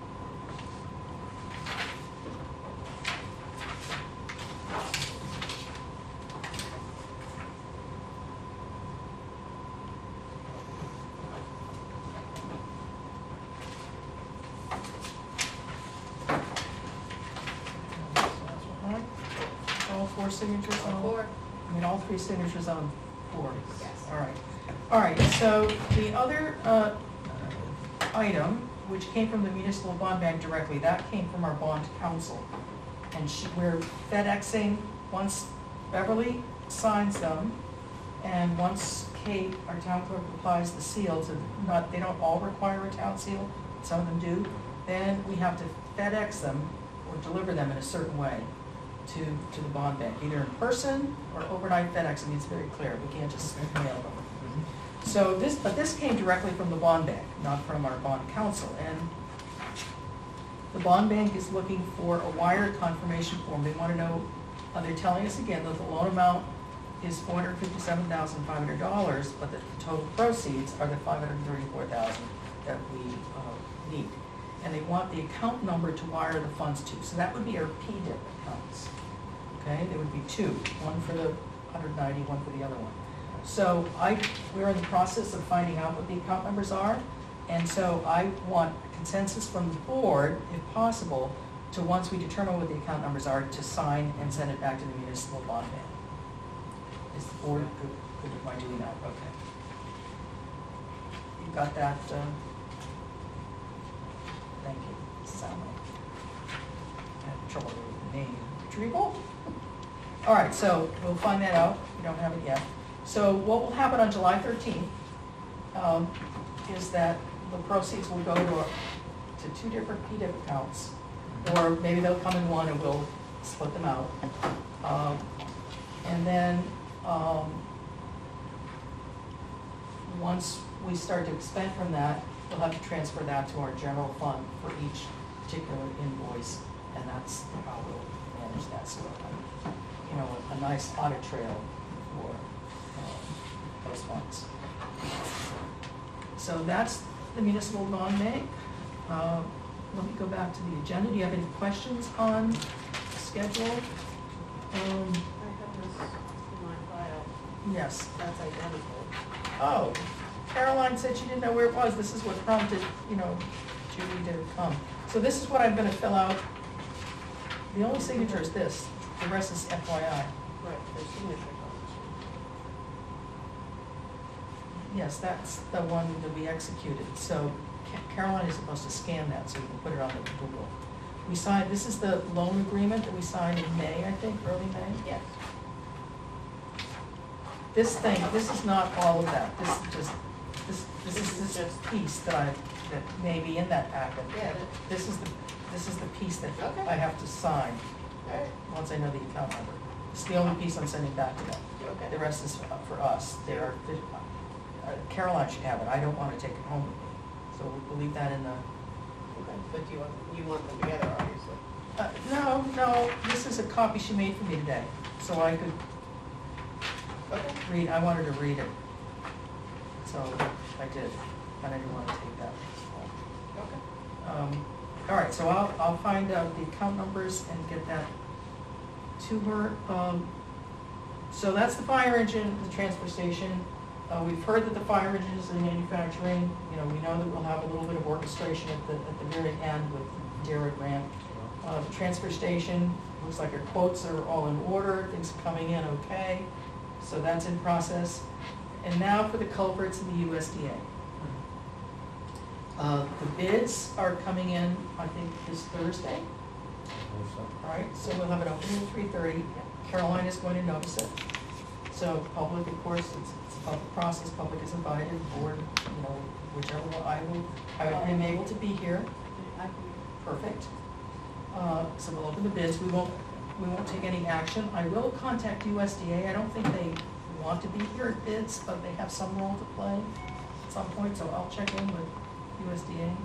All four signatures on? Four. I mean, all three signatures on four? Yes. All right. All right, so the other uh, item, which came from the municipal bond bank directly, that came from our bond counsel. And she, we're FedExing, once Beverly signs them, and once Kate, our town clerk, applies the seal to, not, they don't all require a town seal, some of them do. then we have to FedEx them or deliver them in a certain way to, to the bond bank, either in person or overnight FedEx. I mean, it's very clear, we can't just mail them. So this, but this came directly from the bond bank, not from our bond counsel. And the bond bank is looking for a wire confirmation form. They want to know, uh, they're telling us again that the loan amount is four hundred fifty-seven thousand five hundred dollars, but the total proceeds are the five hundred thirty-four thousand dollars that we uh, need. And they want the account number to wire the funds to. So that would be our P D I P accounts. Okay, there would be two, one for the one ninety, one for the other one. So I, we're in the process of finding out what the account numbers are, and so I want consensus from the board, if possible, to once we determine what the account numbers are, to sign and send it back to the municipal bond bank. Is the board good, good with my doing that? Okay. You got that? Uh, thank you. Sound like I have trouble with the name. Retrieval? All right, so we'll find that out. We don't have it yet. So what will happen on July thirteenth um, is that the proceeds will go to, to two different P D I P accounts, or maybe they'll come in one and we'll split them out. Um, and then um, once we start to expend from that, we'll have to transfer that to our general fund for each particular invoice, and that's how we'll manage that. So, um, you know, a, a nice audit trail for um, those funds. So that's the municipal bond bank. Uh, let me go back to the agenda. Do you have any questions on the schedule? Um, I have this in my file. yes. That's identical. Oh, Caroline said she didn't know where it was. This is what prompted, you know, Judy to come. So this is what I'm gonna fill out. The only signature is this. The rest is F Y I. Right, there's signature cards. Yes, that's the one that we executed. So Ca- Caroline is supposed to scan that so we can put it on the Google. We signed, this is the loan agreement that we signed in May, I think, early May? Yes. This thing, this is not all of that. This is just, this, this This is is this just- piece that I, that may be in that packet. Yeah. This is the, this is the piece that Okay. I have to sign Alright. once I know the account number. It's the only piece I'm sending back to them. Okay. The rest is for for us. They are, uh, Caroline should have it. I don't want to take it home with me. So we'll leave that in the, Okay, but you want, you want them together, obviously. uh, no, no, this is a copy she made for me today. So I could Okay. read, I wanted to read it. So I did, and I didn't want to take that. Okay. Um, all right, so I'll, I'll find out the account numbers and get that to her. Um, so that's the fire engine, the transfer station. Uh, we've heard that the fire engine is in manufacturing. You know, we know that we'll have a little bit of orchestration at the, at the very end with Dara Grant. Uh, the transfer station, looks like our quotes are all in order, things are coming in okay. So that's in process. And now for the culverts and the U S D A. Uh, the bids are coming in, I think, this Thursday. All right, so we'll have it opening at three thirty. Caroline is going to notice it. So public, of course, it's, it's a public process, public is invited, board, you know, whichever one, I will, I am able to be here. Perfect. Uh, so we'll open the bids. We won't, we won't take any action. I will contact U S D A. I don't think they want to be here at bids, but they have some role to play at some point, so I'll check in with U S D A.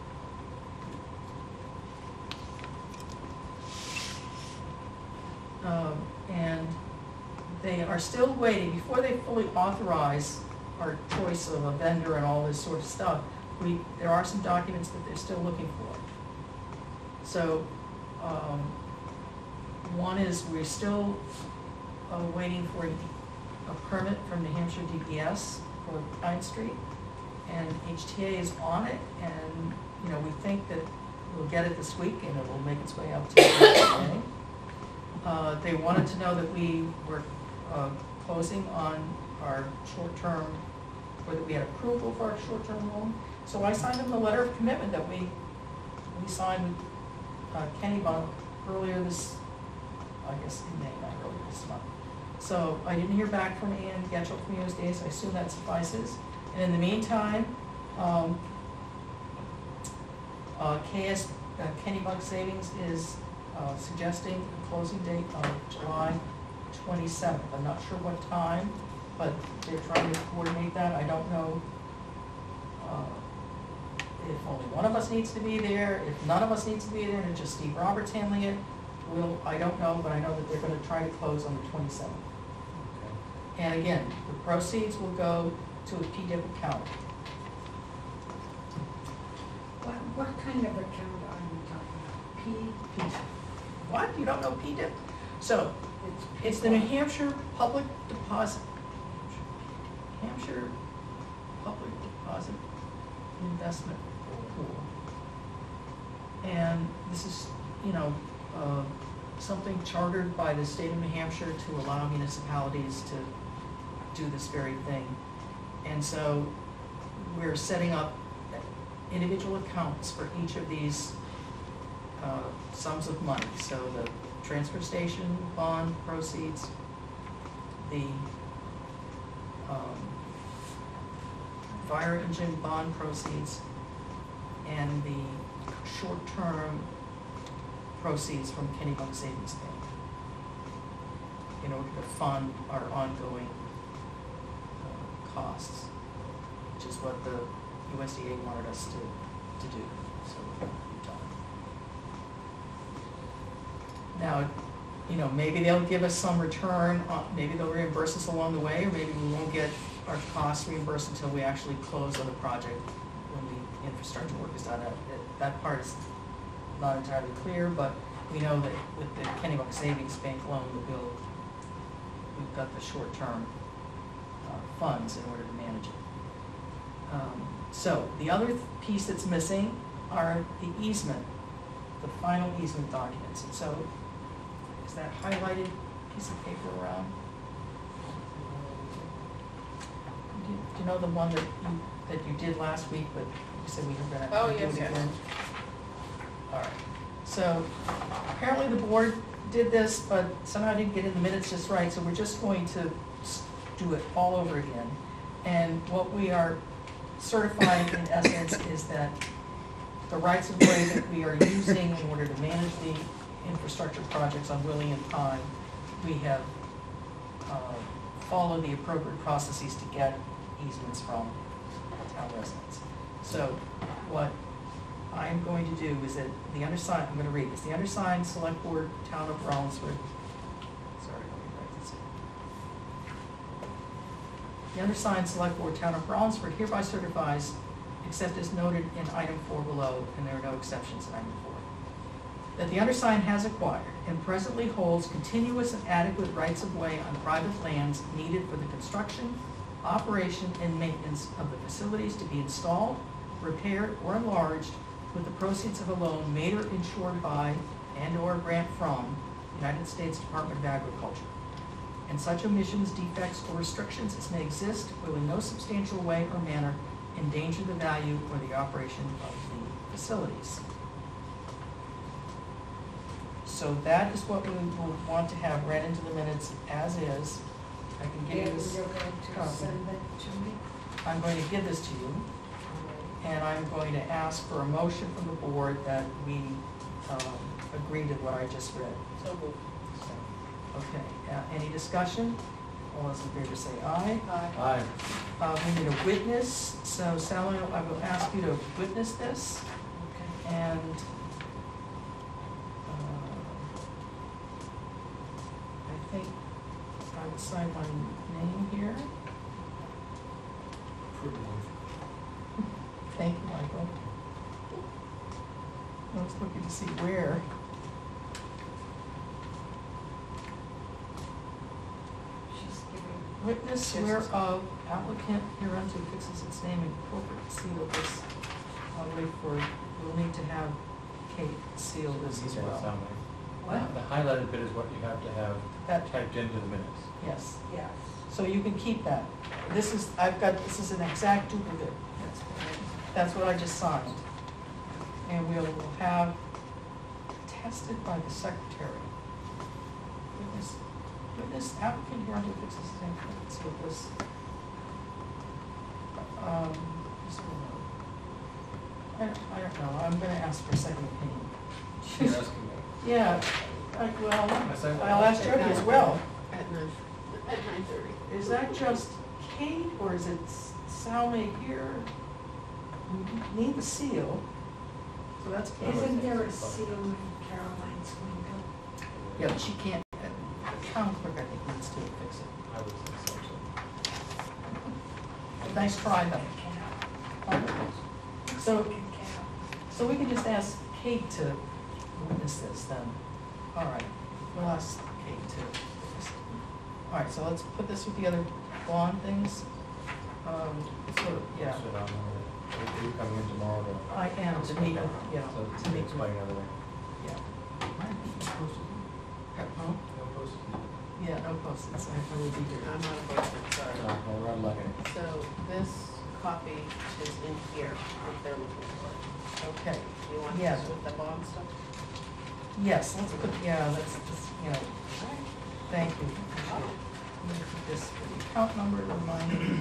Um, and they are still waiting, before they fully authorize our choice of a vendor and all this sort of stuff, we, there are some documents that they're still looking for. So, um, one is we're still uh, waiting for a, a permit from New Hampshire D P S for Pine Street, and H T A is on it, and, you know, we think that we'll get it this week and it will make its way out to H T A. Uh, they wanted to know that we were uh, closing on our short-term, or that we had approval for our short-term loan. So I signed them the letter of commitment that we we signed with uh, Kenny Bunk earlier this, I guess in May, not earlier this month. So I didn't hear back from Ann Getchell from U S D A, so I assume that suffices. And in the meantime, um, Uh, K S, uh, Kennybug Savings is uh, suggesting a closing date of July twenty-seventh. I'm not sure what time, but they're trying to coordinate that. I don't know uh, if only one of us needs to be there, if none of us needs to be there, and it's just Steve Roberts handling it. Will, I don't know, but I know that they're gonna try to close on the twenty-seventh. And again, the proceeds will go to a P D I P account. What, what kind of account are you talking about? P? P D I P. What? You don't know P D I P? So, It's it's the New Hampshire Public Deposit, Hampshire Public Deposit Investment Pool. And this is, you know, uh, something chartered by the state of New Hampshire to allow municipalities to do this very thing. And so we're setting up individual accounts for each of these uh, sums of money. So the transfer station bond proceeds, the um, fire engine bond proceeds, and the short-term proceeds from Kennybug Savings Bank in order to fund our ongoing uh, costs, which is what the U S D A wanted us to, to do, so we've done it. Now, you know, maybe they'll give us some return, on, maybe they'll reimburse us along the way, or maybe we won't get our costs reimbursed until we actually close on the project when the infrastructure work is done. That, that part is not entirely clear, but we know that with the Kennybug Savings Bank loan, the bill, we've got the short-term uh, funds in order to manage it. Um, so the other th piece that's missing are the easement, the final easement documents. And so, is that highlighted piece of paper around? Do you, do you know the one that you that you did last week, but you said we were going to Oh, do yes, it yes. again? All right. So apparently the board did this, but somehow didn't get in the minutes just right. So we're just going to s- do it all over again. And what we are certifying in essence is that the rights of way that we are using in order to manage the infrastructure projects on Willie and Pine, we have uh, followed the appropriate processes to get easements from town residents. So what I'm going to do is that the undersigned, I'm going to read this, the undersigned select board, town of Rollinsford, sorry, let me write this in. The undersigned select board, town of Rollinsford hereby certifies, except as noted in item four below, and there are no exceptions in item four, that the undersigned has acquired and presently holds continuous and adequate rights of way on private lands needed for the construction, operation, and maintenance of the facilities to be installed, repaired, or enlarged with the proceeds of a loan made or insured by and/or grant from the United States Department of Agriculture. And such omissions, defects, or restrictions as may exist will in no substantial way or manner endanger the value or the operation of the facilities. So that is what we will want to have read into the minutes as is. I can give you And this you're going to copy. send that to me? I'm going to give this to you, and I'm going to ask for a motion from the board that we um, agree to what I just read. So moved. Okay, uh, any discussion? All those in favor say aye. Aye. Aye. Uh, we need a witness, so Sally, I will ask you to witness this, Okay. and uh, I think I would sign my name here. Thank you, Michael. I was looking to see where. She's giving, Witness whereof applicant hereunto fixes its name and corporate seal this. I'll wait for, we'll need to have Kate seal this as Yeah, well. sound like- What? The highlighted bit is what you have to have That, typed into the minutes. yes, yes. so you can keep that. This is, I've got, this is an exact duplicate. That's what I just signed. And we'll have tested by the secretary. Witness, witness applicant hereunto fixes his name, let's with this. Um, this will, I don't, I don't know, I'm gonna ask for a second opinion. You're asking me. Yeah, I, well, I said- I'll ask Jody as well. At nine, at nine thirty. Is that just Kate, or is it Salme here? We need the seal, so that's Kate. Isn't there a seal in Caroline's window? Yeah, but she can't, uh, the town clerk, I think, needs to fix it. I would think so, too. Nice try, though. So, Can count. so we can just ask Kate to witness this then. All right, we'll ask Kate to witness it. All right, so let's put this with the other bond things. Um, sort of, yeah, Sit down there. Are you coming in tomorrow to? I am to meet, with- yeah, So, to meet, explain the other way. yeah. Huh? No post-it. Yeah, no post-its, I will be here. I'm not opposed to it, sorry. No, no, we're unlucky. So this copy is in here, what they're looking for. Okay, You want Yeah. this with the bond stuff? yes, let's put, yeah, let's just, you know, thank you. Appreciate it. I'm gonna put this for the account number, remind me.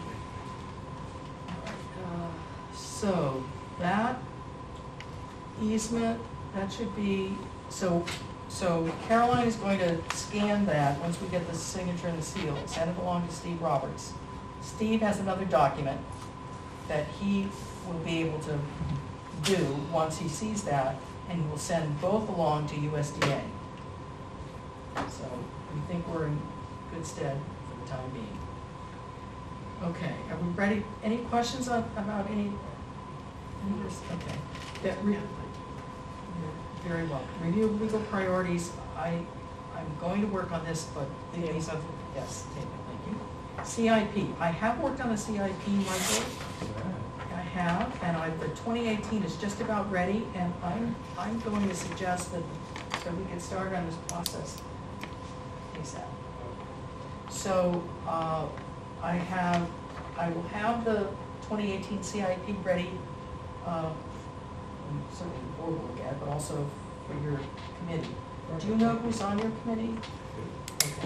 Uh, So, that easement, that should be, so, so Caroline is going to scan that, once we get the signature and the seal, send it along to Steve Roberts. Steve has another document that he will be able to do once he sees that, and he will send both along to U S D A. So, we think we're in good stead for the time being. Okay, are we ready? Any questions on, about any, any of this? Okay. That re- You're very welcome. Review of legal priorities, I, I'm going to work on this, but these are, yes, thank you. C I P, I have worked on a C I P, Michael. I have, and I, the twenty eighteen is just about ready, and I'm, I'm going to suggest that, that we get started on this process ASAP. So, uh, I have, I will have the twenty eighteen C I P ready, uh, certainly the board will get, but also for your committee. Do you know who's on your committee? Okay.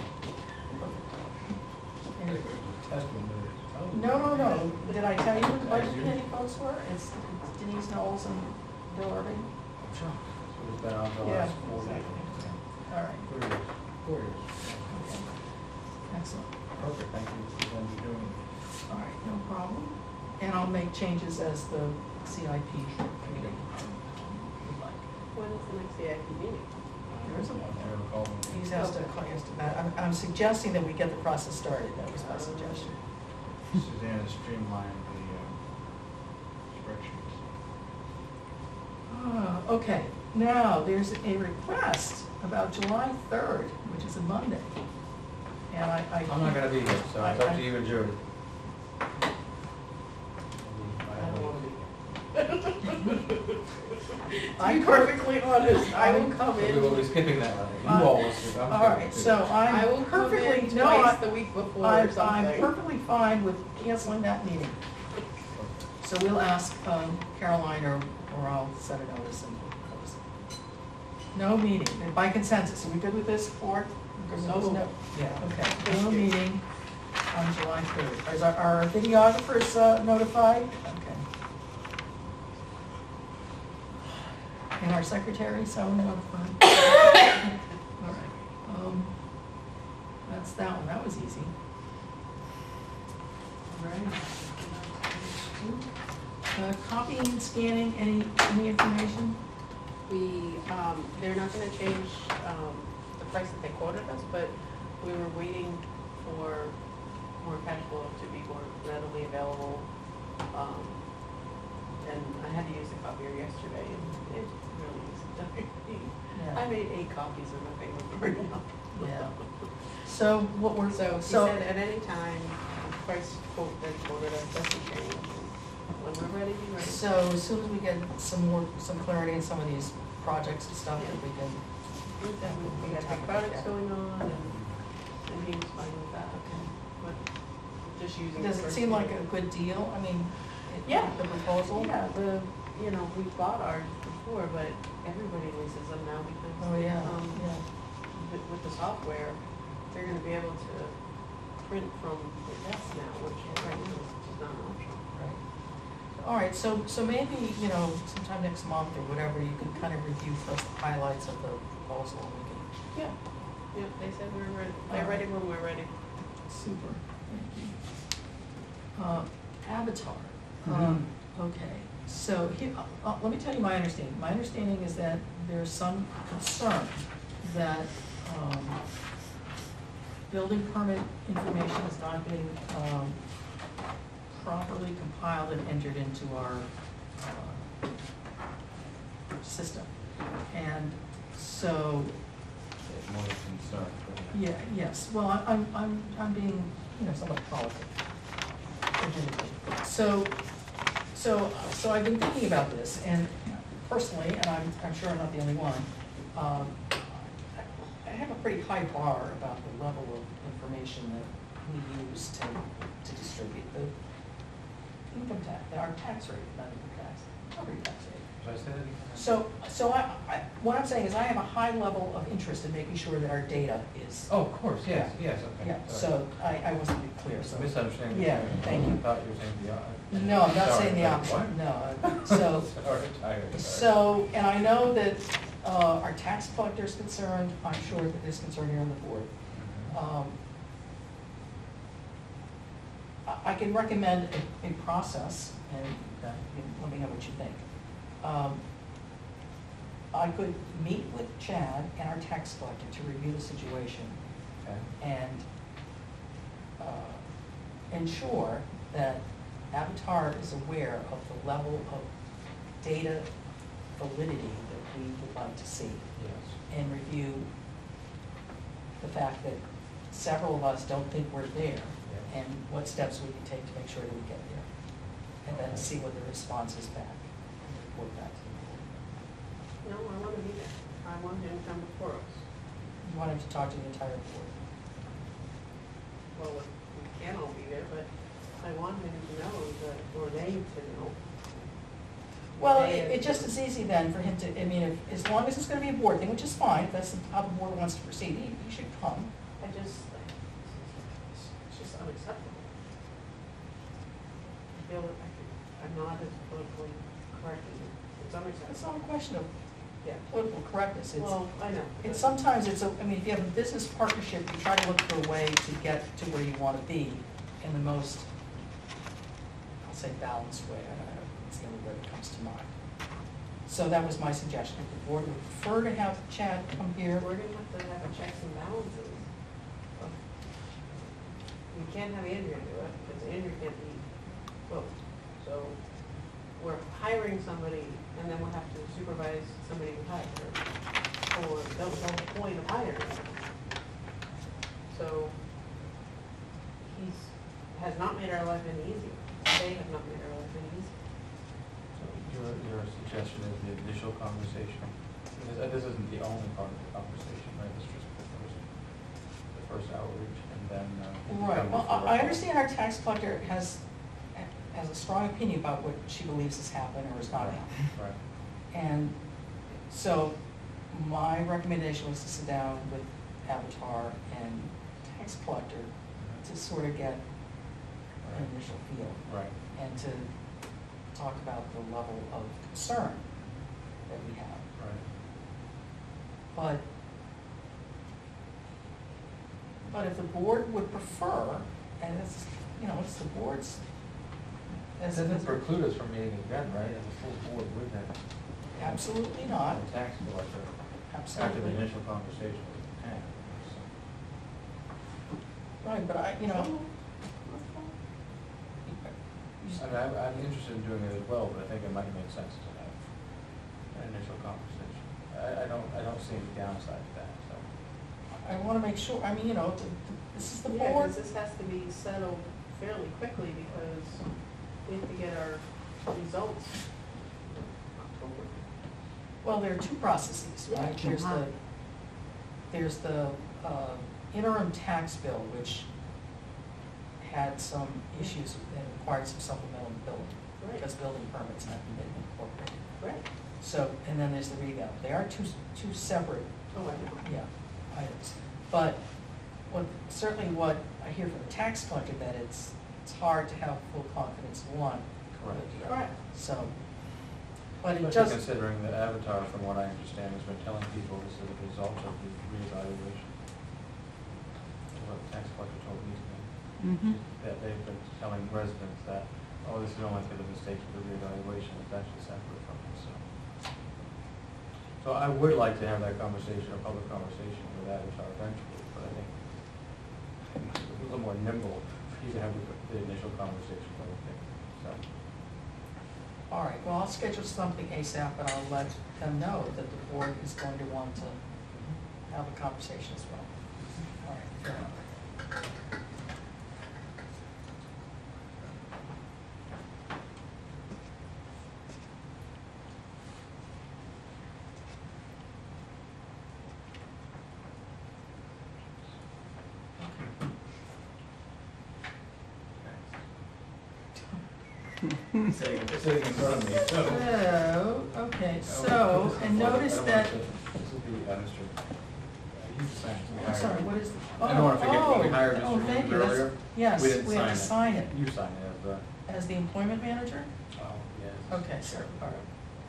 And- No, no, no, did I tell you who the budget committee folks were? It's Denise Knowles and Bill Irving. Sure. So we've been on the Yeah, last four years. exactly. All right, Four years. Four years. okay. Excellent. Perfect, thank you for them doing it. All right, no problem. And I'll make changes as the C I P committee would like. When is the next C I P meeting? There is a one. I never called them. He's asked to, he asked to, I'm, I'm suggesting that we get the process started, that was my suggestion. Suzanne has streamlined the uh, spreadsheets. Ah, okay, now, there's a request about July third, which is a Monday. And I, I. I'm not gonna be here, so it's up to you and Judy. I don't want to be here. I'm perfectly honest, I will come So we will be in. skipping that one. You Uh, all will skip. I'm All skipping right, too. so I I'm will come perfectly, in no, twice I, the week before or I'm, I'm something. perfectly fine with canceling that meeting. So we'll ask um, Caroline, or, or I'll set a notice and close it. No meeting, and by consensus, are we good with this, board? Because So there's no, moved. yeah, okay, no meeting on July third. Is our, our videographers uh, notified? Okay. And our secretary, so notified? All right, um, that's that one, that was easy. All right. Uh, copying and scanning, any, any information? We, um, they're not gonna change, um, the price that they quoted us, but we were waiting for more cash flow to be more readily available. Um, and I had to use the copier yesterday, and it really is, I made eight copies of my thing with burning up. Yeah. So what we're, So he so, said at any time, the price quote they quoted us doesn't change. When we're ready, be ready. so as soon as we get some more, some clarity in some of these projects and stuff, that we can. That we, we got big projects going on, and, and he was fine with that, okay, but just using. Does the it first seem like one. a good deal? I mean, it- Yeah. the proposal? Yeah, the, you know, we bought ours before, but everybody leases them now because. Oh, yeah, um, yeah. With, with the software, they're gonna be able to print from the desk now, which right now is just not an option. Right. So all right, so, so maybe, you know, sometime next month or whatever, you can kind of review first the highlights of the proposal, and we can. Yeah, yeah, they said we were ready, they're ready when we're ready. Super, thank you. Uh, Avatar, Mhm. um, okay, so here, uh, uh, let me tell you my understanding. My understanding is that there's some concern that, um, building permit information is not being, um, properly compiled and entered into our, uh, system. And so, More of a concern. yeah, yes, well, I- I'm, I'm, I'm being, you know, somewhat politic. admittedly. So, so, so I've been thinking about this, and personally, and I'm, I'm sure I'm not the only one, um, I have a pretty high bar about the level of information that we use to, to distribute the income tax, our tax rate, not income tax, property tax rate. Should I say that again? So, so I, I, what I'm saying is I have a high level of interest in making sure that our data is. Oh, of course, yes, yes, okay. Yeah, sorry. so I, I wasn't being clear, so. Misunderstanding. Yeah, thank you. I thought you were saying the opposite. No, I'm not Sorry, saying the like, opposite, what? no, uh, so, Sorry, tired, sorry. so, and I know that, uh, our tax collector is concerned, I'm sure that there's concern here on the board. Mhm. Um, I, I can recommend a, a process, and uh, you let me know what you think. Um, I could meet with Chad and our tax collector to review the situation Okay. and uh, ensure that Avatar is aware of the level of data validity that we would like to see, Yes. and review the fact that several of us don't think we're there, Yeah. and what steps we can take to make sure that we get there. And then Okay. see what the response is back, and report back to the board. No, I wanna be there. I want him to come before us. You want him to talk to the entire board. Well, we can't all be there, but I want him to know that, or they to know. Well, They- it, it just is easy then for him to, I mean, if, as long as it's gonna be a board thing, which is fine, if that's how the board wants to proceed, he, he should come. I just, it's just unacceptable. I feel that I could, I'm not as politically correct as it. It's It's unacceptable. not a question of Yeah. political correctness, it's, Well, I know. it's sometimes it's a, I mean, if you have a business partnership, you try to look for a way to get to where you wanna be in the most, I'll say balanced way, I don't know, it's the only word that comes to mind. So that was my suggestion, if the board would prefer to have Chad come here. We're gonna have to have a checks and balances. We can't have Andrea do it, because Andrea can't be both. So we're hiring somebody, and then we'll have to supervise somebody we hired. Or that was the whole point of hiring. So he's, has not made our life any easier. They have not made our life any easier. So your, your suggestion is the initial conversation, because uh, this isn't the only part of the conversation, right? It's just the first, the first outreach, and then, uh. Right, come well, before I I us. understand our tax collector has, has a strong opinion about what she believes has happened or has not Right, happened. right. And so my recommendation was to sit down with Avatar and tax collector to sort of get an Right. initial feel Right. and to talk about the level of concern that we have. Right. But, but if the board would prefer, and it's, you know, it's the board's. It as- doesn't preclude us from meeting again, right, as a full board with that. Absolutely not, The tax collector, after the absolutely. initial conversation with the town, so. Right, but I, you know. I mean, I'm, I'm interested in doing it as well, but I think it might make sense to have an initial conversation. I, I don't, I don't see any downside to that, so. I wanna make sure, I mean, you know, th- th- this is the Yeah, board. because this has to be settled fairly quickly, because we have to get our results in October. Well, there are two processes, right? There's the, there's the uh, interim tax bill, which had some issues and required some supplemental billing, Right. because building permits hadn't been incorporated. Right. So, and then there's the revale. They are two, two separate, Oh, I know. yeah, items. But what, certainly what I hear from the tax collector, that it's, it's hard to have full confidence, one, Correct. So, but it Especially just, considering that Avatar, from what I understand, has been telling people this is a result of the reevaluation. What the tax collector told me today. Mm-hmm. That they've been telling residents that, oh, this is only for the mistakes of the reevaluation, it's actually separate from it, so. So I would like to have that conversation, a public conversation with Avatar eventually, but I think it's a little more nimble for you to have the the initial conversation, I would think, so. all right, well, I'll schedule something ASAP, but I'll let them know that the board is going to want to have a conversation as well. All right, fair enough. Sitting, sitting in front of me, so. So, okay, so, and notice that, This will be, uh, Mister Uh, you signed it. We I'm sorry, hired what you. is? I don't wanna forget, when we oh, hired oh, Mister thank Williams you, that's- earlier, Yes, we didn't we have to sign it. You signed it as the, As the employment manager? oh, yes. Okay, sir, all right.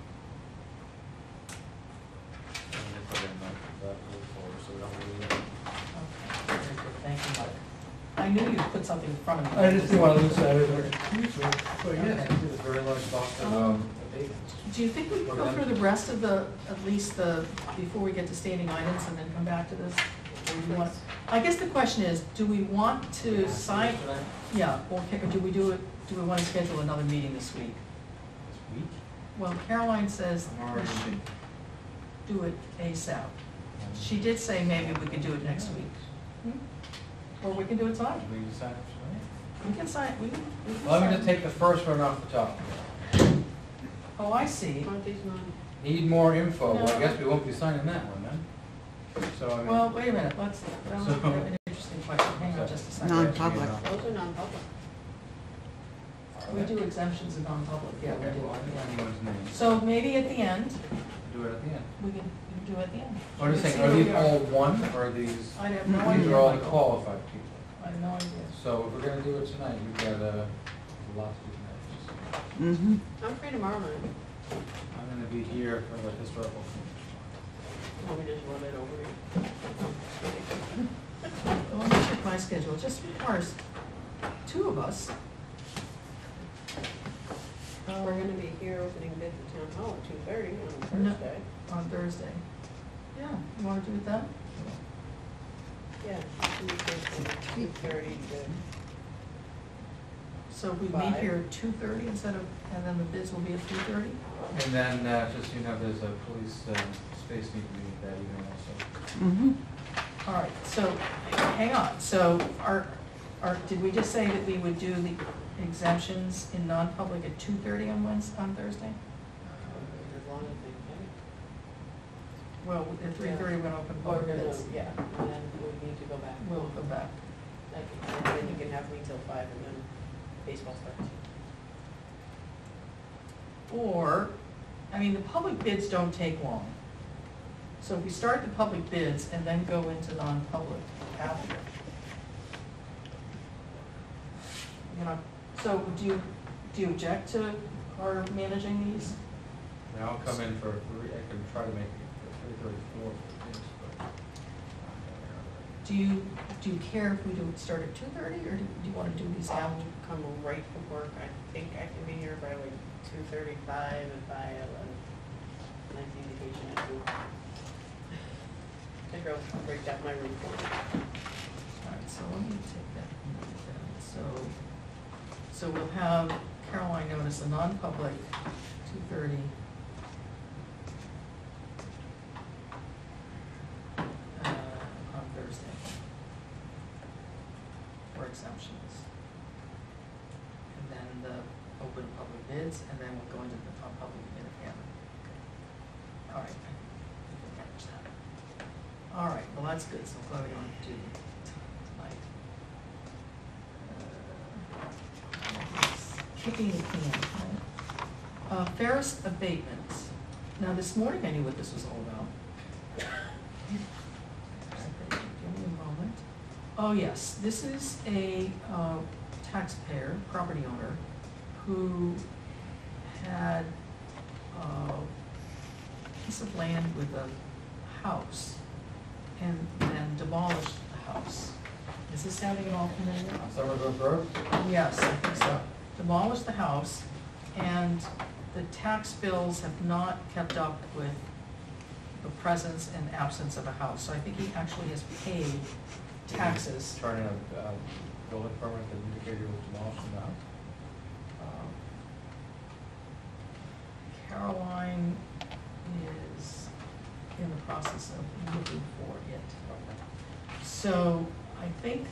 And they put in that, that little folder, so we don't lose it. Okay, very good, thank you, Mike. I knew you'd put something in front of me. I just didn't want to lose that. Well, yes, we did a very large box of, um, abatements. Do you think we could go through the rest of the, at least the, before we get to standing items and then come back to this? Or do you want, I guess the question is, do we want to sign, yeah, or ca- or do we do it, do we want to schedule another meeting this week? This week? Well, Caroline says I'm we already- should do it ASAP. She did say maybe we could do it next week. Hmm? Or we can do it tonight. We decide tonight? We can sign, we can. we can Well, let me sign. just take the first one off the top. Oh, I see. Aren't these non? Need more info, well, I No. guess we won't be signing that one then. So, I mean. Well, wait a minute, let's, that was So- an interesting question, hang on just a second. Non-public. Those are non-public. We do exemptions in non-public, yeah, we Okay, do, well, yeah. anyone's name. So maybe at the end, Do it at the end. we can, we can do it at the end. I'm just We saying, can are see these where we all one, or are these, I have no idea. these are all the Michael. qualified people? I have no idea. So if we're gonna do it tonight, we've got, uh, a lot to do tonight. Mm-hmm. I'm free tomorrow night. I'm gonna be here for the historical. Want me to just run it over you? Well, let me check my schedule, it just requires two of us. We're gonna be here opening bid at town hall at two thirty on No. Thursday. On Thursday. Yeah, you wanna do it then? Yeah, Tuesday from two thirty to, So we meet Five. here at two thirty instead of, and then the bids will be at three thirty? And then, uh, just, so you know, there's a police, uh, space need to be that evening also. Mm-hmm. All right, so, hang on, so our, our, did we just say that we would do the exemptions in non-public at two thirty on Wednesday, on Thursday? as long as they pay. Well, at three thirty, we're gonna open Or, public no, bids. yeah, and then we need to go back. We'll go back. Like, and then you can have me till five and then baseball starts. Or, I mean, the public bids don't take long. So if we start the public bids and then go into non-public after. You know, so do you, do you object to our managing these? I mean, I'll come in for three, I can try to make it for three thirty-four for things, but. Do you, do you care if we do it start at two thirty, or do do you wanna do these I'll after? come right from work. I think I can be here by like two thirty-five if I have a nice indication at two. I drove right down my room for me. Alright, so let me take that, note down. so, so we'll have Caroline notice a non-public, two thirty. Uh, on Thursday. For exemptions. And then the open public bids, and then we'll go into the non-public bid again. Alright, I think we'll manage that. All right, well, that's good, so I'm glad we don't have to do it tonight. Uh, Kicking the can, right? Uh, Ferris abatements. Now, this morning I knew what this was all about. Give me a moment. Oh, yes, this is a uh, taxpayer, property owner, who had a piece of land with a house and then demolished the house. Is this sounding at all familiar? On Summerville Road? Yes, I think so. Demolished the house, and the tax bills have not kept up with the presence and absence of a house. So I think he actually has paid taxes. Turn in a uh, building permit that indicated it was demolished in the house? Um, Caroline is in the process of looking for it. So I think,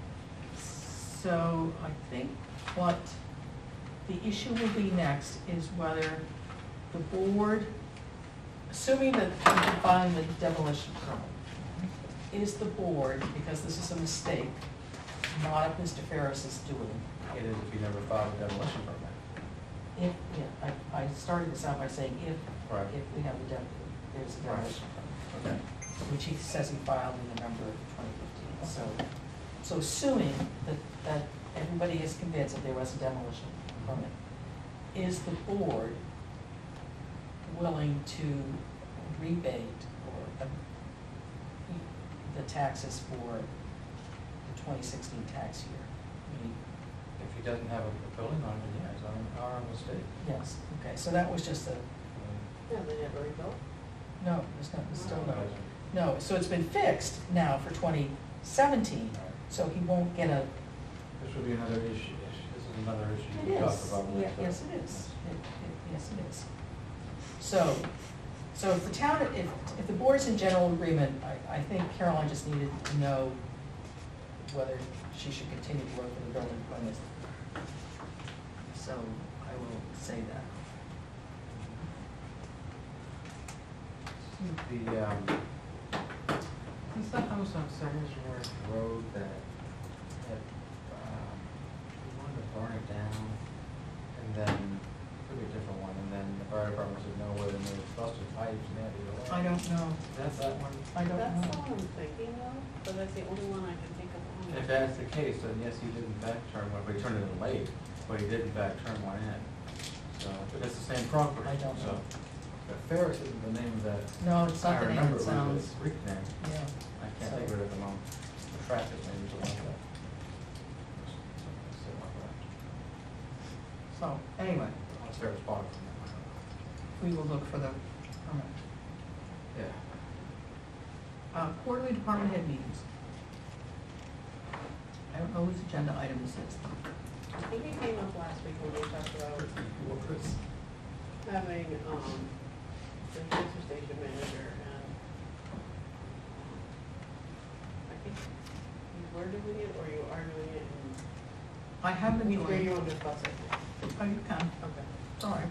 so I think what the issue will be next is whether the board, assuming that we can find the demolition permit, is the board, because this is a mistake, not if Mister Ferris is doing. It is if you never filed a demolition permit. If, yeah, I, I started this out by saying if, Right. if we have the dem, there's a Right. demolition permit. Okay. Which he says he filed in November twenty fifteen. So, so assuming that, that everybody is convinced that there was a demolition permit, is the board willing to rebate or uh, the taxes for the twenty sixteen tax year? I mean, If he doesn't have a building on it, yeah, it's on our mistake. yes, okay, so that was just a, Yeah, they never rebuilt. no, it's not, it's still No, no. it's- No, so it's been fixed now for twenty seventeen, so he won't get a, This would be another issue, this is another issue it we talked is, about. yeah, with, uh, yes, it is, It- it- yes, it is. So, so if the town, if, if the board's in general agreement, I, I think Caroline just needed to know whether she should continue to work with the building permit. So I will say that. The, um, what's the house on Summersworth Road that, that, um, we wanted to burn it down, and then, could be a different one, and then the fire department said no, whether there was busted pipes and that, you know. I don't know, That's that one? I don't That's the know. one I'm thinking of, but that's the only one I can think of. And if that's the case, then yes, he did in fact turn one, but he turned it in late, but he did in fact turn one in. So, but it's the same property. I don't know. So, but Ferris isn't the name of that. No, it's not the name, I remember it it was sounds, a Greek name. yeah. I can't So- think of it at the moment. The traffic maybe something like that. Something like that. So, anyway, Unless Ferris bought it from them, I don't know. we will look for the permit. Yeah. Uh, quarterly department head meetings. I don't know whose agenda item this is. I think it came up last week when we talked about having, um, the transfer station manager and I think you were doing it or you are doing it and I have been either doing, you want to discuss it. oh, you can, Okay. sorry.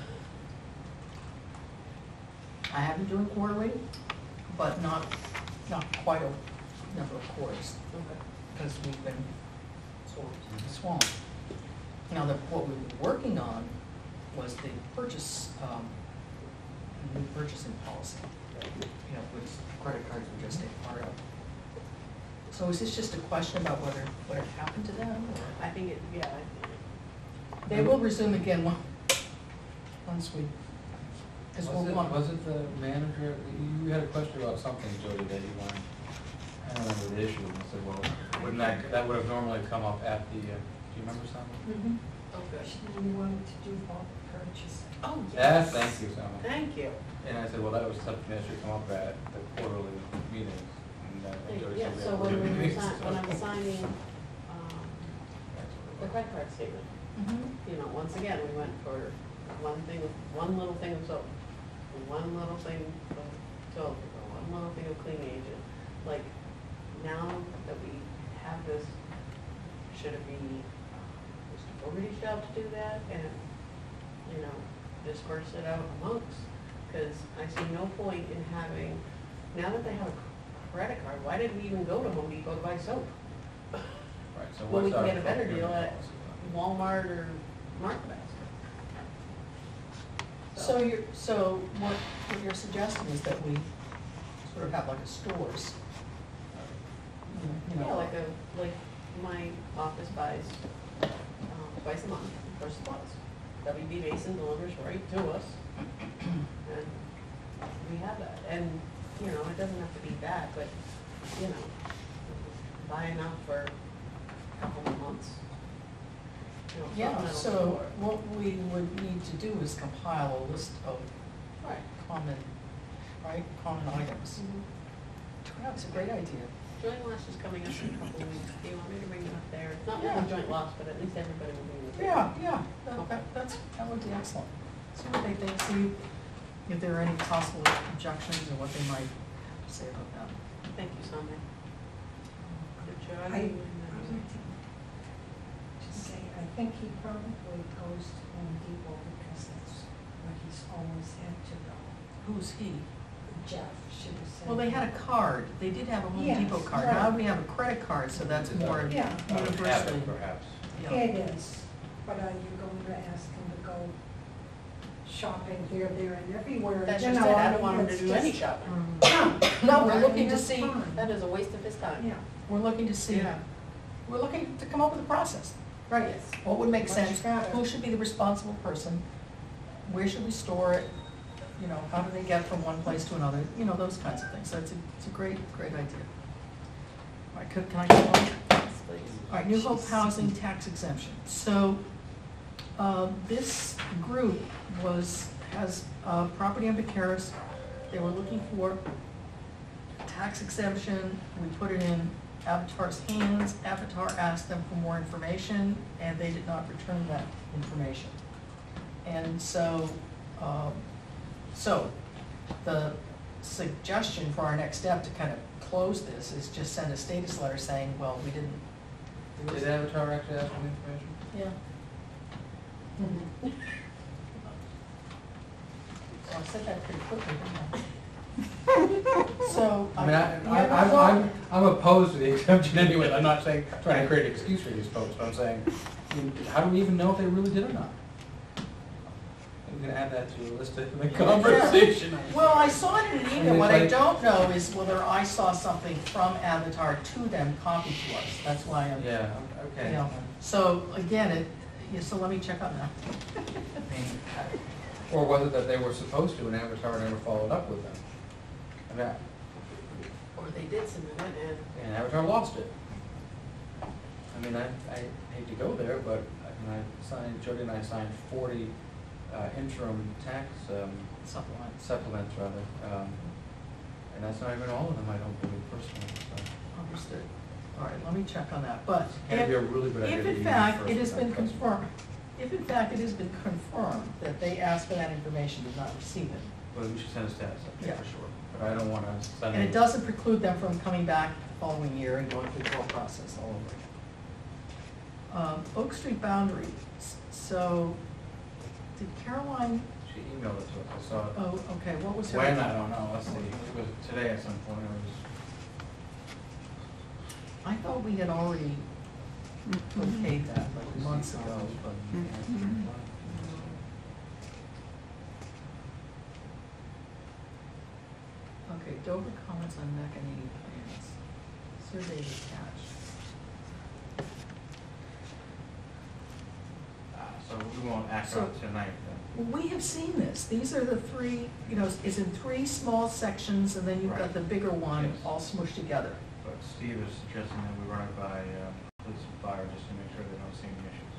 I have been doing quarterly, but not, not quite a number of quarters, Okay. because we've been Swamped. swamped. Now, the, what we were working on was the purchase, um, new purchasing policy, you know, which credit cards were just a part of. So is this just a question about whether, what had happened to them, or? I think it, yeah, I- They will resume again one, once we, because Was we'll it, want. was it the manager, you had a question about something, Jody, that you wanted, I don't remember the issue, and I said, well, wouldn't that, that would have normally come up at the, uh, do you remember something? Mhm. oh, good. She wanted to do bulk purchasing. Oh, Yeah, yes. thank you, Selma. Thank you. And I said, well, that was something that should come up at the quarterly meetings. And, uh, and Jody Yeah, said, so yeah, when we're we doing were, meetings, si- so- when I'm signing, um, That's what it the was. credit card statement, Mhm. you know, once again, we went for one thing, one little thing of soap, one little thing of toilet paper, one little thing of clean agent. Like, now that we have this, should it be, Mister Fogarty shop to do that and, you know, disperse it out amongst? Because I see no point in having, now that they have a credit card, why did we even go to Home Depot to buy soap? Right, so Well, we what's can our get a better deal procurement at policy? Walmart or Market Basket. So you're, so what, what you're suggesting is that we sort of have like a stores, you know? Yeah, like a, like my office buys, um, twice a month for supplies. W B Mason delivers right to us. And we have that, and, you know, it doesn't have to be bad, but, you know, buy enough for a couple of months. You know, Yeah, something that'll so store. what we would need to do is compile a list of Right. common, right, common items. That's a great idea. Joint loss is coming up in a couple of weeks. Do you want me to bring it up there? It's not Yeah. really joint loss, but at least everybody will be in the. Yeah, yeah, that, that, that's, that would be excellent. See what they think, see if there are any possible objections or what they might say about that. Thank you, Sonia. Good job. I, I would just say, I think he probably goes to Home Depot because that's where he's always had to go. Who's he? Jeff should have said. Well, they had a card, they did have a Home Yes, Depot card, right. now we have a credit card, so that's It's more a- Yeah. uh, universally. habit, perhaps. Yeah. It is, but are you going to ask him to go shopping here, there, and everywhere? That's You just know, it, I don't mean, want him to it's do any just- shopping. Mm. No, we're Right, looking and to that's see, fine. That is a waste of his time. Yeah. we're looking to see, Yeah. we're looking to come up with a process. Right. Yes. What would make Much sense, better. who should be the responsible person, where should we store it, you know, how do they get from one place to another, you know, those kinds of things. So it's a, it's a great, great idea. All right, can, can I go on? Yes, please. All right, New Hope Housing Tax Exemption. So, uh, this group was, has, uh, property on Vicaris. They were looking for tax exemption. We put it in Avatar's hands. Avatar asked them for more information, and they did not return that information. And so, um, so, the suggestion for our next step to kind of close this is just send a status letter saying, well, we didn't. there was- Did Avatar actually ask for the information? Yeah. So I said that pretty quickly, didn't I? So. I mean, I, yeah, I, I'm, well, I'm, I'm opposed to the exemption anyway, I'm not saying, trying to create an excuse for these folks, but I'm saying, I mean, how do we even know if they really did or not? I'm gonna add that to the list of the conversation. Well, I saw it in an I email, mean, what I it's like- don't know is whether I saw something from Avatar to them copied to us, that's why I'm, Yeah, okay. you know. So, again, it, yeah, so let me check on that. I mean, I- Or was it that they were supposed to and Avatar never followed up with them? And that, Or they did submit it and. and Avatar lost it. I mean, I, I hate to go there, but I mean, I signed, Jody and I signed forty uh, interim tax um, Supplement. supplements rather. Um, and that's not even all of them, I don't believe personally, so. Understood. All right, let me check on that, but It'd be a if, really good idea if to in use fact first it has with been that customer. confirmed, if in fact it has been confirmed that they asked for that information, did not receive it, Well, we should send a status update Yeah. for sure, but I don't wanna send. and it any- doesn't preclude them from coming back the following year and going through the whole process all over again. Um, Oak Street boundary, S- so, did Caroline, She emailed it to us, I saw it. oh, okay, what was her? When, I don't know, let's see, it was today at some point, it was. I thought we had already okayed that like months ago, but. Okay, Dover comments on Macanini plans, survey attached. Uh, So we won't act So- on it tonight, then. Well, we have seen this, these are the three, you know, it's in three small sections, and then you've got Right. the bigger one Yes. all smushed together. But Steve is suggesting that we run it by uh, police and fire just to make sure they don't see any issues.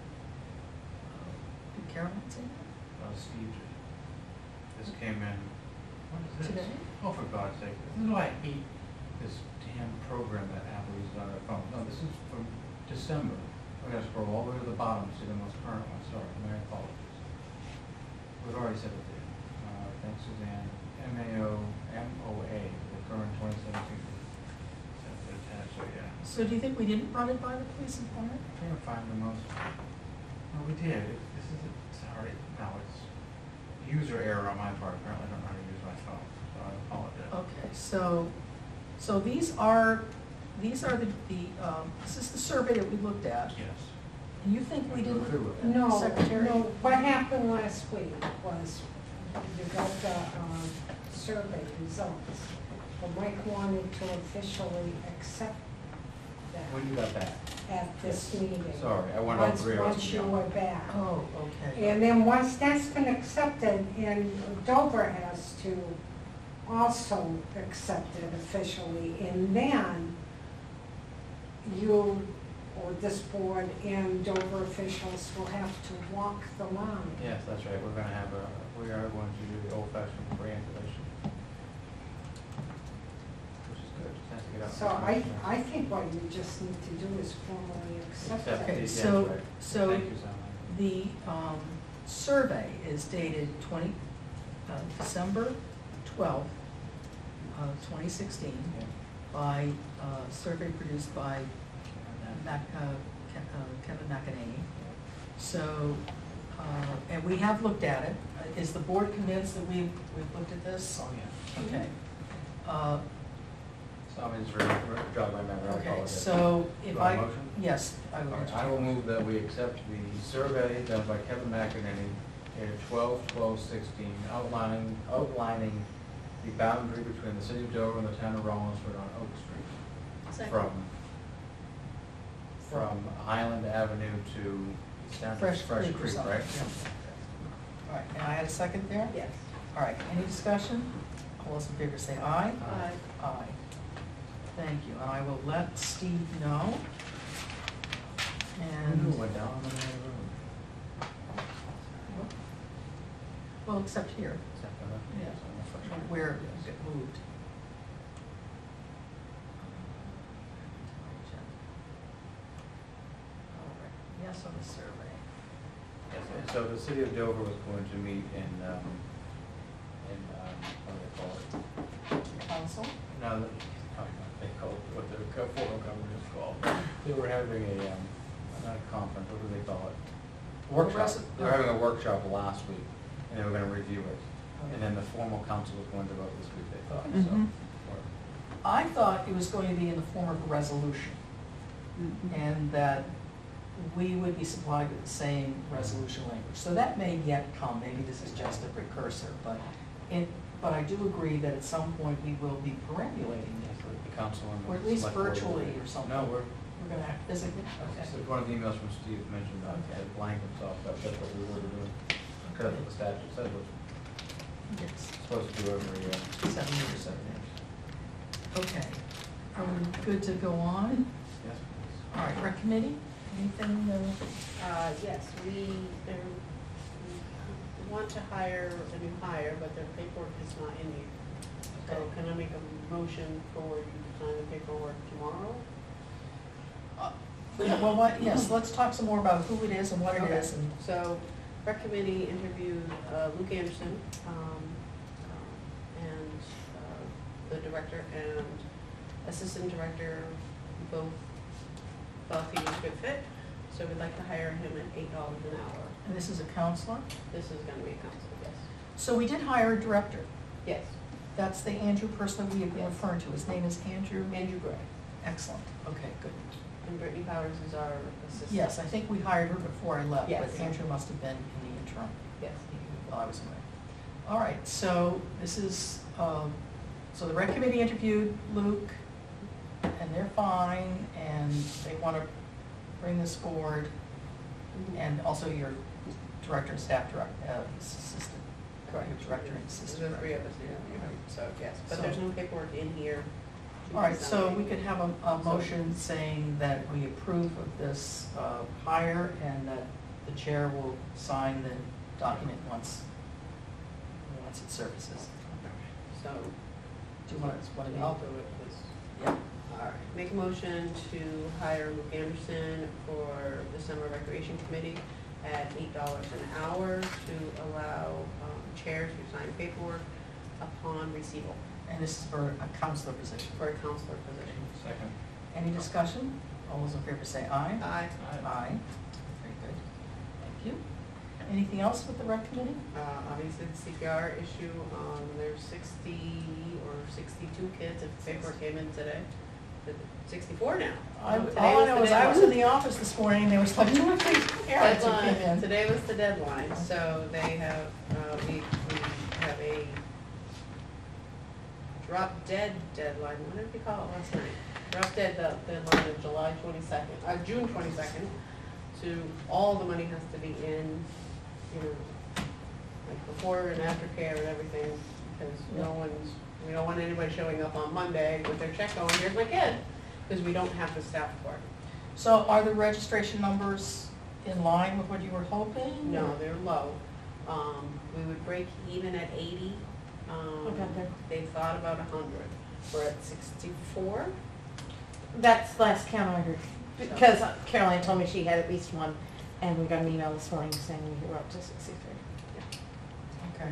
Did Caroline say that? Uh, Steve, did. This came in, what is this? Today? Oh, for God's sake, this is why I hate this damn program that Apple uses on their phone. No, this is from December. I gotta scroll all the way to the bottom to see the most current one, sorry, my apologies. We've already said it there. Uh, thanks Suzanne. M A O, M O A, the current twenty seventeen. So, yeah. So do you think we didn't run it by the police and fire? I'm trying to find the most, no, we did, It- this is, a- sorry, no, it's user error on my part, apparently I don't know how to use my phone, so I apologize. Okay, so, so these are, these are the, the, um, this is the survey that we looked at. Yes. And you think we Go didn't, through with it. No, Secretary? no, what happened last week was you got the, um, survey results. But Mike wanted to officially accept them When you got back? at this meeting. Sorry, I wanted all Once- three of us Once to you go. were back. Oh, okay. And then once that's been accepted, and Dover has to also accept it officially, and then you, or this board and Dover officials will have to walk the line. Yes, that's right, we're gonna have a, we are going to do the old fashioned preambulation. Which is good, just has to get out. So I, I think what you just need to do is formally accept Accept it. Okay, Yes, so, right. so Thank you, Sally. the, um, survey is dated twenty, uh, December twelfth, uh, twenty sixteen, Yeah. by, uh, survey produced by Mac, uh, Ke- uh, Kevin McEnany. So, uh, and we have looked at it. Uh, Is the board convinced that we've, we've looked at this? Oh, yeah. Okay. Uh, So I'm just really, jog my memory, I Okay, apologize. so if Do I I, have a motion? yes, I All will. right, I will move that we accept the survey done by Kevin McEnany dated twelve twelve sixteen, outlining, outlining the boundary between the city of Dover and the town of Rollinsford on Oak Street. Second. From, from Highland Avenue to, it's down to Fresh Fresh Creek or Creek, something, right? yeah. All right, and I had a second there? Yes. All right, any discussion? All those in favor say aye. Aye. Aye. Thank you, and I will let Steve know. Who knew it And, went down on the main road? well, except here, Except for that. Yeah. Yes, on the Fresh Creek. where it Yes. got moved. All right, yes on the survey. Yes, and so the city of Dover was going to meet in, um, in, um, what do they call it? Council? No, the- oh, they call it, what the co- former government is called. They were having a, um, not a conference, what do they call it? Workshop. resi- They were having a workshop last week, and they were gonna review it. And then the formal council was going to vote this week, they thought, so. Mhm. or- I thought it was going to be in the form of a resolution, and that we would be supplied with the same resolution language. So that may yet come, maybe this is just a precursor, but it, but I do agree that at some point we will be perambulating Yes, it. the council and the. Or at least select board will virtually agree. or something. No, we're, We're gonna have physically, so okay. one of the emails from Steve mentioned that, Okay. that blank himself, that that's what we were doing. Because that's what the statute says, we're Yes, supposed to do every, uh, seven years. seven years. Okay. Are we good to go on? Yes, please. All right, rec committee, anything, uh, Uh, yes, we, there, we want to hire a new hire, but their paperwork is not in here. So Okay. can I make a motion for you to sign the paperwork tomorrow? yeah, well, what, yes, let's talk some more about who it is and what it Okay. is and. So, rec committee interviewed uh, Luke Anderson, um, um, and uh, the director and assistant director both thought he was a good fit. So we'd like to hire him at eight dollars an hour. And this is a counselor? This is gonna be a council, yes. So we did hire a director. Yes, That's the Andrew person that we have been Yes. referring to. His name is Andrew? Andrew Gray. Excellent. Okay, good. And Brittany Powers is our assistant. Yes, I think we hired her before I left, Yes. but Andrew must have been in the interim Yes. while I was away. All right, so this is, um, so the rec committee interviewed Luke, and they're fine, and they want to bring this forward, and also your director and staff director, uh, assistant. Correct. Your director and There's assistant. the three of director. us, yeah, you're right. So, yes, but So- there's no paperwork in here. to All right, be so signed. we could have a, a motion saying that we approve of this uh, hire and that the chair will sign the document once, once it surfaces. So, Do you want to, what do you? I'll do it, please. Yeah. All right, make a motion to hire Luke Anderson for the summer recreation committee at eight dollars an hour to allow um, chair to sign paperwork upon receipt And this is for a counselor position. for a counselor position. Second. Any discussion? All those in favor say aye. Aye. Aye. Very good. Thank you. Anything else with the rec committee? Uh, obviously, the C P R issue, um, there's sixty or sixty-two kids, if the paper came in today, sixty-four now. I, Um, today all I was know the is I was deadline. in the office this morning and there was like two or three parents who came Deadline, in. today was the deadline, so they have, uh, we, we have a drop dead deadline, what did we call it last night? Drop dead the deadline of July twenty-second, uh, June twenty-second, to all the money has to be in, you know, like before and after care and everything, because no one's, we don't want anybody showing up on Monday with their check going, here's my kid, because we don't have the staff for it. So are the registration numbers in line with what you were hoping? No, they're low. Um, we would break even at eighty. Um, Okay, good. they thought about a hundred. We're at sixty-four. That's last count I heard, because Caroline told me she had at least one, and we got an email this morning saying we were up to sixty-three. Okay.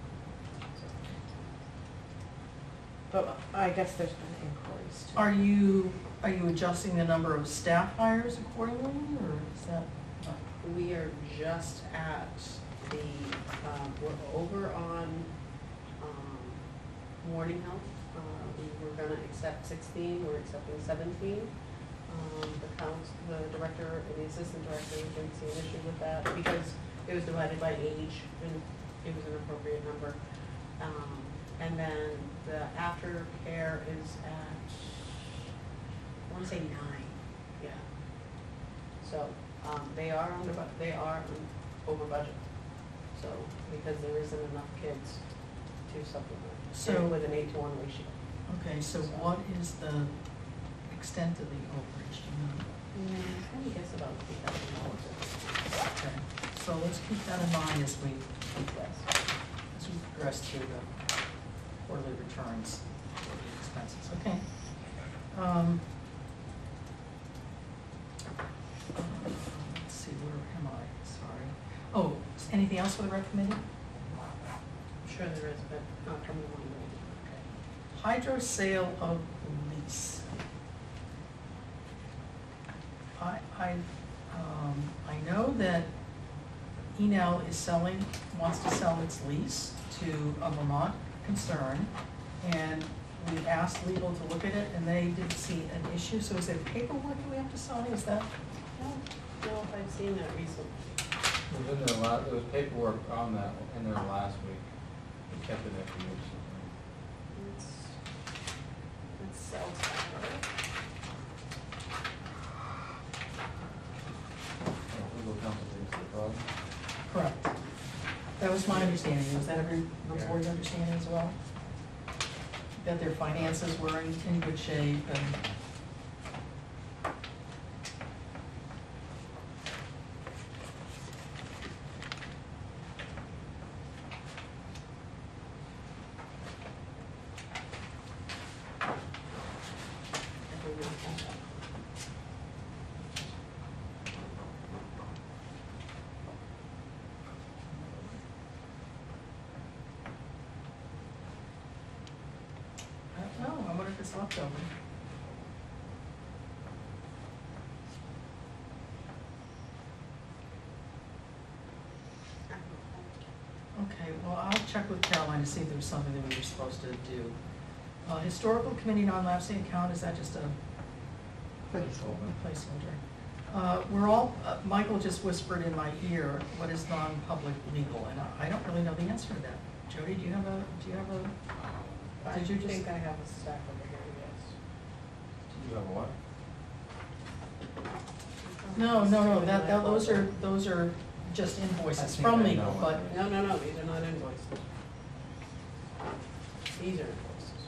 But I guess there's been inquiries too. Are you, are you adjusting the number of staff hires accordingly, or is that? We are just at the, um, we're over on, um, Morning Health. Uh, we were gonna accept sixteen, we're accepting seventeen. Um, the council, the director and the assistant director didn't see an issue with that because it was divided by age and it was an appropriate number. Um, and then the aftercare is at, I wanna say nine, yeah. So, um, they are under, bu- they are on- over budget. So, because there isn't enough kids to supplement, So- so with an eight to one ratio. Okay, so what is the extent of the overage, do you know? Mm, I guess about three thousand dollars. Okay, so let's keep that in mind as we, as we progress through the quarterly returns for the expenses, okay? Um, uh, let's see, where am I, sorry. Oh, is anything else for the rec committee? I'm sure there is, but not from the one. Hydro sale of lease. I, I, um, I know that Enel is selling, wants to sell its lease to a Vermont concern, and we asked legal to look at it, and they didn't see an issue, so is there paperwork that we have to sign, is that? I don't know if I've seen that recently. It was in there la, there was paperwork on that, in there last week. We kept it after years. It's, it's sales tax. Legal counsel thinks the problem. Correct. That was my understanding, was that every, the board's understanding as well? That their finances were in, in good shape and. I don't know, I wonder if it's left over. Okay, well, I'll check with Caroline to see if there was something that we were supposed to do. Uh, historical committee non-lapsing account, is that just a Placeholder. placeholder? Uh, we're all, uh, Michael just whispered in my ear, what is non-public legal, and I, I don't really know the answer to that. Jody, do you have a, do you have a, I Did you just- think I have a stack over here, yes. Do you have a what? no, no, no, that, that, those are, those are just invoices I think from I know legal, what but, it is. No, no, no, these are not invoices. These are invoices.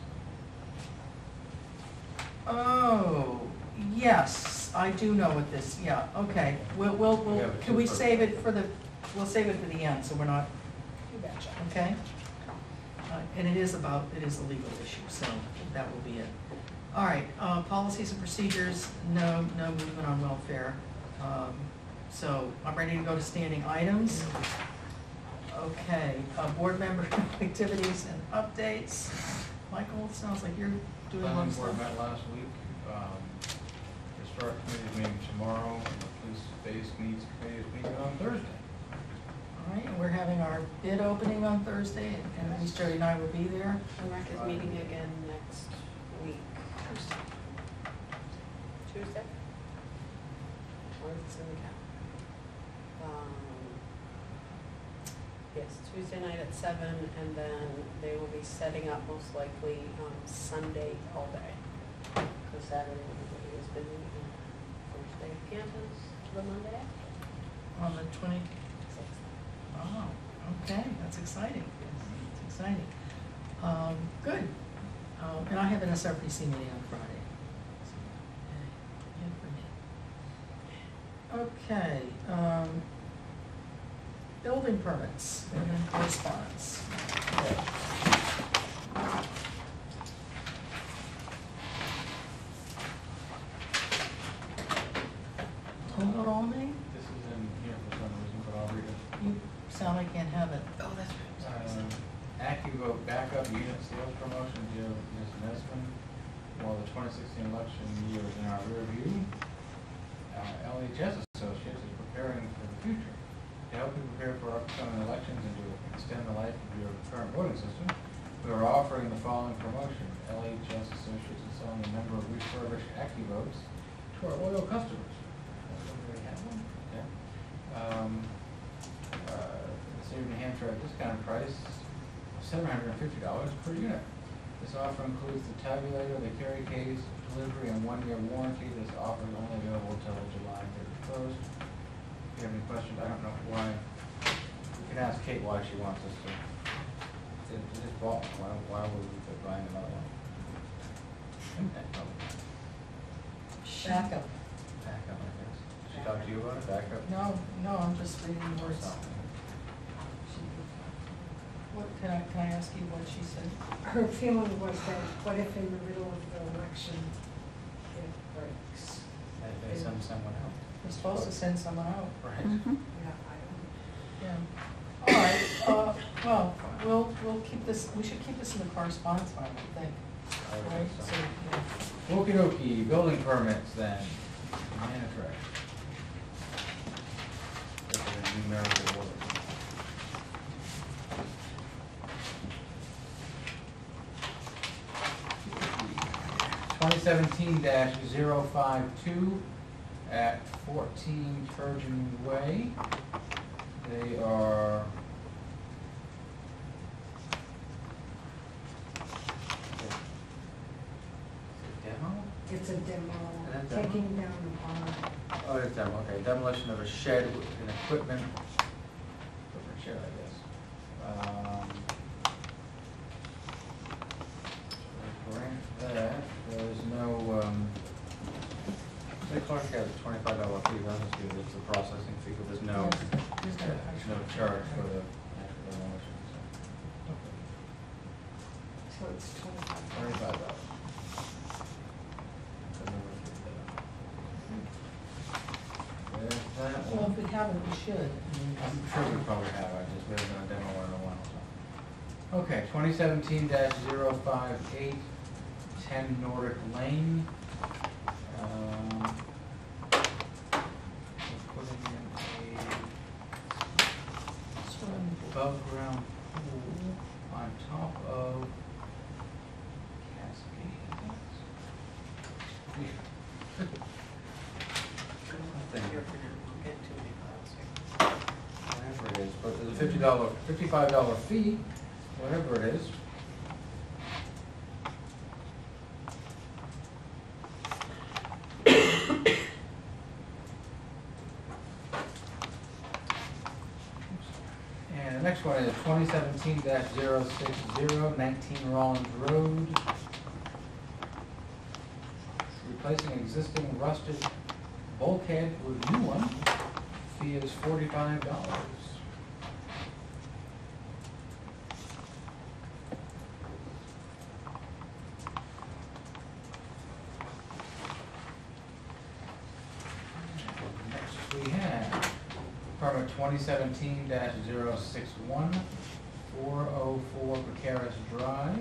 oh, yes, I do know what this, yeah, okay. We'll, we'll, We we'll, have a can we two-part. save it for the, we'll save it for the end, so we're not, You betcha. okay? Uh, And it is about, it is a legal issue, so that will be it. All right, uh, policies and procedures, no, no movement on welfare. Um, So I'm ready to go to standing items. Okay, uh, board member activities and updates. Michael, it sounds like you're doing a lot Planning of board stuff. met last week. Um, the historic committee is meeting tomorrow, and the police base needs committee is meeting on Thursday. All right, and we're having our bid opening on Thursday, and at least Jody and I will be there. And rec is meeting again next week. Tuesday? Tuesday? Or is it in the cap? Um, Yes, Tuesday night at seven, and then they will be setting up most likely um, Sunday all day. Because Saturday everybody is busy, and first day of Canton is the Monday. On the twenty-sixth. Oh, okay, that's exciting. It's exciting. Um, good. Um, and I have an S R P C meeting on Friday. So, yay, yay for me. Okay, um, building permits and then correspondence. Okay. Hold it all me? This is in here for some reason, but I'll read it. You sound like you can't have it. Oh, that's right. Um, AccuVote backup unit sales promotion deal with Miz Nesman while the twenty sixteen election year is in our rear view. Uh, L H S Associates is preparing for the future. To help you prepare for upcoming elections and to extend the life of your current voting system, we are offering the following promotion. L H S Associates is selling a number of refurbished AccuVotes to our loyal customers. Everybody have one? Yeah. Um, uh, the state of New Hampshire at discount price seven hundred fifty dollars per unit. This offer includes the tabulator, the carry case, delivery, and one-year warranty. This offer is only available until July thirty-first. If you have any questions, I don't know why. You can ask Kate why she wants us to. They they just bought one. Why, why would we be buying another one? Backup. Backup, I guess. She talked to you about it? Backup? No, no, I'm just reading the words. Something. What, can I, can I ask you what she said? Her feeling was that, what if in the middle of the election it breaks? They, they send someone out. We're supposed to send someone out. Right. Yeah, I Yeah. All right, uh, well, we'll, we'll keep this, we should keep this in the correspondence file, I think. I would Right, think so, so. yeah. Okey dokey, building permits then. Manufacturing. This is a numerical order. twenty seventeen 52 at fourteen Turgeon Way. They are demo? It's a demo, Is that demo? taking down the barn. Oh, it's demo, okay, demolition of a shed and equipment, equipment shed, I guess. Um, so grant that, there's no, um, City Clerk has a twenty-five dollar fee, doesn't it, it's a processing fee, but there's no, There's no there's no charge for the actual demolition, so. So it's twenty-five. Twenty-five dollars. There's that Well, one. if we haven't, we should. I mean, I'm sure we probably have, I just, we haven't done a demo or a while, so. Okay, twenty seventeen 58 ten Nordic Lane. Um, we're putting in swimming a pool. above ground pool on top of Cascade. Here for now, I'm getting too many files here. Whatever it is, but there's a fifty dollar, fifty-five dollar fee, whatever it is. And the next one is twenty seventeen 60 nineteen Rollins Road. Replacing existing rusted bulkhead with new one. Fee is forty-five dollars. Next we have permit twenty seventeen 61 four oh four Bucaris Drive.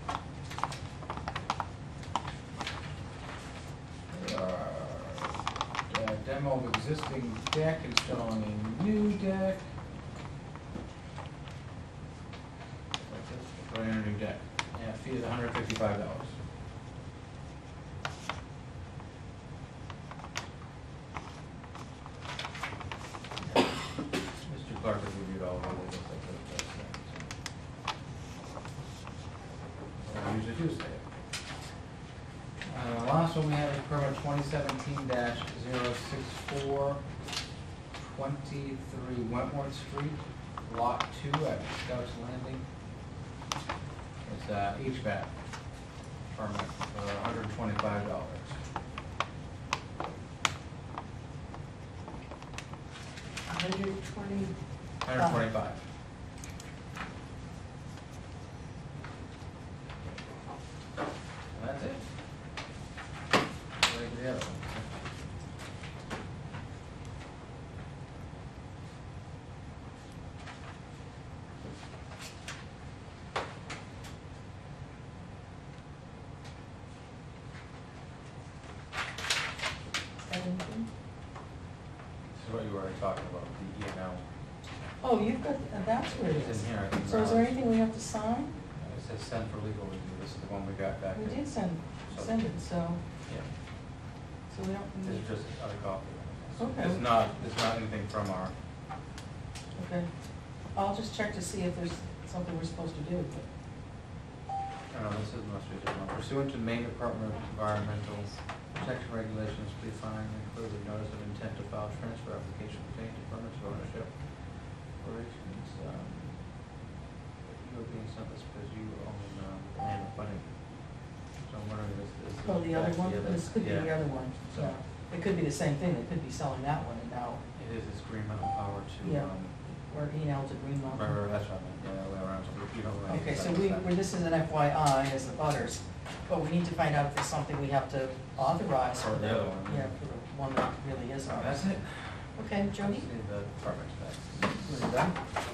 They are uh, demo of existing deck, installing a new deck. Like this, putting in a new deck. Yeah, fee is one hundred fifty-five dollars. Mister Clark has reviewed all of this, I think. council, we have a permit twenty seventeen dash zero six four, twenty-three Wentworth Street, lot two at Scouts Landing. It's a H V A C permit for one hundred twenty-five dollars. Hundred twenty, one hundred twenty-five. That's it. Like the other one. anything? This is what you were already talking about, the E and L. Oh, you've got, uh, that's where it It's is. in here, I think. So is there anything we have to sign? It says send for legal review, this is the one we got back. We in. did send, So- send it, so, Yeah, so we don't this need, is just a copy. Okay. It's not, it's not anything from our, okay. I'll just check to see if there's something we're supposed to do, but, I don't know, this is the most recent one. Pursuant to Maine Department of Environmental Protection Regulations, please find and include a notice of intent to file transfer application pertaining to permits of ownership. Operations, um, you are being sent this because you own, um, land of funding. So I'm wondering if this is. oh, the other one, this could be the Yeah. other one, So- yeah. It could be the same thing, they could be selling that one and now, It is, it's Green Mountain Power to, Yeah. um, or E and L to Green right, Mountain. right, that's right, yeah, that way around, so we don't really. Okay, so we, we're, this is an F Y I as the butters, but we need to find out if there's something we have to authorize for For the the, other one, yeah. yeah, for the one that really is ours. That's it. Okay, Jody? Just need the permits next. We're done?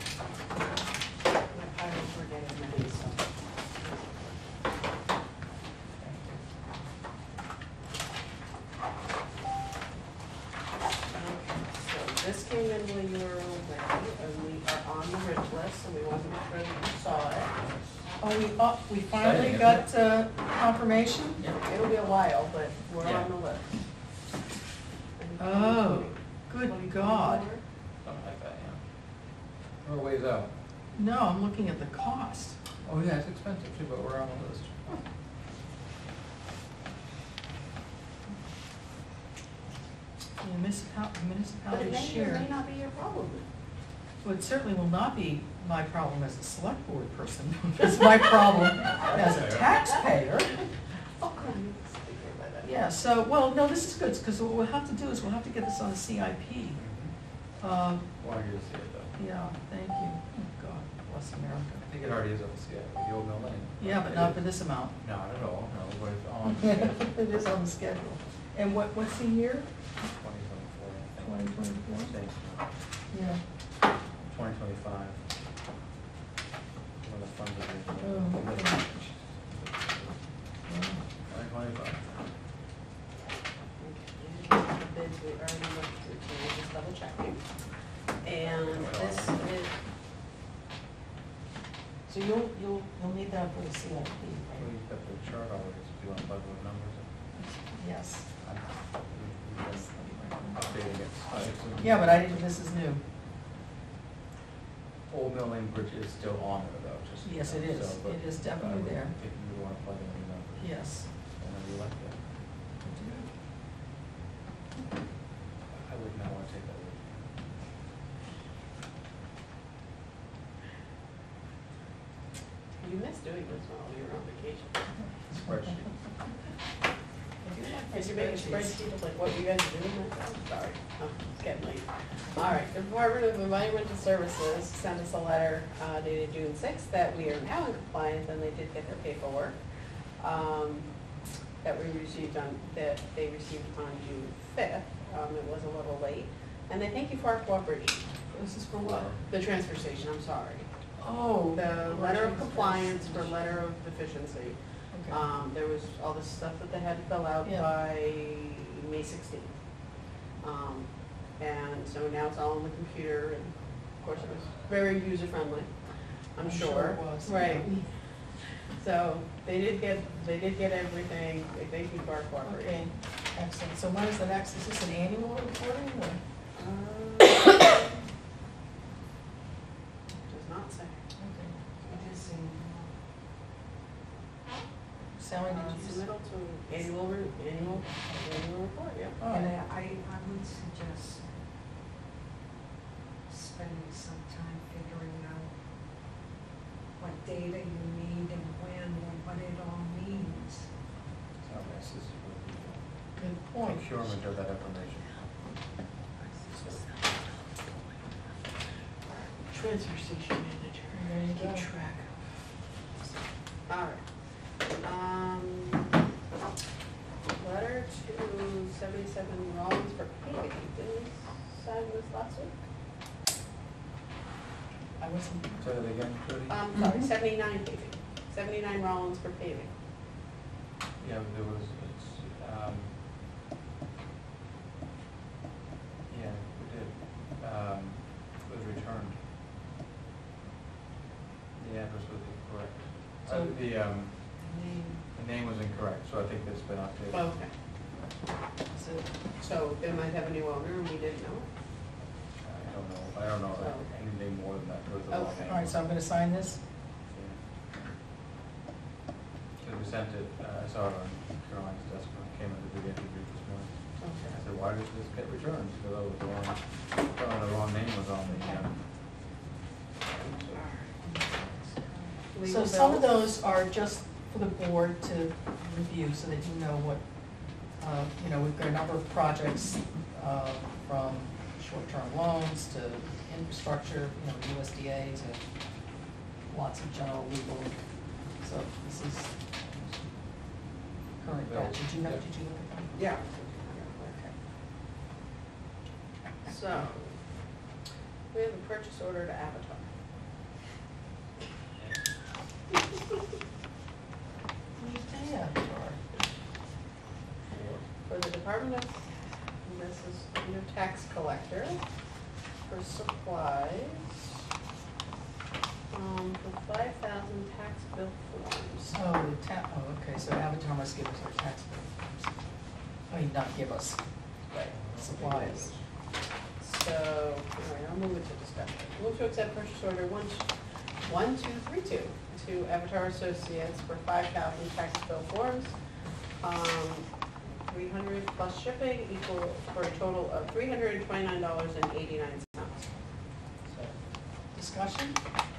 My piles were getting ready, so. So this came in when you were away, and we are on the rich list, and we want to make sure that you saw it. Oh, we, oh, we finally Exciting, got, uh, confirmation? Yeah, it'll be a while, but we're Yeah. on the list. Oh, good God. Something like that, yeah. We're a ways out. No, I'm looking at the cost. Oh, yeah, it's expensive too, but we're on the list. The municipal, But it municipality may or share. may not be your problem. Well, it certainly will not be my problem as a select board person. It's my problem as a taxpayer. Oh, come on. Yeah, so, well, no, this is good, because what we'll have to do is we'll have to get this on the C I P. Um, Wanted you to see it though. yeah, thank you. Oh, God, bless America. I think it already is on the C I P, the old mill lane. Yeah, but It not is. for this amount. Not at all, no, but it's on the schedule. It is on the schedule. And what, what's the year? Twenty twenty-four, I think. Twenty twenty-four? Same. Yeah. Twenty twenty-five. When the funds are. Oh, okay. Wow. Twenty twenty-five. The bids we already looked through, so we're just double checking. And this is, So you'll, you'll, you'll need that for the C I P, Well, right? you've got the chart already, so do you want to plug those numbers in? Yes. I'm- we've been Updating it. slightly. Yeah, but I didn't, this is new. Old Mill Lane Bridge is still on there though, just. Yes, it is. so, but It is I definitely would- there. If you want to plug in any numbers. Yes. Whenever you like that. I would not want to take that with you missed doing this while you were on vacation. you. Spreadsheet. Is you making a spreadsheet of like what you guys are doing? I'm sorry, oh, it's getting late. All right, the Department of Environmental Services sent us a letter uh, dated June sixth that we are now in compliance, and they did get their paperwork. Um, that we received on, that they received on June fifth. Um, it was a little late, and they thank you for our cooperation. This is for what? The transfer station, I'm sorry. Oh. The letter of compliance for letter of deficiency. Okay. Um, there was all this stuff that they had to fill out Yeah. by May sixteenth. Um, and so now it's all on the computer, and of course it was very user-friendly, I'm I'm sure. sure it was. Right. So they did get, they did get everything, they thank you for our Okay, cooperation. excellent. So when is the next, is this an annual reporting or? Uh, Does not say. Okay. It is in, Salary Uh, did you say? submittal to annual, re- annual, annual report, yeah. All And right. I, I would suggest spending some time figuring out what data you need and when and what it all means. So this is Good point. procurement of that information. Transfer station manager. There you go. Keep track. All right. Um, letter to seventy-seven Rollins for paving. Didn't we sign this last week? I wasn't. Say that again, Jody? Um, sorry, seventy-nine paving. Seventy-nine Rollins for paving. Yeah, there was, it's, um, yeah, we did, um, it was returned. The address was incorrect. Uh, So- the, um, Name. the name was incorrect, so I think it's been updated. Okay. So, so they might have a new owner and we didn't know. I don't know, I don't know So- anything more than that with the wrong Okay. name. All right, so I'm gonna sign this. Because we sent it, uh, I saw it on Caroline's desk when I came in to do the interview this morning. Okay. I said, why does this get returned? Because I was the wrong, oh, the wrong name was on the, um. So Legal some of bills. those are just for the board to review so that you know what, uh, you know, we've got a number of projects, uh, from short-term loans to infrastructure, you know, U S D A to lots of general legal. So this is current batch. Did you know, did you look at them? Yeah. Okay. So, we have a purchase order to Avatar. Yeah. For the Department of, and this is under tax collector, for supplies, um, for five thousand tax bill forms. Oh, the ta, oh, okay, so Avatar must give us our tax bill. I mean, not give us, Right. supplies. So, all right, I'll move it to discussion. Move to accept purchase order one, one, two, three, two, to Avatar Associates for five thousand tax bill forms. Um, three hundred plus shipping equal, for a total of three hundred and twenty-nine dollars and eighty-nine cents. Discussion?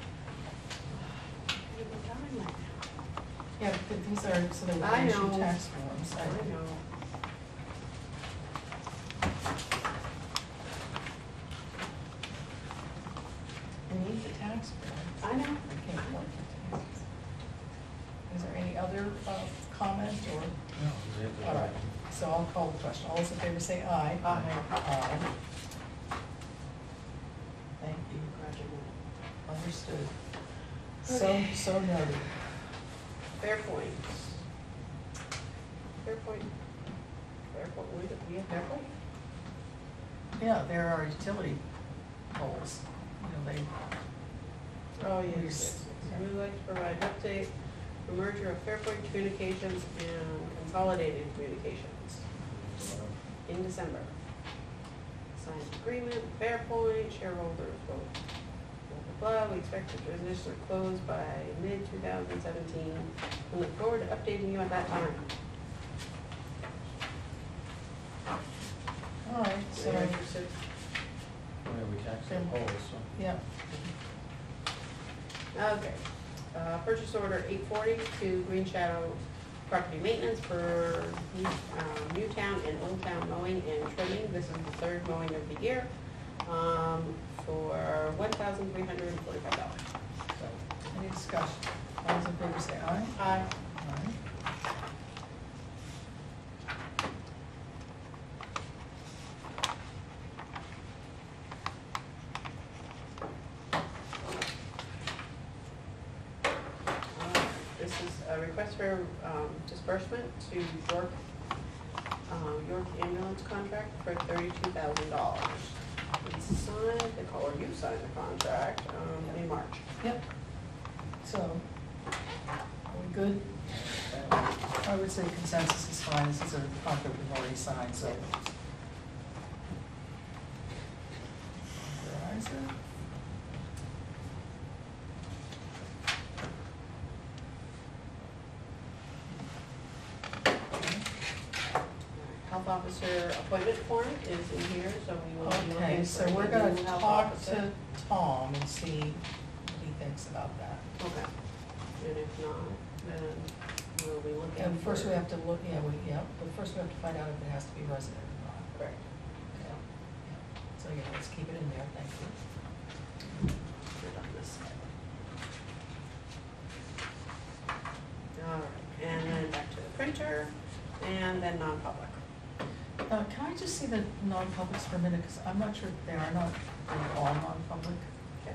Yeah, but these are, so they I were issued know. tax forms. I know. We need the tax bill. I know. I can't afford the taxes. Is there any other, uh, comment or? No, we have to. All right, so I'll call the question. All those in favor say aye. Aye. Aye. Thank you. Understood. So, Okay. so noted. Fairpoint. Fairpoint. Fairpoint, we, we have Fairpoint? Yeah, there are utility poles, you know, they, Oh, yes, yes, yes, yes. We would like to provide an update, for merger of Fairpoint Communications and Consolidated Communications in December. Signed agreement, Fairpoint, shareholders vote. Blah, blah, blah. We expect the transition to close by mid two thousand seventeen. We look forward to updating you at that time. all right, so, Are you interested? Yeah, we taxed the Then- polls, so. yeah, Okay, uh, purchase order eight forty to Green Shadow Property Maintenance for, um, Newtown and Old Town mowing and trimming. This is the third mowing of the year, um, for one thousand three hundred and forty-five dollars. any discussion? All those in favor say aye. Aye. Aye. This is a request for, um, disbursement to York, um, York ambulance contract for thirty-two thousand dollars. We signed, the call, or you signed the contract, um, in March. Yep. So, are we good? I would say consensus is fine, this is a contract we've already signed, so. Authorize it. health officer appointment form is in here, so we will be Okay, looking so for we're a gonna new health talk officer. to Tom and see what he thinks about that. Okay, and if not, then we'll be looking. And first for- we have to look, yeah, we, yeah, but first we have to find out if it has to be resident or not. Correct. Yeah, yeah. So, yeah, let's keep it in there, thank you. We're done this side. All right, and then back to the printer, and then non-public. Uh, can I just see the non-publics for a minute, because I'm not sure they are not, they're all non-public. Okay.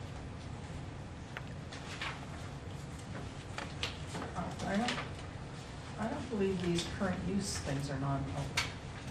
Uh, I don't, I don't believe these current use things are non-public.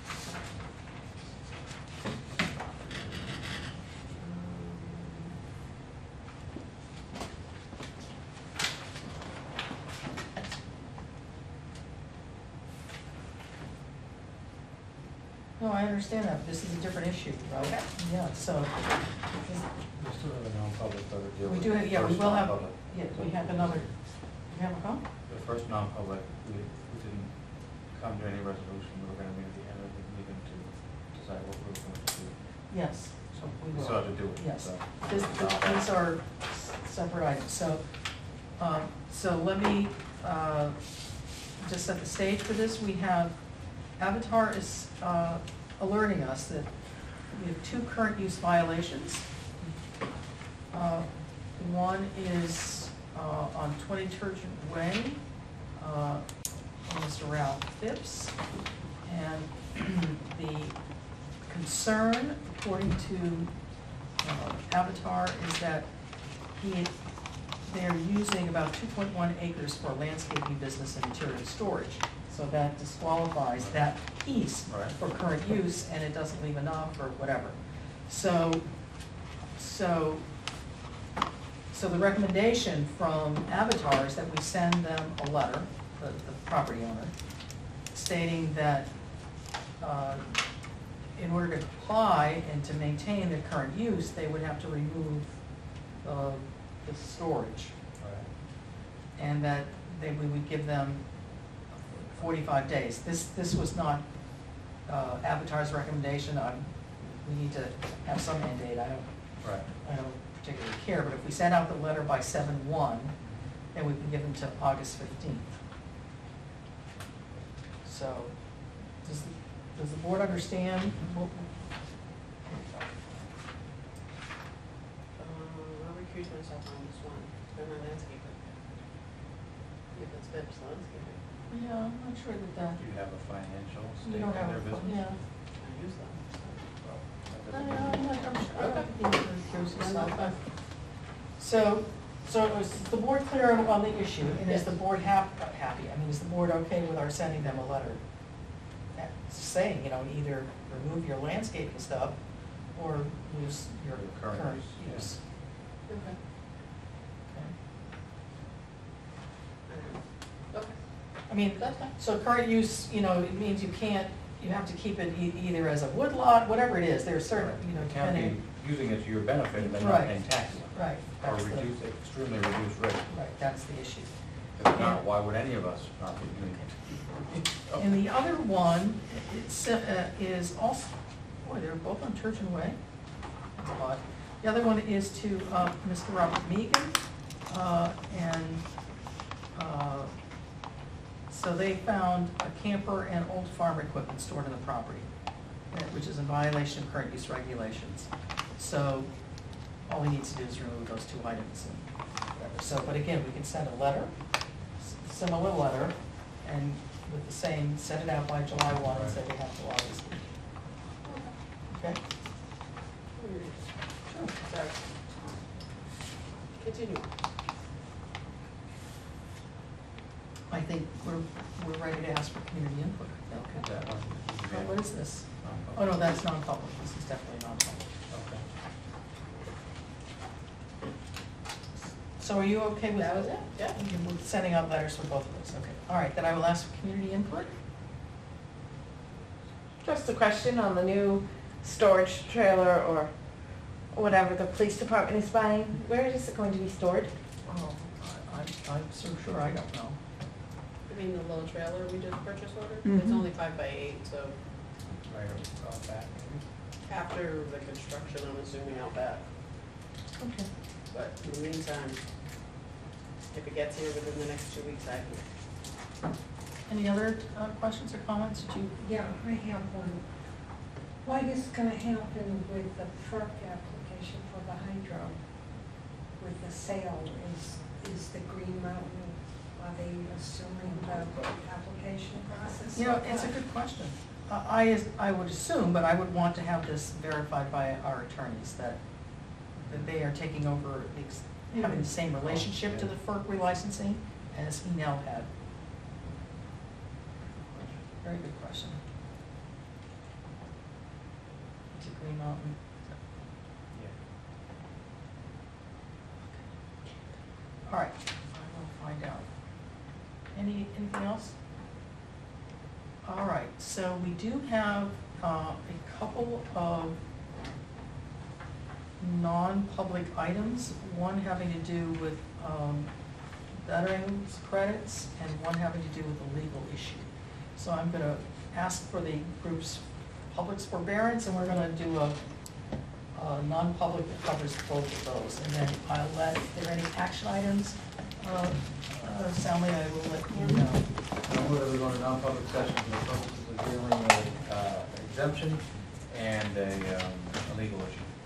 No, I understand that, but this is a different issue, right? Okay. Yeah, so, We still have a non-public that would deal we with do, the have- yeah, we first will have, non-public. yeah, we have another, we have a phone? The first non-public, we, we didn't come to any resolution, we were gonna meet at the end of the meeting to decide what we were going to do. Yes, so we We will. still have to do it, Yes. so. This, th- these are s- separate items, so, um, so let me, uh, just set the stage for this. We have, Avatar is, uh, alerting us that we have two current use violations. Uh, one is, uh, on twenty Turgeon Way, uh, on Mister Ralph Phipps. And the concern, according to uh, Avatar, is that he, they're using about two point one acres for landscaping business and interior storage. So that disqualifies that piece Right. for current use, and it doesn't leave enough or whatever. So, so, so the recommendation from Avatar is that we send them a letter, the, the property owner, stating that, uh, in order to comply and to maintain their current use, they would have to remove uh, the storage. And that they, we would give them forty-five days. This, this was not uh, Avatar's recommendation. I'm, we need to have some end date. I don't, Right. I don't particularly care, but if we send out the letter by seven one, then we can give them to August fifteenth. So, does, the- does the board understand? what- Um, I'll recuse myself on this one, I'm not landscaper. If it's Phipps landscaping, Yeah, I'm not sure that that, Do you have a financial we stake in don't have, their a business? yeah. I use them, so. Well, that I doesn't know, I'm mean- not, I'm sure, I don't think you can recuse yourself. So, so is the board clear on, on the issue, and is the board hap, uh, happy, I mean, is the board okay with our sending them a letter? that- Saying, you know, either remove your landscaping stuff, or use your Your current current use, yeah. use. Okay. Okay. Okay, I mean, that's fine. so current use, you know, it means you can't, you have to keep it e- either as a woodlot, whatever it is, there's certain, you know, You can't depending. be using it to your benefit and then Right. not paying taxes. Right, Or that's the, reduce, extremely reduced rate. right, that's the issue. If not, why would any of us not be doing it? And the other one, it's, uh, is also, boy, they're both on Turgeon Way. That's odd. The other one is to, uh, Mister Robert Megan, uh, and, uh, so they found a camper and old farm equipment stored in the property, uh, which is in violation of current use regulations. So, all he needs to do is remove those two items and whatever. So, but again, we can send a letter, s- similar letter, and with the same, send it out by July one and say we have to August. Okay? Sure, sorry. Continue. I think we're, we're ready to ask for community input. Okay. That one. Oh, what is this? Oh, no, that's non-public. This is definitely non-public. Okay. So are you okay with? That was it, yeah. You're sending out letters for both of us, okay. All right, then I will ask for community input. Just a question on the new storage trailer or whatever the police department is buying. Where is it going to be stored? Oh, I, I'm- I'm so sure I don't know. mean, the little trailer we did purchase order, it's Mhm. only five by eight, so Right, off back. after the construction, I'm assuming out back. Okay. But in the meantime, if it gets here within the next two weeks, I can. Any other uh, questions or comments that you? Yeah, I have one. What is gonna happen with the FERC application for the hydro? With the sale, is, is the Green Mountain, are they assuming the application process? You know, it's a good question. Uh, I, is- I would assume, but I would want to have this verified by our attorneys, that, that they are taking over, the ex- having the same relationship to the FERC relicensing as Enel had. Very good question. To Green Mountain. All right, I will find out. Any, anything else? All right, so we do have uh, a couple of non-public items, one having to do with um, veterans credits and one having to do with a legal issue. So I'm gonna ask for the group's public's forbearance, and we're gonna do a, a non-public that covers both of those. And then I'll let, if there are any action items, uh, uh, Sally, I will let you know. Now, we're going to non-public session for the purposes of dealing with uh, exemption and a um, a legal issue.